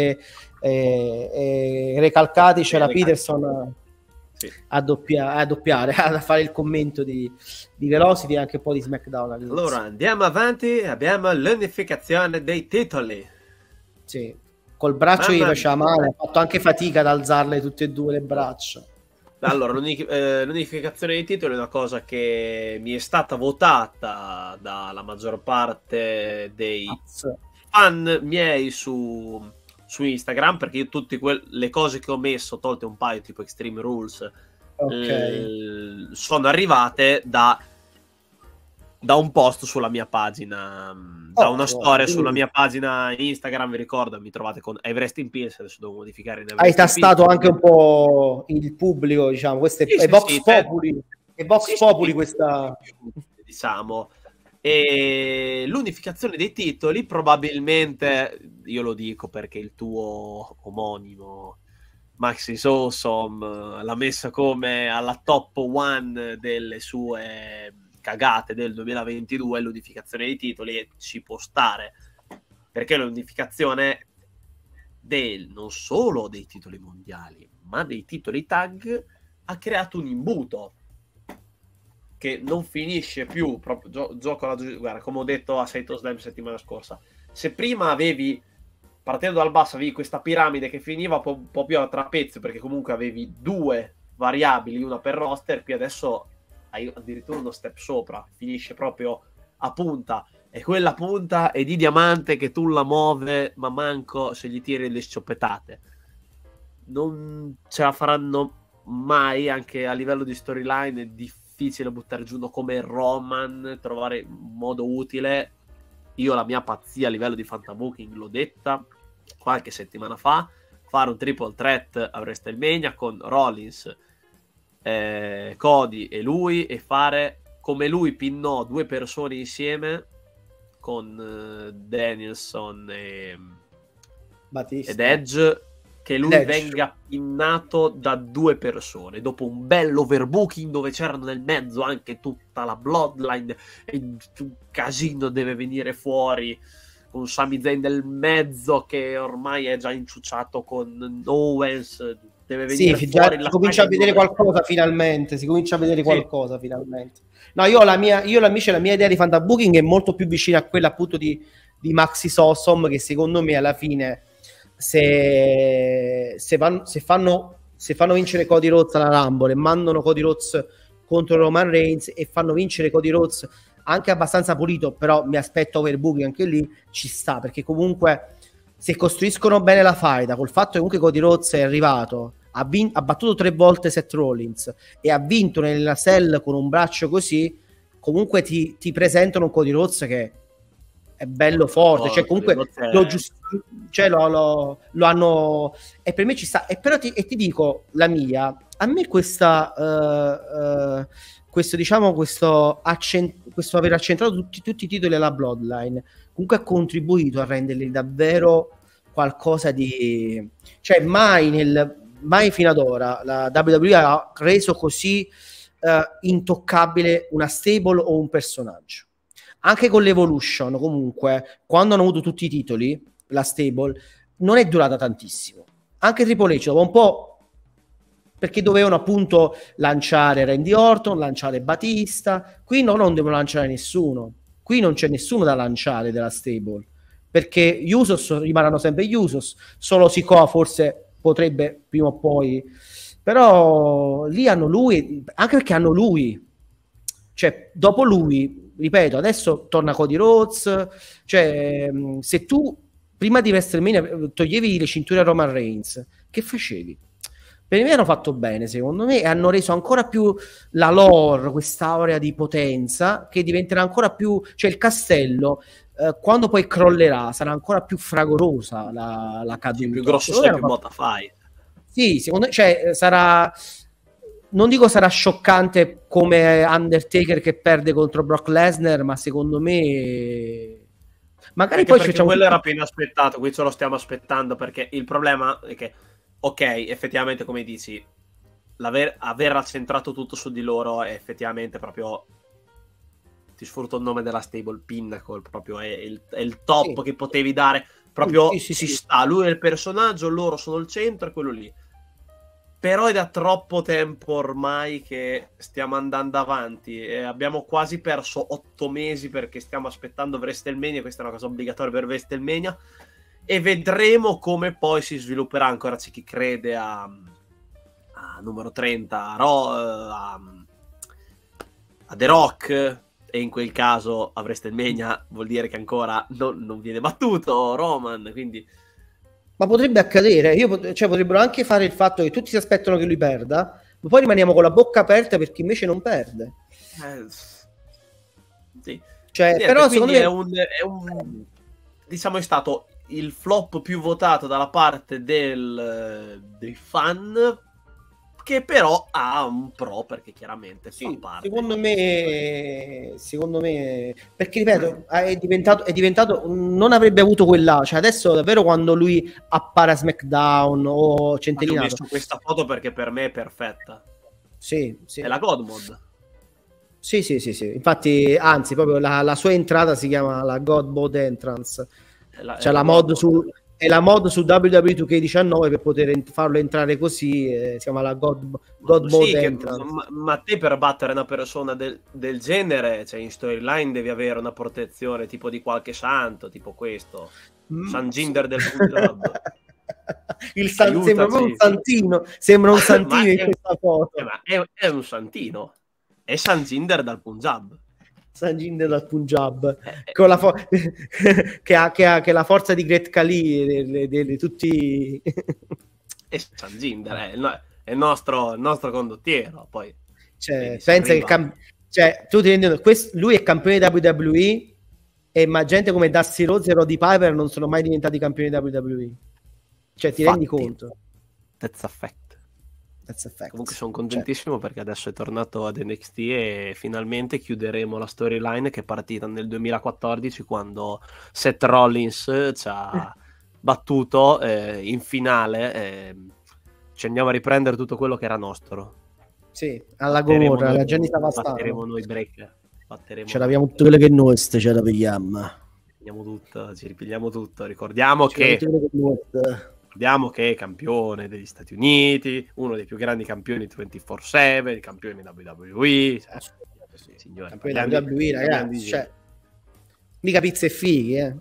e Recalcati, c'era Peterson a doppiare, a fare il commento di Velocity e anche un po' di SmackDown all'inizio. Allora andiamo avanti, abbiamo l'unificazione dei titoli. Sì, col braccio gli faceva male, ha fatto anche fatica ad alzarle tutte e due le braccia. Allora, l'unificazione dei titoli è una cosa che mi è stata votata dalla maggior parte dei fan miei su Instagram, perché io tutte le cose che ho messo, tolte un paio tipo Extreme Rules, sono arrivate da un post sulla mia pagina, da una storia sulla mia pagina Instagram. Vi ricordo, mi trovate con Everest in Peace. Adesso devo modificare. Hai tastato anche un po' il pubblico, diciamo. Questo è Vox Populi. È Vox Populi questa, diciamo. E l'unificazione dei titoli, probabilmente, io lo dico perché il tuo omonimo Maxis Awesome l'ha messa come alla top one delle sue cagate del 2022, l'unificazione dei titoli, e ci può stare, perché l'unificazione non solo dei titoli mondiali, ma dei titoli tag ha creato un imbuto che non finisce più. Proprio gioco guarda, come ho detto a Saito Slam settimana scorsa, se prima avevi, partendo dal basso, avevi questa piramide che finiva un po' più a trapezio, perché comunque avevi due variabili, una per roster, qui adesso hai addirittura uno step sopra, finisce proprio a punta, e quella punta è di diamante che tu la muove, ma manco se gli tiri le scioppettate. Non ce la faranno mai, anche a livello di storyline è difficile buttare giù uno come Roman, trovare un modo utile. Io la mia pazzia a livello di fantabooking l'ho detta qualche settimana fa, fare un triple threat a WrestleMania con Rollins, Cody e lui, e fare come lui pinnò due persone insieme con Danielson ed Edge, che lui venga pinnato da due persone dopo un bello overbooking dove c'erano nel mezzo anche tutta la Bloodline e un casino deve venire fuori, con Sami Zayn nel mezzo che ormai è già inciucciato con Owens. Deve venire fuori, si comincia a vedere qualcosa finalmente. No, io la mia idea di fantabooking è molto più vicina a quella appunto di Maxis Awesome, che secondo me alla fine se fanno vincere Cody Rhodes alla Rumble e mandano Cody Rhodes contro Roman Reigns e fanno vincere Cody Rhodes anche abbastanza pulito, però mi aspetto overbooking anche lì, ci sta, perché comunque se costruiscono bene la faida, col fatto che comunque Cody Rhodes è arrivato, ha battuto 3 volte Seth Rollins e ha vinto nella Cell con un braccio così, comunque ti presentano un Cody Rhodes che è bello forte, cioè comunque lo hanno, e per me ci sta. E però ti dico la mia, a me questo aver accentrato tutti i titoli alla Bloodline comunque ha contribuito a renderli davvero qualcosa di, cioè mai fino ad ora la WWE ha reso così intoccabile una stable o un personaggio. Anche con l'Evolution, comunque, quando hanno avuto tutti i titoli, la stable non è durata tantissimo. Anche Triple H dopo un po', perché dovevano appunto lanciare Randy Orton, lanciare Batista. Qui non devono lanciare nessuno. Qui non c'è nessuno da lanciare della stable, perché gli Usos rimarranno sempre gli Usos. Solo Sikoa forse potrebbe prima o poi, però lì hanno lui, anche perché hanno lui, cioè dopo lui, ripeto, adesso torna Cody Rhodes, cioè se tu prima di WrestleMania toglievi le cinture a Roman Reigns, che facevi? Per me hanno fatto bene, secondo me, e hanno reso ancora più la lore, quest'aurea di potenza, che diventerà ancora più, cioè il castello, quando poi crollerà, sarà ancora più fragorosa la caduta. Più grosso sei, più botta fai. Sì, secondo me, cioè, sarà, non dico sarà scioccante come Undertaker che perde contro Brock Lesnar, ma secondo me magari anche poi perché quello era appena aspettato, qui ce lo stiamo aspettando, perché il problema è che, ok, effettivamente come dici, aver accentrato tutto su di loro è effettivamente proprio, ti sfrutto il nome della stable, Pinnacle, proprio è il top, sì, che potevi dare, proprio sì. sta, lui è il personaggio, loro sono il centro, è quello lì. Però è da troppo tempo ormai che stiamo andando avanti e abbiamo quasi perso 8 mesi perché stiamo aspettando WrestleMania, questa è una cosa obbligatoria per WrestleMania, e vedremo come poi si svilupperà. Ancora c'è chi crede a numero 30, a The Rock, e in quel caso a WrestleMania vuol dire che ancora non viene battuto Roman, quindi... Ma potrebbe accadere, cioè potrebbero anche fare il fatto che tutti si aspettano che lui perda, ma poi rimaniamo con la bocca aperta per chi invece non perde. Sì. Cioè, niente, però secondo me diciamo è stato il flop più votato dalla parte dei fan, che però ha un pro, perché chiaramente sì, fa parte. Secondo me, perché ripeto, è diventato, non avrebbe avuto quella, cioè adesso davvero quando lui appare a SmackDown o centellinato. Ho messo questa foto perché per me è perfetta. Sì. È la God Mod. Sì. Infatti, anzi, proprio la sua entrata si chiama la God Mod Entrance. C'è la mod su... È la mod su WWE 2K19 per poter farlo entrare così, si chiama la God Mode Entrance. Ma te per battere una persona del genere, cioè in storyline devi avere una protezione tipo di qualche santo, tipo questo, San Jinder del Punjab. Sembra un santino, sembra un santino in questa foto. Ma è un santino, è San Jinder dal Punjab. San Jinder dal Punjab, con la che ha la forza di Great Khali di tutti. E San Jinder è il nostro condottiero, poi cioè, pensa che tu ti rendi conto, lui è campione di WWE e ma gente come Dusty Rhodes e Roddy Piper non sono mai diventati campioni di WWE, cioè ti rendi conto? That's a fact. Comunque sono contentissimo, perché adesso è tornato ad NXT e finalmente chiuderemo la storyline che è partita nel 2014 quando Seth Rollins ci ha battuto in finale, ci andiamo a riprendere tutto quello che era nostro. Sì, alla Gomorra, la gente stava batteremo noi breaker, ce l'abbiamo tutto quello che è nostro, ce la pigliamo. Ci ripigliamo tutto, ricordiamo che è campione degli Stati Uniti, uno dei più grandi campioni 24/7, campione WWE, signore, campione WWE, ragazzi, cioè, mica pizze e fighi,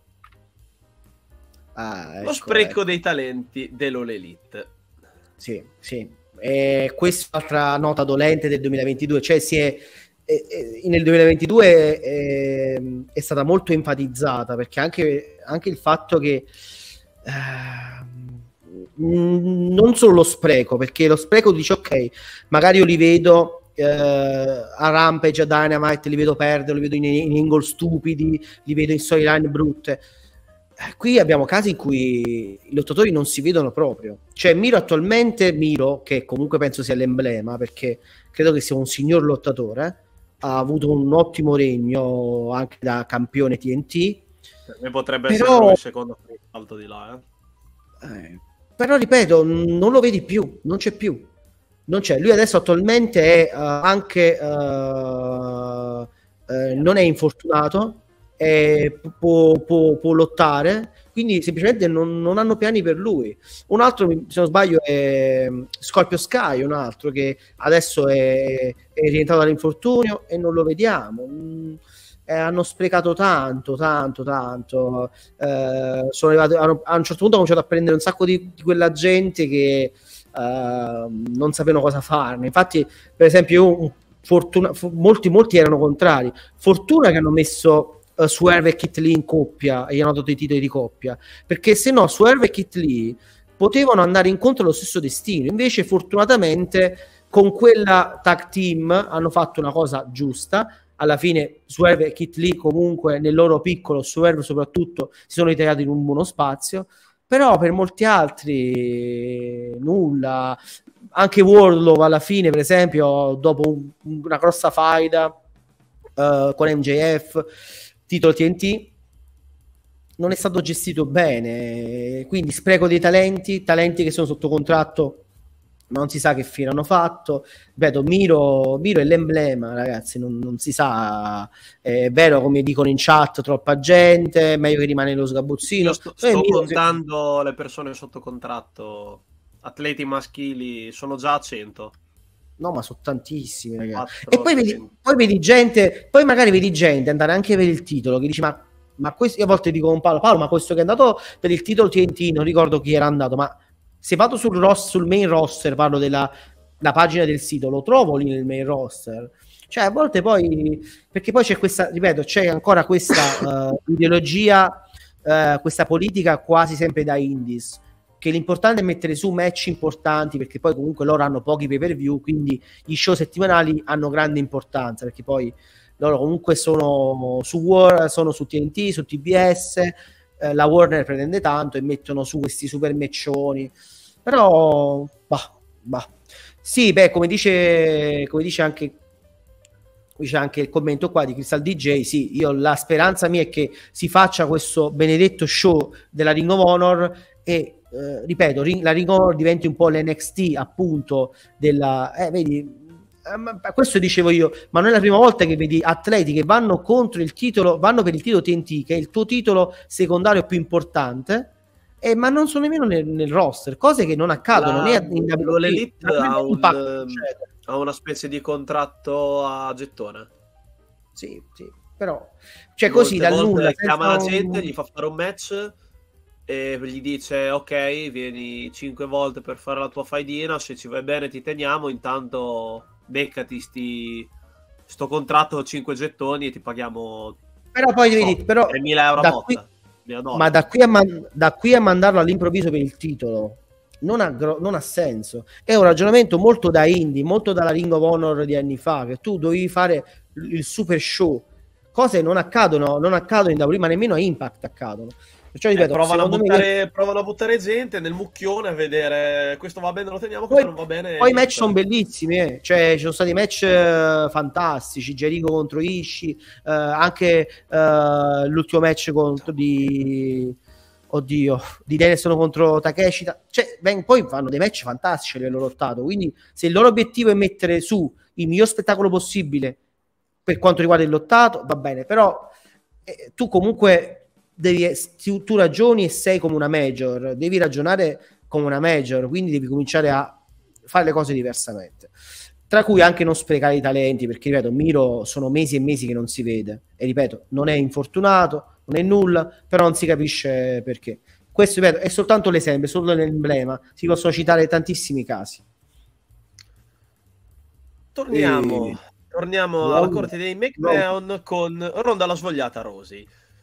lo spreco dei talenti dell'All Elite. Sì. E questa è un'altra nota dolente del 2022, cioè nel 2022 è stata molto enfatizzata, perché anche il fatto che non solo lo spreco, perché lo spreco dice ok, magari io li vedo a Rampage, a Dynamite, li vedo perdere, li vedo in angle stupidi, li vedo in storyline brutte. Qui abbiamo casi in cui i lottatori non si vedono proprio. Cioè attualmente Miro, che comunque penso sia l'emblema, perché credo che sia un signor lottatore, ha avuto un ottimo regno anche da campione TNT. Per me potrebbe essere il secondo alto di là, però ripeto, non lo vedi più, non c'è più, non c'è. Lui adesso attualmente è non è infortunato, può lottare, quindi semplicemente non hanno piani per lui. Un altro, se non sbaglio, è Scorpio Sky, un altro che adesso è rientrato dall'infortunio e non lo vediamo. Hanno sprecato tanto. Sono arrivati, a un certo punto ho cominciato a prendere un sacco di quella gente che non sapevano cosa farne. Infatti, per esempio, molti erano contrari. Fortuna che hanno messo Swerve e Kit Lee in coppia e gli hanno dato i titoli di coppia, perché se no Swerve e Kit Lee potevano andare incontro allo stesso destino. Invece fortunatamente con quella tag team hanno fatto una cosa giusta. Alla fine Swerve e Kit Lee comunque nel loro piccolo, Swerve soprattutto, si sono ritagliati in un buono spazio, però per molti altri nulla. Anche Wardlow alla fine, per esempio, dopo una grossa faida con MJF, titolo TNT, non è stato gestito bene, quindi spreco dei talenti che sono sotto contratto, ma non si sa che fine hanno fatto. Ripeto, Miro è l'emblema, ragazzi, non si sa, è vero come dicono in chat, troppa gente, meglio che rimane lo sgabuzzino. Io sto contando le persone sotto contratto, atleti maschili, sono già a 100. No, ma sono tantissimi, ragazzi. E poi vedi gente, poi magari vedi gente andare anche per il titolo, che dici ma questo, io a volte dico con Paolo, ma questo che è andato per il titolo TNT, non ricordo chi era andato, ma se vado sul main roster, parlo della pagina del sito, lo trovo lì nel main roster. Cioè a volte poi, perché poi c'è questa, ripeto, c'è ancora questa ideologia, questa politica quasi sempre da indies, che l'importante è mettere su match importanti, perché poi comunque loro hanno pochi pay per view, quindi gli show settimanali hanno grande importanza, perché poi loro comunque sono su TNT, su TBS, la Warner pretende tanto e mettono su questi super matchoni, però sì, beh, come dice anche il commento qua di Crystal DJ, sì, io la speranza mia è che si faccia questo benedetto show della Ring of Honor e ripeto, la Ring of Honor diventi un po' l'NXT appunto della vedi, questo dicevo io, ma non è la prima volta che vedi atleti che vanno contro il titolo, vanno per il titolo TNT, che è il tuo titolo secondario più importante, ma non sono nemmeno nel roster, cose che non accadono né in WWE. Ha una specie di contratto a gettone. Sì, però cioè così dal nulla chiama la gente, gli fa fare un match e gli dice ok, vieni 5 volte per fare la tua faidina, se ci vai bene ti teniamo, intanto beccati sto contratto 5 gettoni e ti paghiamo, però poi vedi, però 3.000 euro a botta. Ma da qui a mandarlo all'improvviso per il titolo non ha senso. È un ragionamento molto da indie, molto dalla Ring of Honor di anni fa, che tu dovevi fare il super show, cose non accadono in WWE, ma nemmeno a Impact accadono. Perciò ripeto, provano a buttare gente nel mucchione a vedere questo va bene, lo teniamo, questo non va bene. Poi i match sono bellissimi, cioè ci sono stati match fantastici, Jericho contro Ishii, anche l'ultimo match contro di Danielson contro Takeshita, cioè, poi fanno dei match fantastici a livello lottato, quindi se il loro obiettivo è mettere su il miglior spettacolo possibile per quanto riguarda il lottato, va bene, però tu comunque tu ragioni e sei come una major, devi ragionare come una major, quindi devi cominciare a fare le cose diversamente, tra cui anche non sprecare i talenti, perché ripeto, Miro sono mesi e mesi che non si vede e ripeto, non è infortunato, non è nulla, però non si capisce perché. Questo ripeto è soltanto l'esempio, è solo l'emblema, si possono citare tantissimi casi. Torniamo alla corte dei McMahon con Ronda la svogliata Rousey,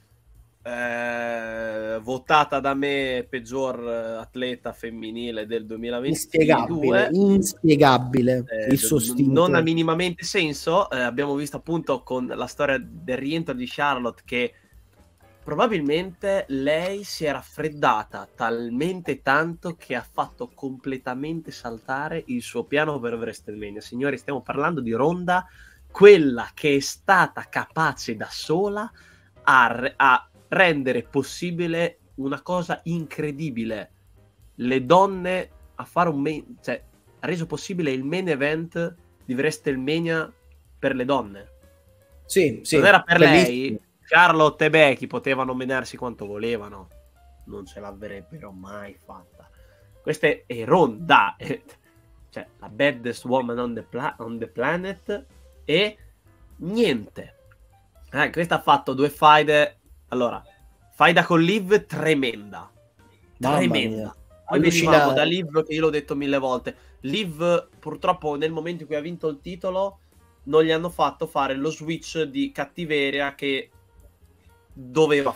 votata da me peggior atleta femminile del 2022. Inspiegabile il suo stile, non ha minimamente senso. Abbiamo visto appunto con la storia del rientro di Charlotte che probabilmente lei si è raffreddata talmente tanto che ha fatto completamente saltare il suo piano per WrestleMania. Signori, stiamo parlando di Ronda, quella che è stata capace da sola a rendere possibile una cosa incredibile. Le donne a fare ha reso possibile il main event di WrestleMania per le donne. Sì. Non era per lei. Charlotte e Becky potevano menarsi quanto volevano, non ce l'avrebbero mai fatta. Questa è Ronda, cioè la baddest woman on the planet, e niente. Questa ha fatto 2 faide. Allora, faida con Liv tremenda. Poi venivamo da Liv, che io l'ho detto 1000 volte. Liv purtroppo nel momento in cui ha vinto il titolo non gli hanno fatto fare lo switch di cattiveria che doveva fare.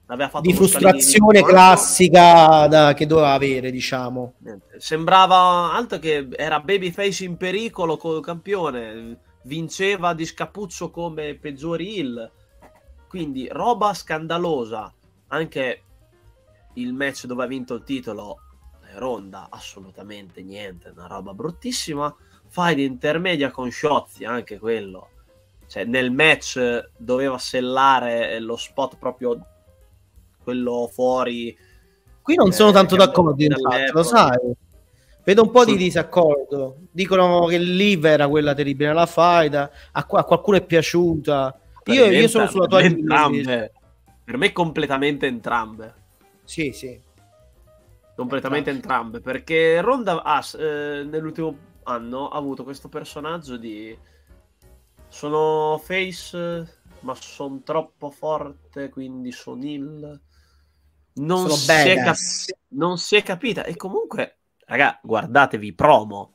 aveva fatto di uno scalino frustrazione classica che doveva avere, diciamo. Sembrava altro che era babyface in pericolo col campione, vinceva di scapuzzo come peggiori heel, quindi roba scandalosa. Anche il match dove ha vinto il titolo Ronda, assolutamente niente, una roba bruttissima. Fight intermedia con Shotzi, anche quello, cioè nel match doveva sellare lo spot proprio quello fuori. Qui non sono tanto d'accordo, infatti, lo sai. Vedo un po' di disaccordo. Dicono che Liv era quella terribile nella fight, a qualcuno è piaciuta. Io sono sulla tua linea. Per me completamente entrambe. Sì, sì. Completamente entrambe, perché Ronda nell'ultimo anno ha avuto questo personaggio di sono face ma sono troppo forte, quindi sono heel. Non si è capita. E comunque, raga, guardatevi promo.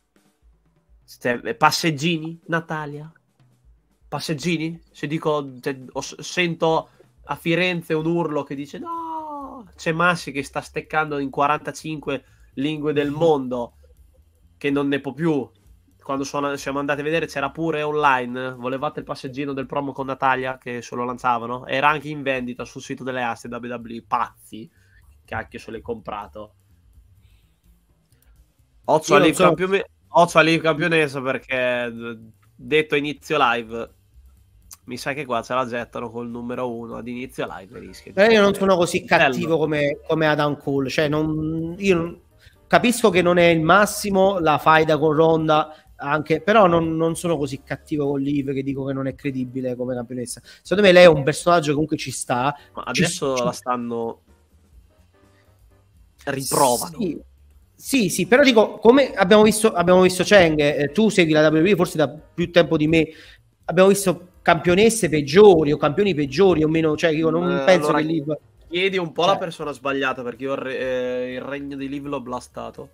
Passeggini, Natalia. Passeggini? Se dico, sento a Firenze un urlo che dice no, c'è Massi che sta steccando in 45 lingue del mondo, che non ne può più. Quando siamo andati a vedere c'era pure online. Volevate il passeggino del promo con Natalia che se lo lanciavano? Era anche in vendita sul sito delle aste WWE. Pazzi, cacchio, se l'hai comprato. Occhio all'I campionesso, perché detto inizio live mi sa che qua ce la gettano col numero 1 ad inizio live. Io non sono così cattivo come Adam Cole, cioè io capisco che non è il massimo la faida con Ronda, anche, però non sono così cattivo con Liv che dico che non è credibile come campionessa. Secondo me lei è un personaggio che comunque ci sta. Ma adesso la stanno riprovano. Sì, però dico, come abbiamo visto Cheng, tu segui la WWE forse da più tempo di me, abbiamo visto campionesse peggiori o campioni peggiori o meno, cioè io non penso che Liv... Chiedi un po' la persona sbagliata, perché io il regno di Liv l'ho blastato.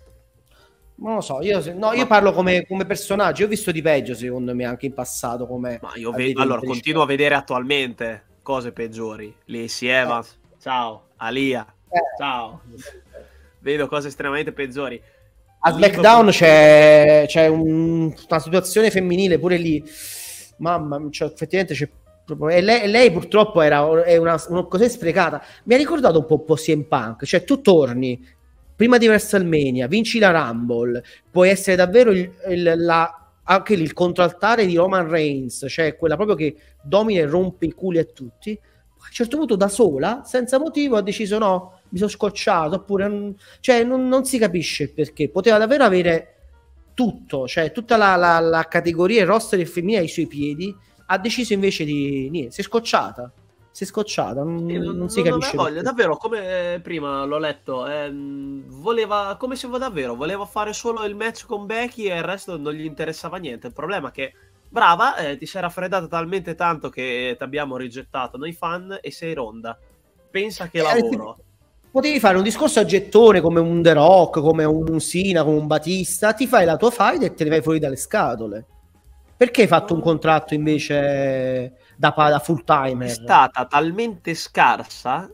Non lo so, io parlo come personaggio. Io ho visto di peggio, secondo me, anche in passato. Ma io allora continuo a vedere attualmente cose peggiori. Lacey Evans, ciao. Alia, ciao. Vedo cose estremamente peggiori. A SmackDown c'è una situazione femminile pure lì. Mamma, cioè, effettivamente c'è proprio... E lei purtroppo è una cosa sprecata. Mi ha ricordato un po' CM Punk. Cioè, tu torni prima di WrestleMania, vinci la Rumble, puoi essere davvero anche il contraltare di Roman Reigns, cioè quella proprio che domina e rompe i culi a tutti. A un certo punto da sola, senza motivo, ha deciso no, mi sono scocciato, oppure cioè non si capisce il perché. Poteva davvero avere tutto, cioè tutta la categoria, il roster femminile ai suoi piedi, ha deciso invece di niente, si è scocciata, non si capisce. Voglia, davvero, come prima l'ho letto, voleva, come se voleva fare solo il match con Becky e il resto non gli interessava niente. Il problema è che, brava, ti sei raffreddata talmente tanto che ti abbiamo rigettato noi fan e sei Ronda. Pensa che lavoro. Potevi fare un discorso a gettone come un The Rock, come un Cena, come un Batista, ti fai la tua fight e te ne vai fuori dalle scatole. Perché hai fatto un contratto invece da full timer? È stata talmente scarsa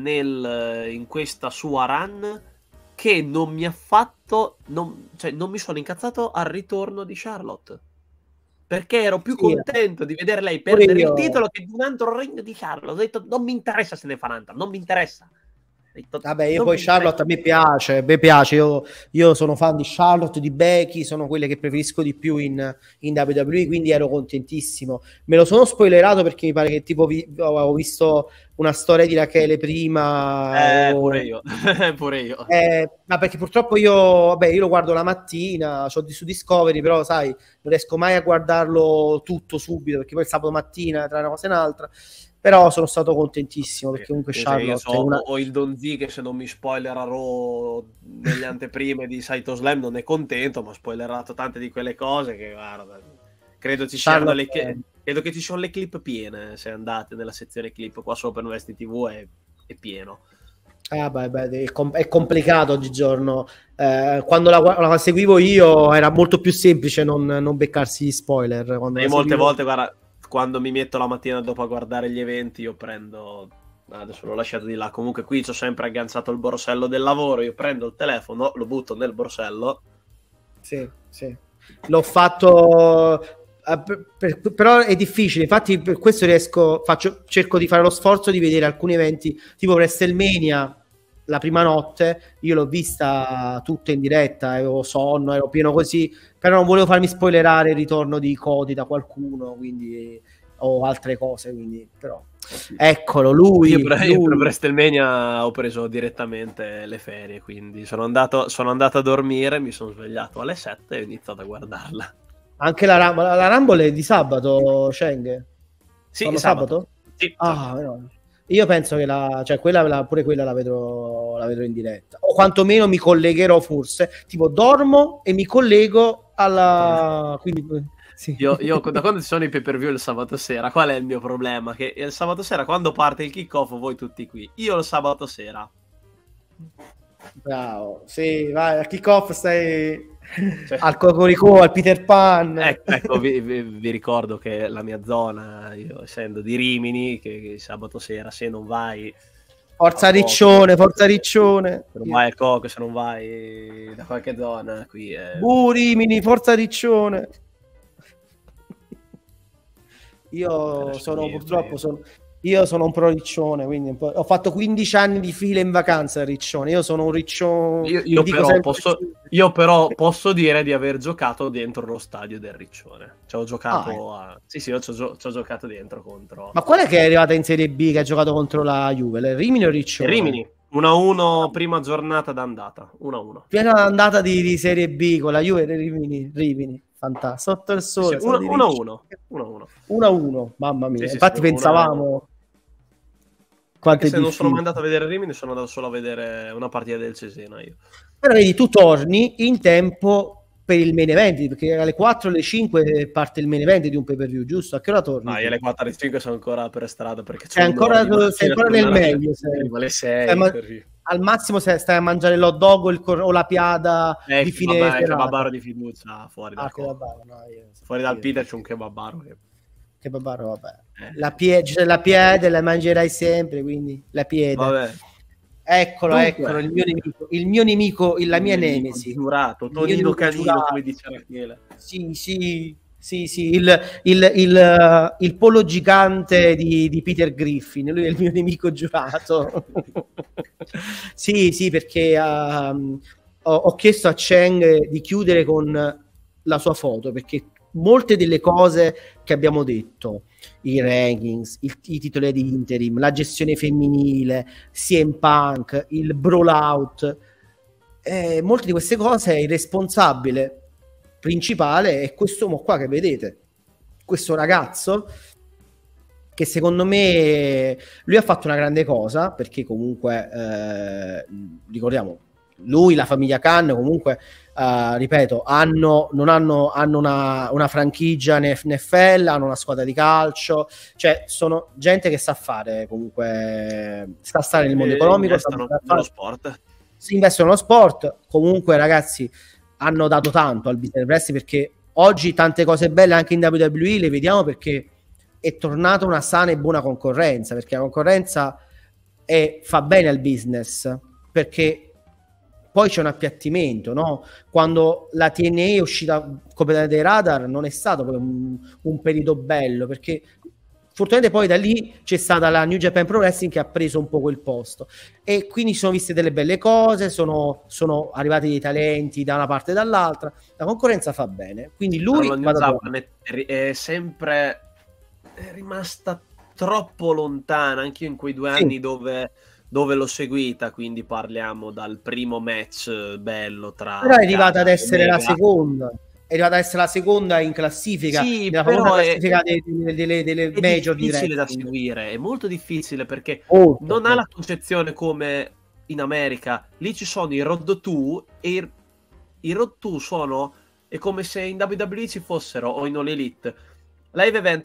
in questa sua run che non mi ha fatto, non mi sono incazzato al ritorno di Charlotte, perché ero più contento di vedere lei perdere il titolo che di un altro regno di Charlotte. Ho detto non mi interessa se ne fa un'altra, non mi interessa. Vabbè, io poi Charlotte a me piace, io sono fan di Charlotte, di Becky, sono quelle che preferisco di più in WWE, quindi ero contentissimo. Me lo sono spoilerato perché mi pare che tipo avevo visto una storia di Rachele prima. Pure io. Ma perché purtroppo io lo guardo la mattina, su Discovery, però sai, non riesco mai a guardarlo tutto subito, perché poi il sabato mattina tra una cosa e un'altra. Però sono stato contentissimo perché comunque Charlotte ho il Don Z che se non mi spoilera Raw nelle anteprime di Saito Slam non è contento, ma ha spoilerato tante di quelle cose che guarda, credo che ci sono le clip piene. Se andate nella sezione clip qua sopra Investi TV è pieno. È complicato oggigiorno. Quando la seguivo io era molto più semplice non beccarsi gli spoiler. Molte volte, guarda, quando mi metto la mattina dopo a guardare gli eventi, io prendo Adesso l'ho lasciato di là. Comunque qui c'ho sempre agganciato il borsello del lavoro. Io prendo il telefono, lo butto nel borsello. Sì, sì. L'ho fatto, però è difficile. Infatti per questo cerco di fare lo sforzo di vedere alcuni eventi tipo WrestleMania. La prima notte io l'ho vista tutta in diretta, avevo sonno, ero pieno così, però non volevo farmi spoilerare il ritorno di Cody da qualcuno, quindi o altre cose, quindi però eccolo lui. Io per WrestleMania ho preso direttamente le ferie, quindi sono andato a dormire, mi sono svegliato alle 7 e ho iniziato a guardarla. Anche la Rumble è di sabato, Sheng? Sì, sabato? Sì, no. Io penso che pure quella la vedrò in diretta, o quantomeno mi collegherò, forse tipo dormo e mi collego alla, quindi sì. Io da quando ci sono i pay-per-view il sabato sera, qual è il mio problema? Che il sabato sera quando parte il kick-off voi tutti qui, io il sabato sera. Bravo, sì, vai al kick-off, stai al Cocorico, al Peter Pan. Ecco vi ricordo che la mia zona, io essendo di Rimini, che sabato sera se non vai Forza Riccione, Forza Riccione. Se non vai al Coco, se non vai da qualche zona qui Rimini, Forza Riccione. Io sono un pro Riccione, quindi ho fatto 15 anni di fila in vacanza a Riccione. Io sono un Riccione. Io però posso dire di aver giocato dentro lo stadio del Riccione. Ho giocato Sì, io ci ho giocato dentro contro. Ma qual è che è arrivata in Serie B che ha giocato contro la Juve? Rimini o Riccione? Rimini. 1-1 prima giornata d'andata. 1-1. Piena d'andata di Serie B con la Juve Rimini. Fantastico. Sotto il sole. 1-1. 1-1. Mamma mia. Sì, infatti pensavamo... Se non sono mai andato a vedere Rimini, sono andato solo a vedere una partita del Cesena io. Però vedi, tu torni in tempo per il main event, perché alle 4 alle 5 parte il main event di un pay-per-view, giusto? A che ora torni? Io alle 4 alle 5 sono ancora per strada, perché sei ancora nel meglio. Alle 6. Al massimo stai a mangiare l'hot dog o la piada di fine serata. Kebabaro di fiducia fuori dal fuori dal Peter c'è un kebabaro vabbè. La piede la mangerai sempre, quindi la piede. Vabbè. Eccolo, il mio nemico, la mia nemesi. Giurato, Tonino Canino, come dice Rachele. Sì, il polo gigante di Peter Griffin, lui è il mio nemico giurato. sì, perché ho chiesto a Cheng di chiudere con la sua foto, perché molte delle cose che abbiamo detto, i rankings, i titoli di interim, la gestione femminile, CM Punk, il brawlout, molte di queste cose il responsabile principale è quest'uomo qua che vedete, questo ragazzo che secondo me lui ha fatto una grande cosa, perché comunque ricordiamo, lui, la famiglia Khan comunque ripeto, hanno una franchigia NFL, hanno una squadra di calcio, cioè sono gente che sa fare, comunque sa stare nel mondo economico, nello sport. Si investono nello sport. Comunque ragazzi hanno dato tanto al business wrestling, perché oggi tante cose belle anche in WWE le vediamo perché è tornata una sana e buona concorrenza, perché la concorrenza fa bene al business, perché poi c'è un appiattimento, no? Quando la TNA è uscita completamente dai radar non è stato un periodo bello, perché fortunatamente poi da lì c'è stata la New Japan Pro Wrestling che ha preso un po' quel posto, e quindi sono viste delle belle cose, sono arrivati dei talenti da una parte e dall'altra, la concorrenza fa bene, quindi lui è sempre rimasta troppo lontana, anche io in quei 2 anni dove l'ho seguita, quindi parliamo dal primo match bello tra... Però è arrivata ad essere la seconda. È arrivata ad essere la seconda in classifica, nella classifica delle major. È difficile da seguire, è molto difficile, perché non ha la concezione come in America. Lì ci sono i Road to, e i Road to è come se in WWE ci fossero, o in All Elite, live event,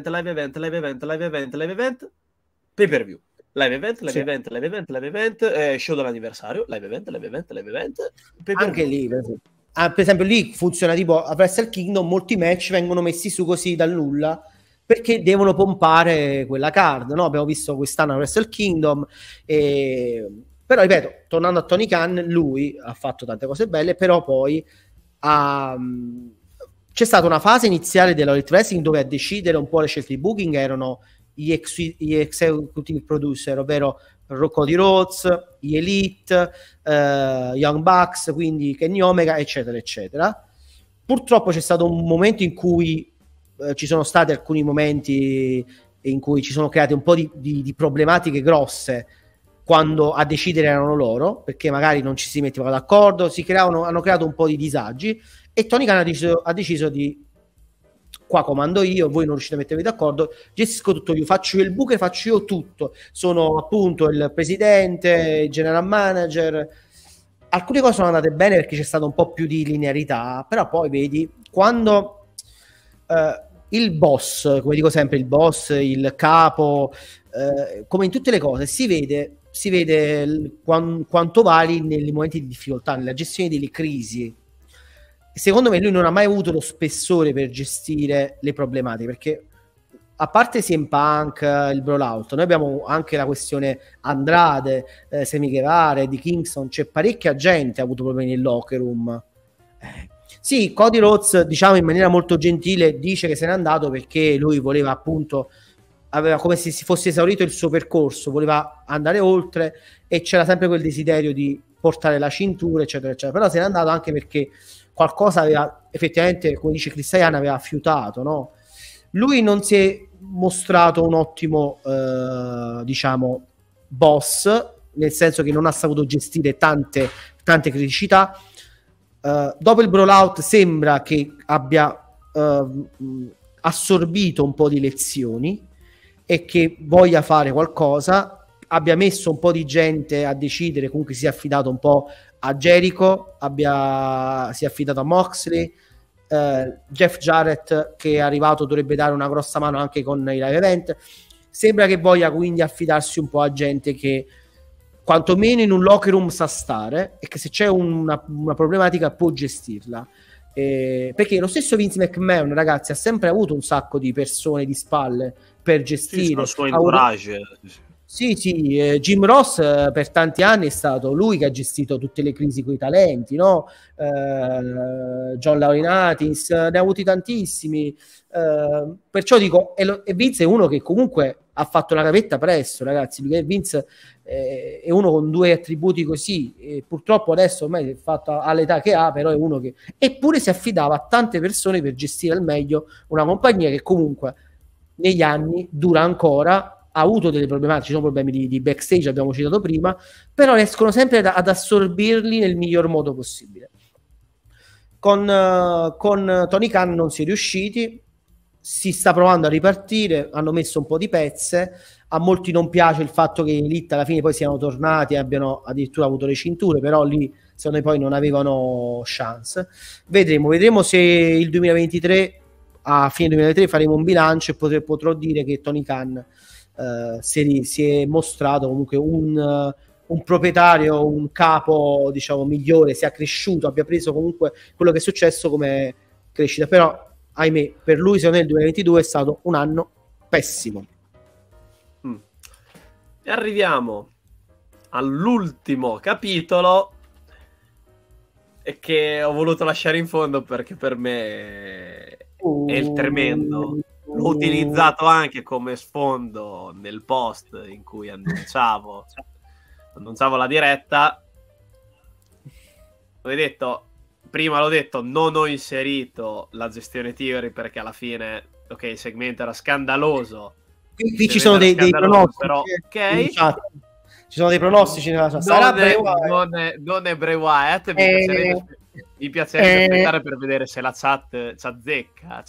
pay per view. Live event, show dell'anniversario, live event. Anche lì, per esempio, lì funziona tipo a Wrestle Kingdom, molti match vengono messi su così dal nulla, perché devono pompare quella card, no? Abbiamo visto quest'anno Wrestle Kingdom, però ripeto, tornando a Tony Khan, lui ha fatto tante cose belle, però poi c'è stata una fase iniziale della Elite Wrestling dove a decidere un po' le scelte di booking erano gli executive producer, ovvero Cody Rhodes, gli Elite, Young Bucks, quindi Kenny Omega, eccetera, eccetera. Purtroppo c'è stato un momento in cui ci sono stati alcuni momenti in cui ci sono create un po' di problematiche grosse quando a decidere erano loro, perché magari non ci si metteva d'accordo, hanno creato un po' di disagi, e Tony Khan ha deciso di: qua comando io, voi non riuscite a mettervi d'accordo, gestisco tutto io, faccio io il buco e faccio io tutto, sono appunto il presidente, il general manager. Alcune cose sono andate bene perché c'è stato un po' più di linearità, però poi vedi, quando il boss, come dico sempre, il boss, il capo, come in tutte le cose, si vede quanto vali nei momenti di difficoltà, nella gestione delle crisi. Secondo me lui non ha mai avuto lo spessore per gestire le problematiche, perché a parte CM Punk, il Brawlout, noi abbiamo anche la questione Andrade, Sammy Guevara, di Kingston, c'è parecchia gente che ha avuto problemi nel locker room. Sì, Cody Rhodes, diciamo in maniera molto gentile, dice che se n'è andato perché lui voleva appunto, aveva come se si fosse esaurito il suo percorso, voleva andare oltre e c'era sempre quel desiderio di portare la cintura, eccetera, eccetera. Però se n'è andato anche perché qualcosa aveva effettivamente, come dice Cristiano, aveva fiutato, no? Lui non si è mostrato un ottimo diciamo boss, nel senso che non ha saputo gestire tante criticità. Dopo il Brawlout sembra che abbia assorbito un po' di lezioni e che voglia fare qualcosa, abbia messo un po' di gente a decidere, comunque si è affidato un po' a Jericho, si è affidato a Moxley, Jeff Jarrett che è arrivato dovrebbe dare una grossa mano anche con i live event. Sembra che voglia quindi affidarsi un po' a gente che quantomeno in un locker room sa stare e che se c'è una problematica può gestirla, perché lo stesso Vince McMahon, ragazzi, ha sempre avuto un sacco di persone di spalle per gestire, sì, entourage. Sì, Jim Ross per tanti anni è stato lui che ha gestito tutte le crisi con i talenti, no? John Laurinaitis, ne ha avuti tantissimi, perciò dico, e Vince è uno che comunque ha fatto la gavetta presto, ragazzi. Vince è uno con due attributi così, e purtroppo adesso ormai è fatto all'età che ha, però è uno che eppure si affidava a tante persone per gestire al meglio una compagnia che comunque negli anni dura ancora. Ha avuto delle problematiche, ci sono problemi di backstage, abbiamo citato prima, però riescono sempre ad assorbirli nel miglior modo possibile. Con Tony Khan non si è riusciti, si sta provando a ripartire, hanno messo un po' di pezze, a molti non piace il fatto che Elite alla fine poi siano tornati e abbiano addirittura avuto le cinture, però lì secondo me poi non avevano chance. Vedremo se il 2023, a fine 2023 faremo un bilancio e potrò dire che Tony Khan si è mostrato comunque un proprietario, un capo diciamo migliore, si è cresciuto, abbia preso comunque quello che è successo come crescita, però ahimè per lui secondo me il 2022 è stato un anno pessimo. E arriviamo all'ultimo capitolo e che ho voluto lasciare in fondo perché per me è il tremendo. L'ho utilizzato anche come sfondo nel post in cui annunciavo la diretta. Prima l'ho detto, non ho inserito la gestione Theory perché alla fine, ok, il segmento era scandaloso. Qui ci sono dei pronostici, però, ok. Ci sono dei pronostici nella sua. Non è Bray Wyatt. Mi piacerebbe aspettare per vedere se la chat zecca.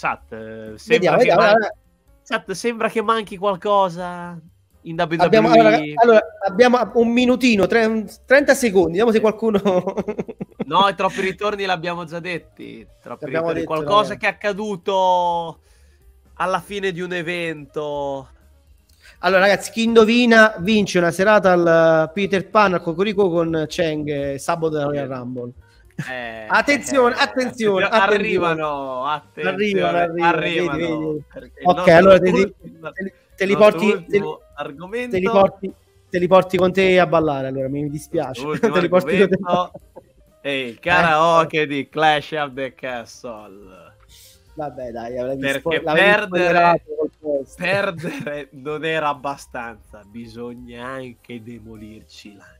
Chat, sembra che manchi qualcosa in WWE. Abbiamo un minutino, 30 secondi, vediamo se qualcuno... No, i troppi ritorni l'abbiamo già detti. Qualcosa che è accaduto alla fine di un evento. Allora ragazzi, chi indovina vince una serata al Peter Pan al Cocorico con Cheng sabato della Royal Rumble. Attenzione. Arrivano. Vedi. Ok, allora te li porti te li porti con te a ballare, allora mi dispiace. Te li porti con te. Il karaoke di Clash of the Castle. Vabbè, dai, perché perdere non era abbastanza, bisogna anche demolirci l'anima.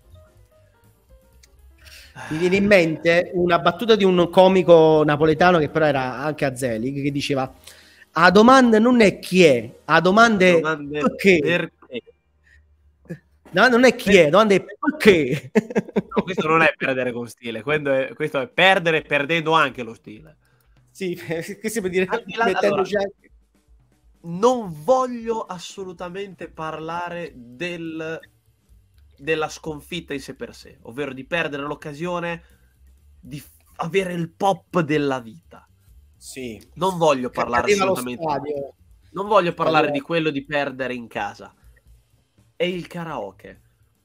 Mi viene in mente una battuta di un comico napoletano che però era anche a Zelig, che diceva: a domanda non è chi è, a domande perché. No, non è chi è, domanda è perché. No, questo non è perdere con stile, questo è perdere perdendo anche lo stile. Sì, questo per dire mettendoci anche. Non voglio assolutamente parlare della sconfitta in sé per sé, ovvero di perdere l'occasione di avere il pop della vita. Sì. Non voglio parlare assolutamente. Non voglio parlare di quello di perdere in casa. È il karaoke.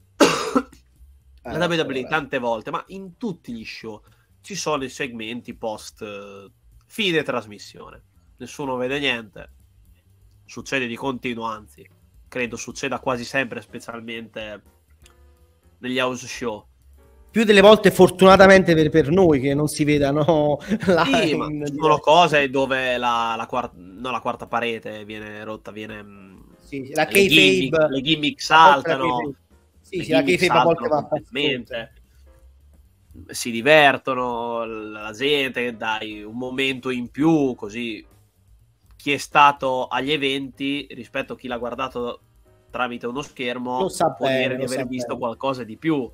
La WWE tante volte, ma in tutti gli show ci sono i segmenti post fine trasmissione. Nessuno vede niente. Succede di continuo, anzi, credo succeda quasi sempre, specialmente negli house show. Più delle volte, fortunatamente per noi, che non si vedano sì, ma sono cose dove la quarta parete viene rotta, sì, la kayfabe, le gimmick saltano. Sì, la kayfabe a volte va completamente. Si divertono, la gente, dai un momento in più, così chi è stato agli eventi rispetto a chi l'ha guardato tramite uno schermo può dire di aver visto qualcosa di più.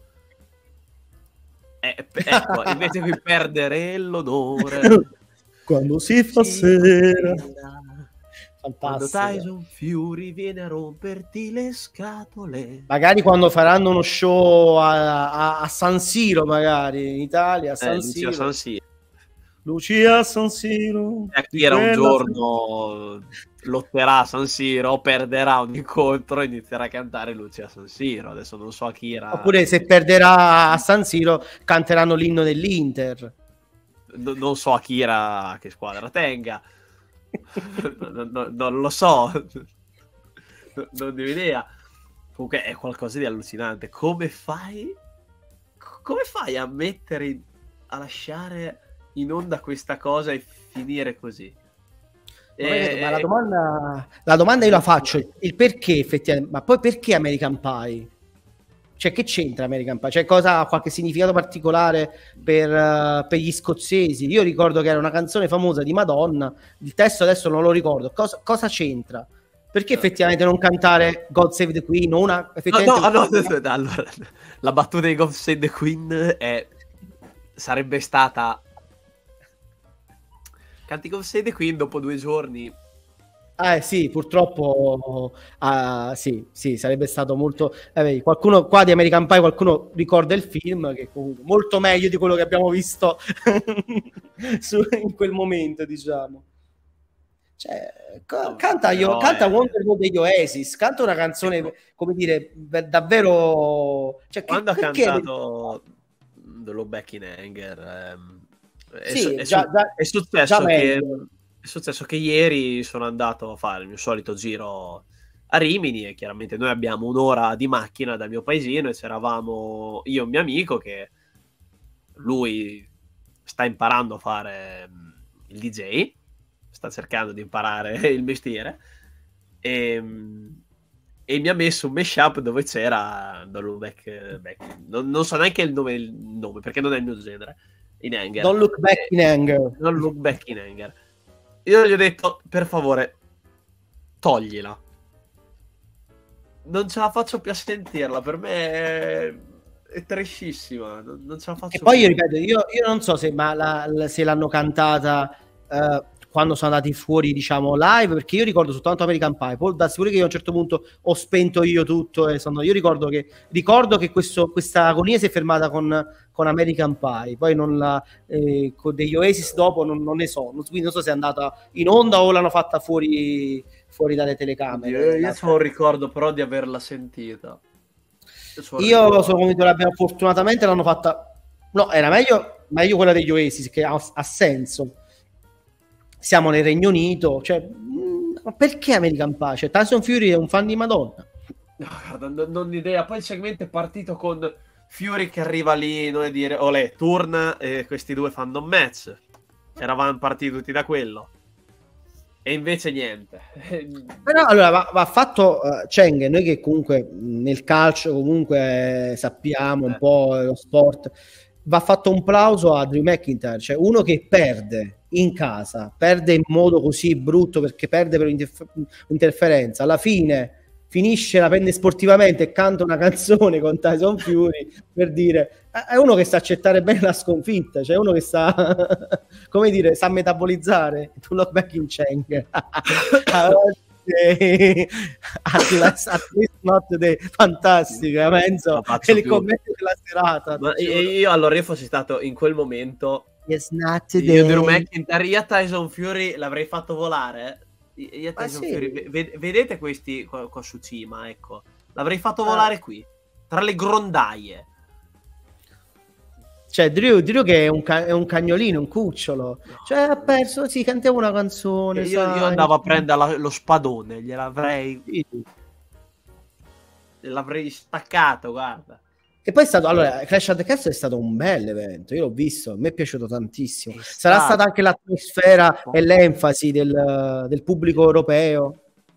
Ecco, invece qui perdere l'onore quando si fa sera. Quando Tyson Fury viene a romperti le scatole. Magari quando faranno uno show a San Siro, magari in Italia, a San Siro. Lucia San Siro. Chi era un giorno lotterà a San Siro, perderà un incontro e inizierà a cantare Lucia San Siro. Adesso non so a chi era. Oppure se perderà a San Siro canteranno l'inno dell'Inter. Non so a chi era, che squadra tenga. Non lo so. Non ho idea. Comunque è qualcosa di allucinante. Come fai a a lasciare in onda questa cosa e finire così? Ma la domanda io la faccio, il perché effettivamente, ma poi perché American Pie? Cioè, che c'entra American Pie? Cioè, cosa ha qualche significato particolare per gli scozzesi? Io ricordo che era una canzone famosa di Madonna, il testo adesso non lo ricordo. Cosa c'entra? Perché effettivamente non cantare God Save the Queen o una... Allora, la battuta di God Save the Queen sarebbe stata... Canti God Save the Queen dopo 2 giorni... sì, purtroppo sì, sarebbe stato molto... qualcuno qua di American Pie, qualcuno ricorda il film, che comunque molto meglio di quello che abbiamo visto in quel momento, diciamo. Cioè, canta Wonderwall degli Oasis, canta una canzone, come dire, davvero... Cioè, quando ha cantato The Low Back in Anger, è successo che ieri sono andato a fare il mio solito giro a Rimini e chiaramente noi abbiamo un'ora di macchina dal mio paesino e c'eravamo io e un mio amico che lui sta imparando a fare il DJ, sta cercando di imparare il mestiere e mi ha messo un mashup dove c'era Don't Look Back. Non so neanche il nome perché non è il mio genere. In Anger. Don't Look Back in Anger. Don't Look Back in Anger. Io gli ho detto, per favore, toglila. Non ce la faccio più a sentirla. Per me è trashissima. Non ce la faccio più. E poi più. Io ripeto, io non so se l'hanno cantata quando sono andati fuori, diciamo, live, perché io ricordo soltanto American Pie. Poi da sicuro che io a un certo punto ho spento io tutto io ricordo che questa agonia si è fermata con American Pie, poi con degli Oasis dopo non ne so, quindi non so se è andata in onda o l'hanno fatta fuori dalle telecamere. Io ho un ricordo però di averla sentita. Io sono convinto che fortunatamente l'hanno fatta. No, era meglio ma io quella degli Oasis che ha senso. Siamo nel Regno Unito, cioè ma perché American Pie? Cioè, Tyson Fury è un fan di Madonna. No, guarda, non ho idea. Poi il segmento è partito con Fury che arriva lì, non è dire, olè, turna e questi due fanno un match. Eravamo partiti tutti da quello. E invece niente. Però allora va fatto Cheng, noi che comunque nel calcio comunque sappiamo un po' lo sport, va fatto un plauso a Drew McIntyre, cioè uno che perde in casa, perde in modo così brutto perché perde per interferenza, alla fine finisce, la prende sportivamente e canta una canzone con Tyson Fury per dire, è uno che sa accettare bene la sconfitta, cioè uno che sa come dire, sa metabolizzare. To look back in Cheng. Not the fantastica, penso che il commento della serata. Ma io allora io fossi stato in quel momento, yes, not io Drew McIntyre, io Tyson Fury l'avrei fatto volare. Io Tyson sì. Fury, vedete questi qua su cima, ecco, l'avrei fatto volare qui tra le grondaie. Cioè Drew che è un cagnolino, un cucciolo, no. Cioè ha perso, sì, cantiamo una canzone, io andavo a prendere lo spadone, gliel'avrei staccato, guarda. E poi è stato, allora, Clash at the Castle è stato un bel evento, io l'ho visto, a me è piaciuto tantissimo. Sarà stata anche l'atmosfera e l'enfasi del pubblico europeo.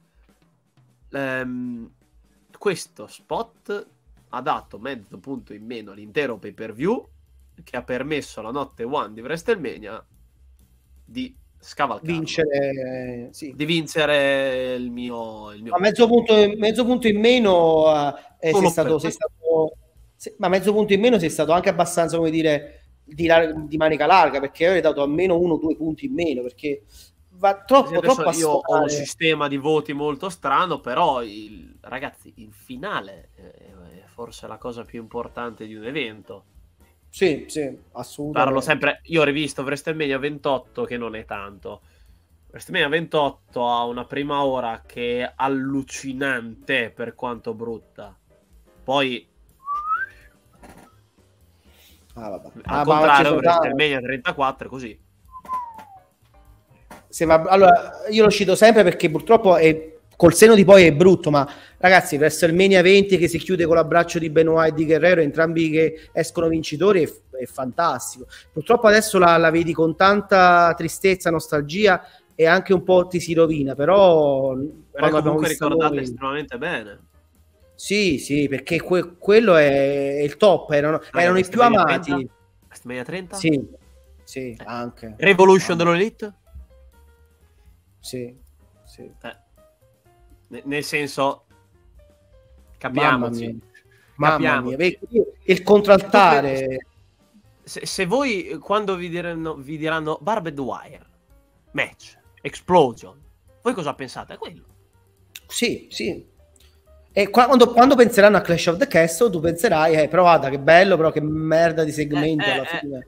Questo spot ha dato mezzo punto in meno all'intero pay-per-view, che ha permesso alla notte one di WrestleMania di scavalcare, di vincere il mio ma mezzo punto in meno sei stato ma mezzo punto in meno sei stato anche abbastanza, come dire, di manica larga, perché avrei dato almeno 1 o 2 punti in meno, perché va troppo a io ho un sistema di voti molto strano, però ragazzi, il finale è forse la cosa più importante di un evento. Sì, assolutamente. Parlo sempre, io ho rivisto WrestleMania 28, che non è tanto. WrestleMania 28 ha una prima ora che è allucinante per quanto brutta. Poi al contrario, WrestleMania 34 è così. Allora, io lo cito sempre perché purtroppo col seno di poi è brutto, ma ragazzi, WrestleMania 20 che si chiude con l'abbraccio di Benoit e di Guerrero, entrambi che escono vincitori, è fantastico. Purtroppo adesso la vedi con tanta tristezza, nostalgia e anche un po' ti si rovina, però quando abbiamo ricordato estremamente bene. Sì, perché quello è il top, erano i più amati. WrestleMania 30? Sì, anche. Revolution dell'Elite? Sì. Nel senso, capiamoci. Mamma mia. Il contraltare. Se voi, quando vi diranno Barbed Wire, match, explosion, voi cosa pensate? È quello. Sì. E quando penseranno a Clash of the Castle, tu penserai, però guarda che bello, però che merda di segmento alla fine.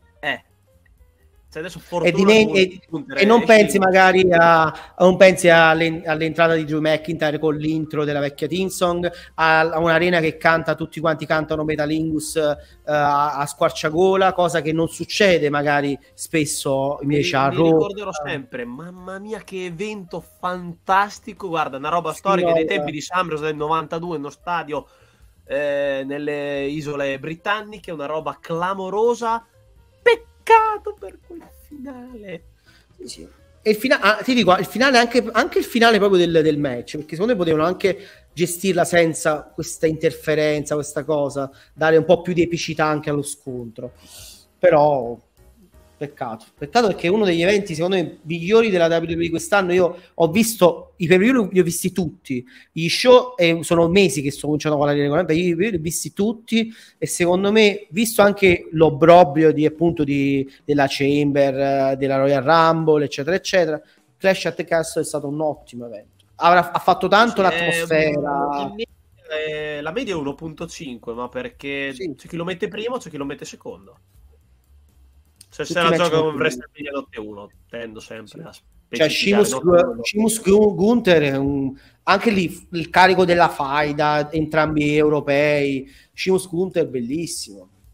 Cioè adesso e non pensi magari non pensi all'entrata di Drew McIntyre con l'intro della vecchia theme song, a un'arena che canta, tutti quanti cantano Metalingus a squarciagola, cosa che non succede magari spesso invece a Raw. Mi ricorderò sempre, mamma mia che evento fantastico, guarda, una roba storica dei tempi di SummerSlam del 92 in uno stadio nelle isole britanniche, una roba clamorosa. Peccato per quel finale. Sì. E il finale, ti dico, il finale anche il finale proprio del match, perché secondo me potevano anche gestirla senza questa interferenza, questa cosa, dare un po' più di epicità anche allo scontro. Però peccato perché è uno degli eventi secondo me migliori della WWE quest'anno. Io ho visto i pay-per-view, li ho visti tutti, gli show, sono mesi che sto cominciando a guardare regolarmente, io li ho visti tutti e secondo me, visto anche l'obbrobrio della Chamber, della Royal Rumble eccetera eccetera, Clash at the Castle è stato un ottimo evento, ha fatto tanto l'atmosfera. La media è 1.5, ma perché c'è chi lo mette primo, c'è chi lo mette secondo. Se la gioca con WrestleMania notte 1, tendo sempre a Sheamus Gunther anche lì il carico della faida, entrambi europei. Sheamus Gunther bellissimo.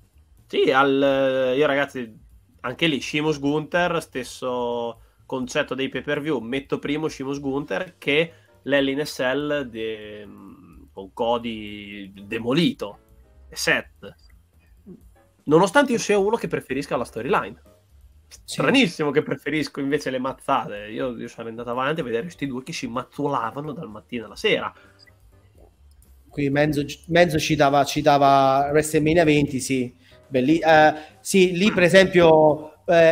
Sì, io ragazzi, anche lì Sheamus Gunther, stesso concetto dei pay-per-view, metto primo Sheamus Gunther che l'Hell in a Cell con Cody demolito e Seth. Nonostante io sia uno che preferisca la storyline. Stranissimo che preferisco invece le mazzate. Io sarei andato avanti a vedere questi due che si mazzolavano dal mattino alla sera. Qui Menzo citava WrestleMania 20, sì. Sì, lì per esempio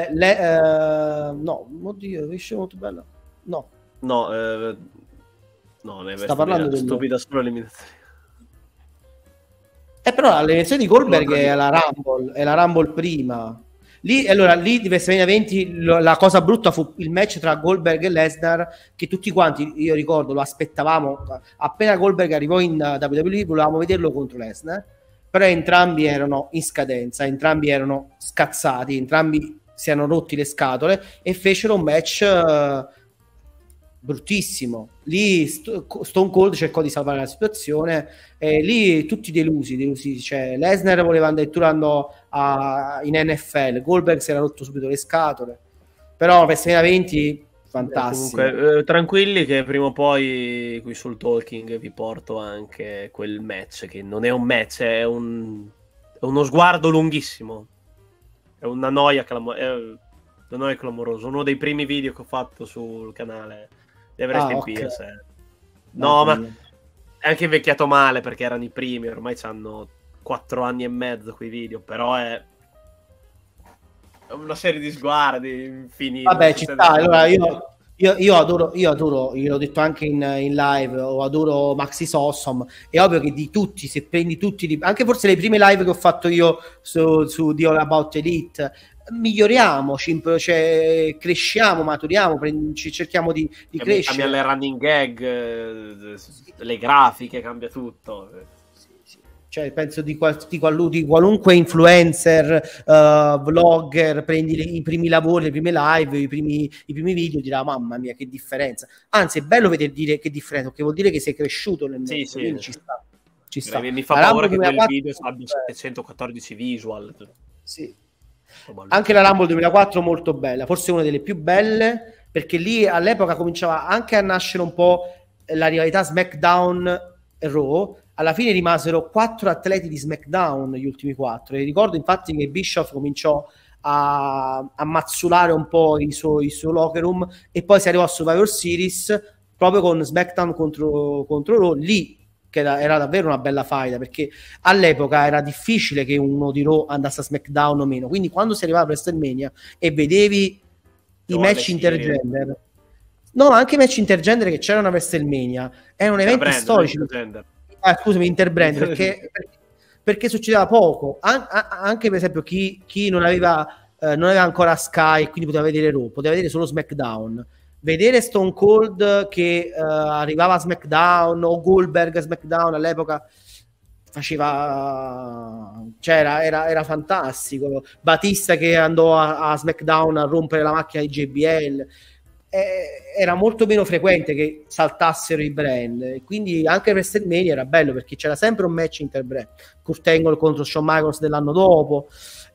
no, oddio, esce molto bella. No, ne sta parlando del stupida solo l'eliminazione. Però l'elezione di Goldberg è la Rumble prima. Lì di WrestleMania 20 la cosa brutta fu il match tra Goldberg e Lesnar, che tutti quanti, io ricordo, lo aspettavamo. Appena Goldberg arrivò in WWE volevamo vederlo contro Lesnar, però entrambi erano in scadenza, entrambi erano scazzati, entrambi si erano rotti le scatole e fecero un match bruttissimo. Lì Stone Cold cercò di salvare la situazione e lì tutti delusi. Cioè, Lesnar voleva addirittura andare in NFL, Goldberg si era rotto subito le scatole, però WrestleMania 20 fantastico. Comunque, tranquilli che prima o poi qui sul Talking vi porto anche quel match che non è un match, è uno sguardo lunghissimo, è una noia clamorosa, uno dei primi video che ho fatto sul canale di Everest in Pierce. No, ma è anche invecchiato male perché erano i primi, ormai hanno 4 anni e mezzo quei video, però è una serie di sguardi infiniti. Vabbè, ci sta. Allora io adoro, l'ho detto anche in live, adoro Maxis Awesome. È ovvio che di tutti, se prendi tutti, anche forse le prime live che ho fatto io su The All About Elite, miglioriamo, cioè, cresciamo, maturiamo, cerchiamo di crescere. Cambia le running gag, le grafiche, cambia tutto. Cioè, penso di qualunque influencer, vlogger, prendi i primi lavori, le prime live, i primi video, dirà mamma mia che differenza. Anzi, è bello vedere dire che differenza, perché vuol dire che sei cresciuto nel mondo, quindi ci sta. Mi fa paura che quel video abbia 714 visual. Sì. Anche la Rumble 2004 molto bella, forse una delle più belle, perché lì all'epoca cominciava anche a nascere un po' la rivalità SmackDown e Raw. Alla fine rimasero 4 atleti di SmackDown, gli ultimi 4, e ricordo infatti che Bischoff cominciò a mazzolare un po' il suo locker room e poi si arrivò a Survivor Series proprio con SmackDown contro Raw, lì che era davvero una bella faida, perché all'epoca era difficile che uno di Raw andasse a SmackDown o meno, quindi quando si arrivava a WrestleMania e vedevi i match intergender, no, anche i match intergender che c'erano a WrestleMania, erano eventi storici. Scusami, interbrand, perché succedeva poco, anche per esempio chi non aveva ancora Sky e quindi poteva vedere Raw, poteva vedere solo SmackDown. Vedere Stone Cold che arrivava a SmackDown o Goldberg a SmackDown all'epoca era fantastico. Batista che andò a SmackDown a rompere la macchina di JBL, era molto meno frequente che saltassero i brand, quindi anche WrestleMania era bello perché c'era sempre un match interbrand. Kurt Angle contro Shawn Michaels dell'anno dopo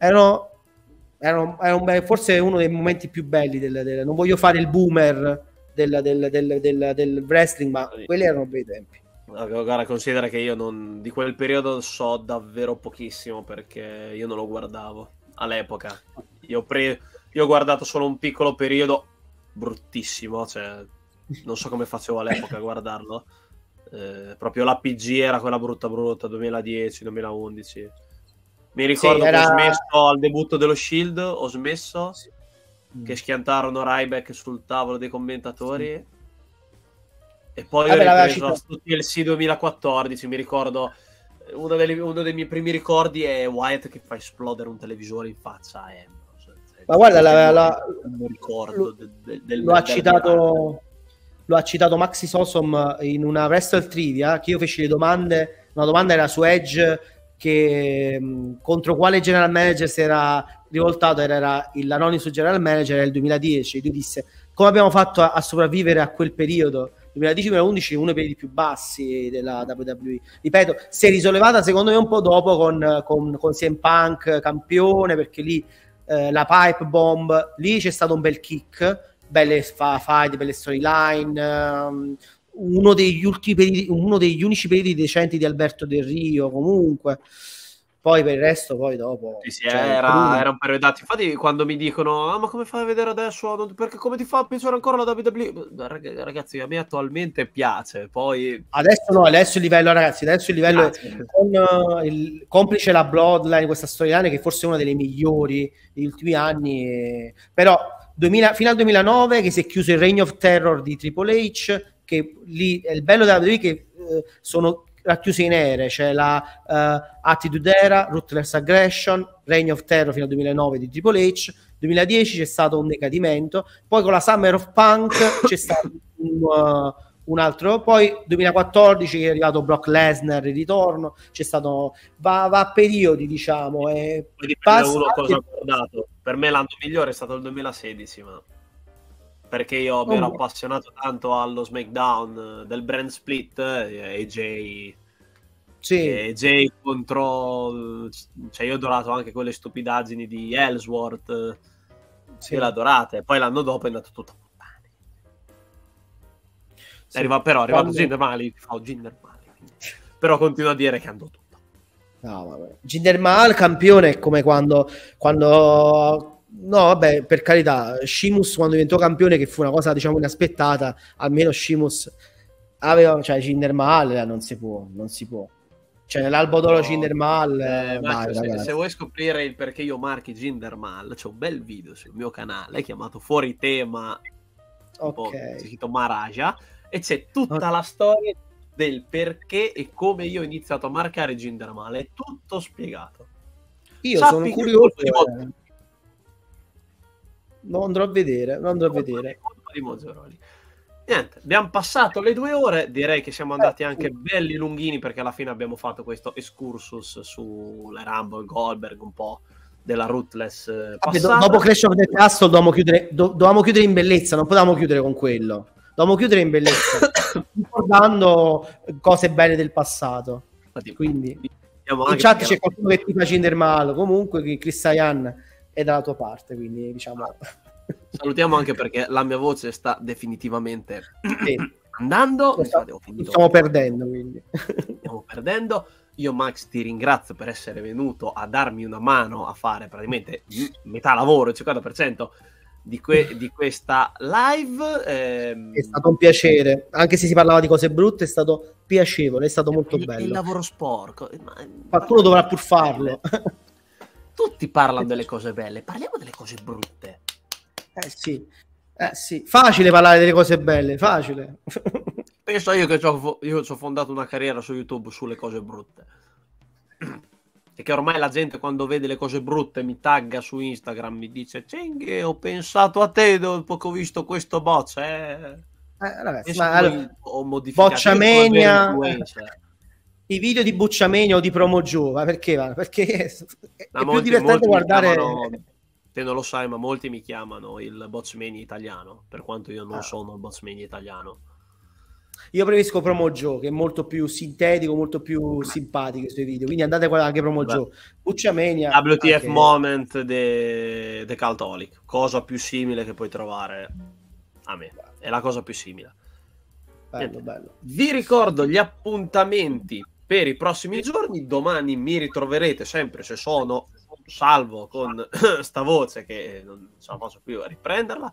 era forse uno dei momenti più belli non voglio fare il boomer del wrestling, ma quelli erano bei tempi. Guarda, considera che io di quel periodo so davvero pochissimo perché io non lo guardavo all'epoca. Io ho guardato solo un piccolo periodo bruttissimo, cioè non so come facevo all'epoca a guardarlo. Proprio l'APG era quella brutta 2010-2011. Mi ricordo che ho smesso al debutto dello Shield, che schiantarono Ryback sul tavolo dei commentatori e poi ho ripreso a TLC 2014. Mi ricordo uno dei miei primi ricordi è Wyatt che fa esplodere un televisore in faccia a Ambrose. Ma guarda, ricordo lo ha citato Maxis Awesome in una Wrestle Trivia che io feci le domande. Una domanda era su Edge, che contro quale general manager si era rivoltato, era l'anonimo general manager, era il 2010. Lui disse: come abbiamo fatto a sopravvivere a quel periodo? 2010-2011 uno dei periodi più bassi della WWE. Ripeto, si è risollevata secondo me un po' dopo con CM Punk campione, perché lì la pipe bomb, lì c'è stato un bel kick, belle fight, belle storyline, uno degli unici periodi decenti di Alberto Del Rio comunque. Poi per il resto, poi dopo sì, era un periodato. Infatti quando mi dicono ma come fai a vedere adesso, perché come ti fa a pensare ancora la WWE, ragazzi, a me attualmente piace, poi adesso il livello, ragazzi, adesso il livello con complice la Bloodline, questa storyline che forse è una delle migliori degli ultimi anni, però fino al 2009 che si è chiuso il Reign of Terror di Triple H, che lì è il bello della WWE, che sono racchiuse in ere, c'è la Attitude Era, Ruthless Aggression, Reign of Terror fino al 2009 di Triple H, 2010 c'è stato un decadimento, poi con la Summer of Punk c'è stato un altro, poi 2014 è arrivato Brock Lesnar, il ritorno, c'è stato, va a periodi, diciamo, e per me l'anno migliore è stato il 2016, ma perché io mi ero appassionato tanto allo SmackDown del brand split, AJ contro, cioè io ho adorato anche quelle stupidaggini di Ellsworth, l'ho adorate, poi l'anno dopo è andato tutto a puttane. È arrivato Jinder Mahal, però continuo a dire che andò tutto. No, vabbè. Jinder Mahal campione è come quando no, vabbè, per carità, Sheamus quando diventò campione, che fu una cosa diciamo inaspettata, almeno Sheamus aveva, cioè Jinder Mahal non si può. Cioè nell'albo d'oro Jinder Mahal se vuoi scoprire il perché io marchi Jinder Mahal, c'è un bel video sul mio canale chiamato Fuori Tema, c'è scritto Maharaja, e c'è tutta la storia del perché e come io ho iniziato a marcare Jinder Mahal, è tutto spiegato. Io sono curioso, lo andrò a vedere. Di Mozzaroli. Niente, abbiamo passato le 2 ore, direi che siamo andati anche belli lunghini, perché alla fine abbiamo fatto questo excursus sulle Rumble, Goldberg, un po' della Ruthless passata. Dopo Clash of the Castle dovevamo chiudere in bellezza, non potevamo chiudere con quello, dovevamo chiudere in bellezza ricordando cose belle del passato. Quindi in chat c'è qualcuno che ti fa Jinder Mahal, comunque Chris Sayan è dalla tua parte, quindi diciamo salutiamo anche perché la mia voce sta definitivamente andando, stiamo perdendo, quindi stiamo perdendo. Io Max ti ringrazio per essere venuto a darmi una mano a fare praticamente metà lavoro, il 50% di questa live. È stato un piacere, anche se si parlava di cose brutte, è stato piacevole, è stato molto bello. Il lavoro sporco, qualcuno dovrà pur farlo. Tutti parlano delle cose belle, parliamo delle cose brutte. Sì, facile parlare delle cose belle, facile. Penso io che io ci ho fondato una carriera su YouTube sulle cose brutte. E che ormai la gente quando vede le cose brutte mi tagga su Instagram, mi dice Cenghe, ho pensato a te dopo che ho visto questo boccia. Ragazzi, ho modificato Bocciamania, i video di Bocciamania o di Promo Giova, perché è più divertente guardare. Te non lo sai, ma molti mi chiamano il Bocciamania italiano, per quanto io non sono il Bocciamania italiano. Io preferisco Promo Joe, che è molto più sintetico, molto più simpatico i suoi video, quindi andate a guardare anche Promo Joe. Bocciamania, WTF anche... Moment de Cultaholic, cosa più simile che puoi trovare a me, è la cosa più simile. Bello. Vi ricordo gli appuntamenti per i prossimi giorni. Domani mi ritroverete sempre, se sono salvo, con sta voce che non ce la faccio più a riprenderla,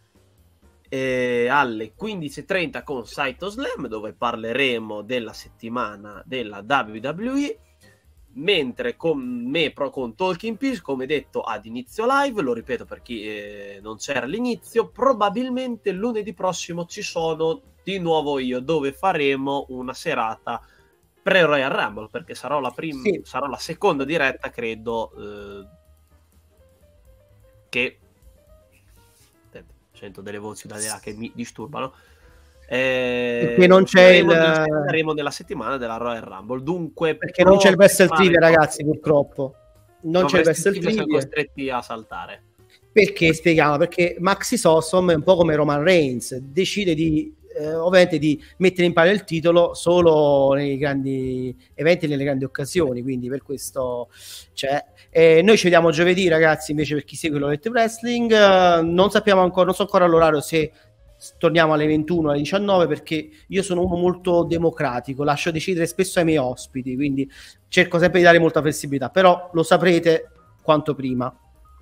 alle 15:30 con Saito Slam, dove parleremo della settimana della WWE, mentre con me con Talking Peace, come detto ad inizio live, lo ripeto per chi non c'era all'inizio, probabilmente lunedì prossimo ci sono di nuovo io, dove faremo una serata pre-Royal Rumble, perché sarò la prima, sarò la seconda diretta, credo, che sento delle voci da là che mi disturbano, perché non c'è saremo nella settimana della Royal Rumble, dunque perché non c'è il Wrestle Trivia, ragazzi, purtroppo non c'è il Wrestle Trivia, siamo costretti a saltare. Perché spieghiamo, perché Maxi Sosom è un po' come Roman Reigns, decide di ovviamente di mettere in palio il titolo solo nei grandi eventi, nelle grandi occasioni, quindi per questo c'è. Noi ci vediamo giovedì, ragazzi, invece per chi segue l'Olette Wrestling, non sappiamo ancora, non so ancora l'orario, se torniamo alle 21 alle 19, perché io sono uno molto democratico, lascio decidere spesso ai miei ospiti, quindi cerco sempre di dare molta flessibilità, però lo saprete quanto prima.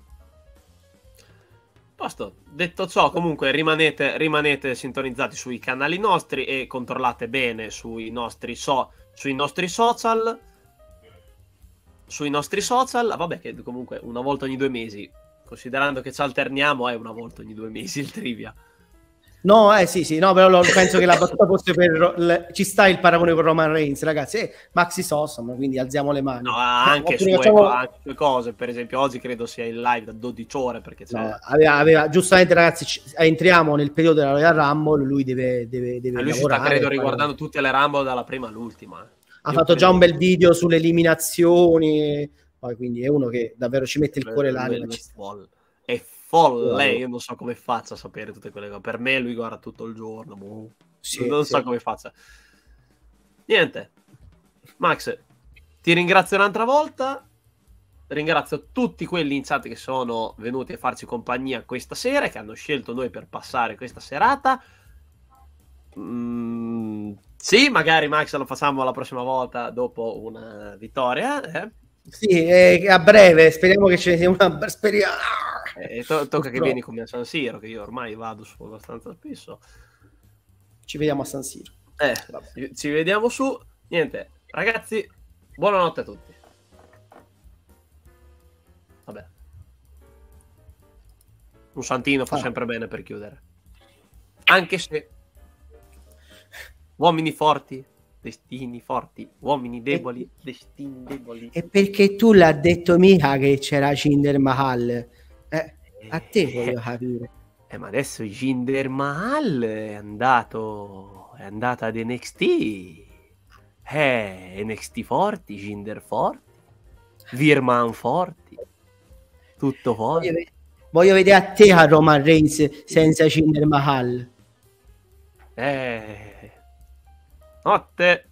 Posto. Detto ciò, comunque rimanete sintonizzati sui canali nostri e controllate bene sui nostri social. Sui nostri social, vabbè, che comunque una volta ogni 2 mesi, considerando che ci alterniamo, è una volta ogni 2 mesi il trivia. No, sì, no, però penso che la battuta fosse ci sta il paragone con Roman Reigns, ragazzi, Maxi Awesome, quindi alziamo le mani. No, anche sue cose, per esempio oggi credo sia in live da 12 ore, perché c'è... No, aveva giustamente, ragazzi, entriamo nel periodo della Royal Rumble, lui deve lui lavorare. Si sta, credo, riguardando tutte le Rumble dalla prima all'ultima. Ha fatto già un bel video sulle eliminazioni, poi quindi è uno che davvero ci mette il cuore e l'anima. È folle, io non so come faccia a sapere tutte quelle cose. Per me lui guarda tutto il giorno, non so come faccia. Niente, Max, ti ringrazio un'altra volta, ringrazio tutti quelli in chat che sono venuti a farci compagnia questa sera, che hanno scelto noi per passare questa serata. Sì, magari Max lo facciamo la prossima volta dopo una vittoria. Sì, a breve, speriamo che ce ne sia una. Speriamo. Tocca che vieni come a San Siro, che io ormai vado su abbastanza spesso. Ci vediamo a San Siro. Ci vediamo su. Niente, ragazzi, buonanotte a tutti. Vabbè. Un santino fa sempre bene per chiudere. Anche se uomini forti, destini forti, uomini deboli, destini deboli. E perché tu l'ha detto mica che c'era Jinder Mahal? A te voglio capire. Ma adesso Jinder Mahal è andato ad NXT. NXT forti, Jinder forti, Virman forti, tutto forte. Voglio vedere a te a Roman Reigns senza Jinder Mahal. Notte.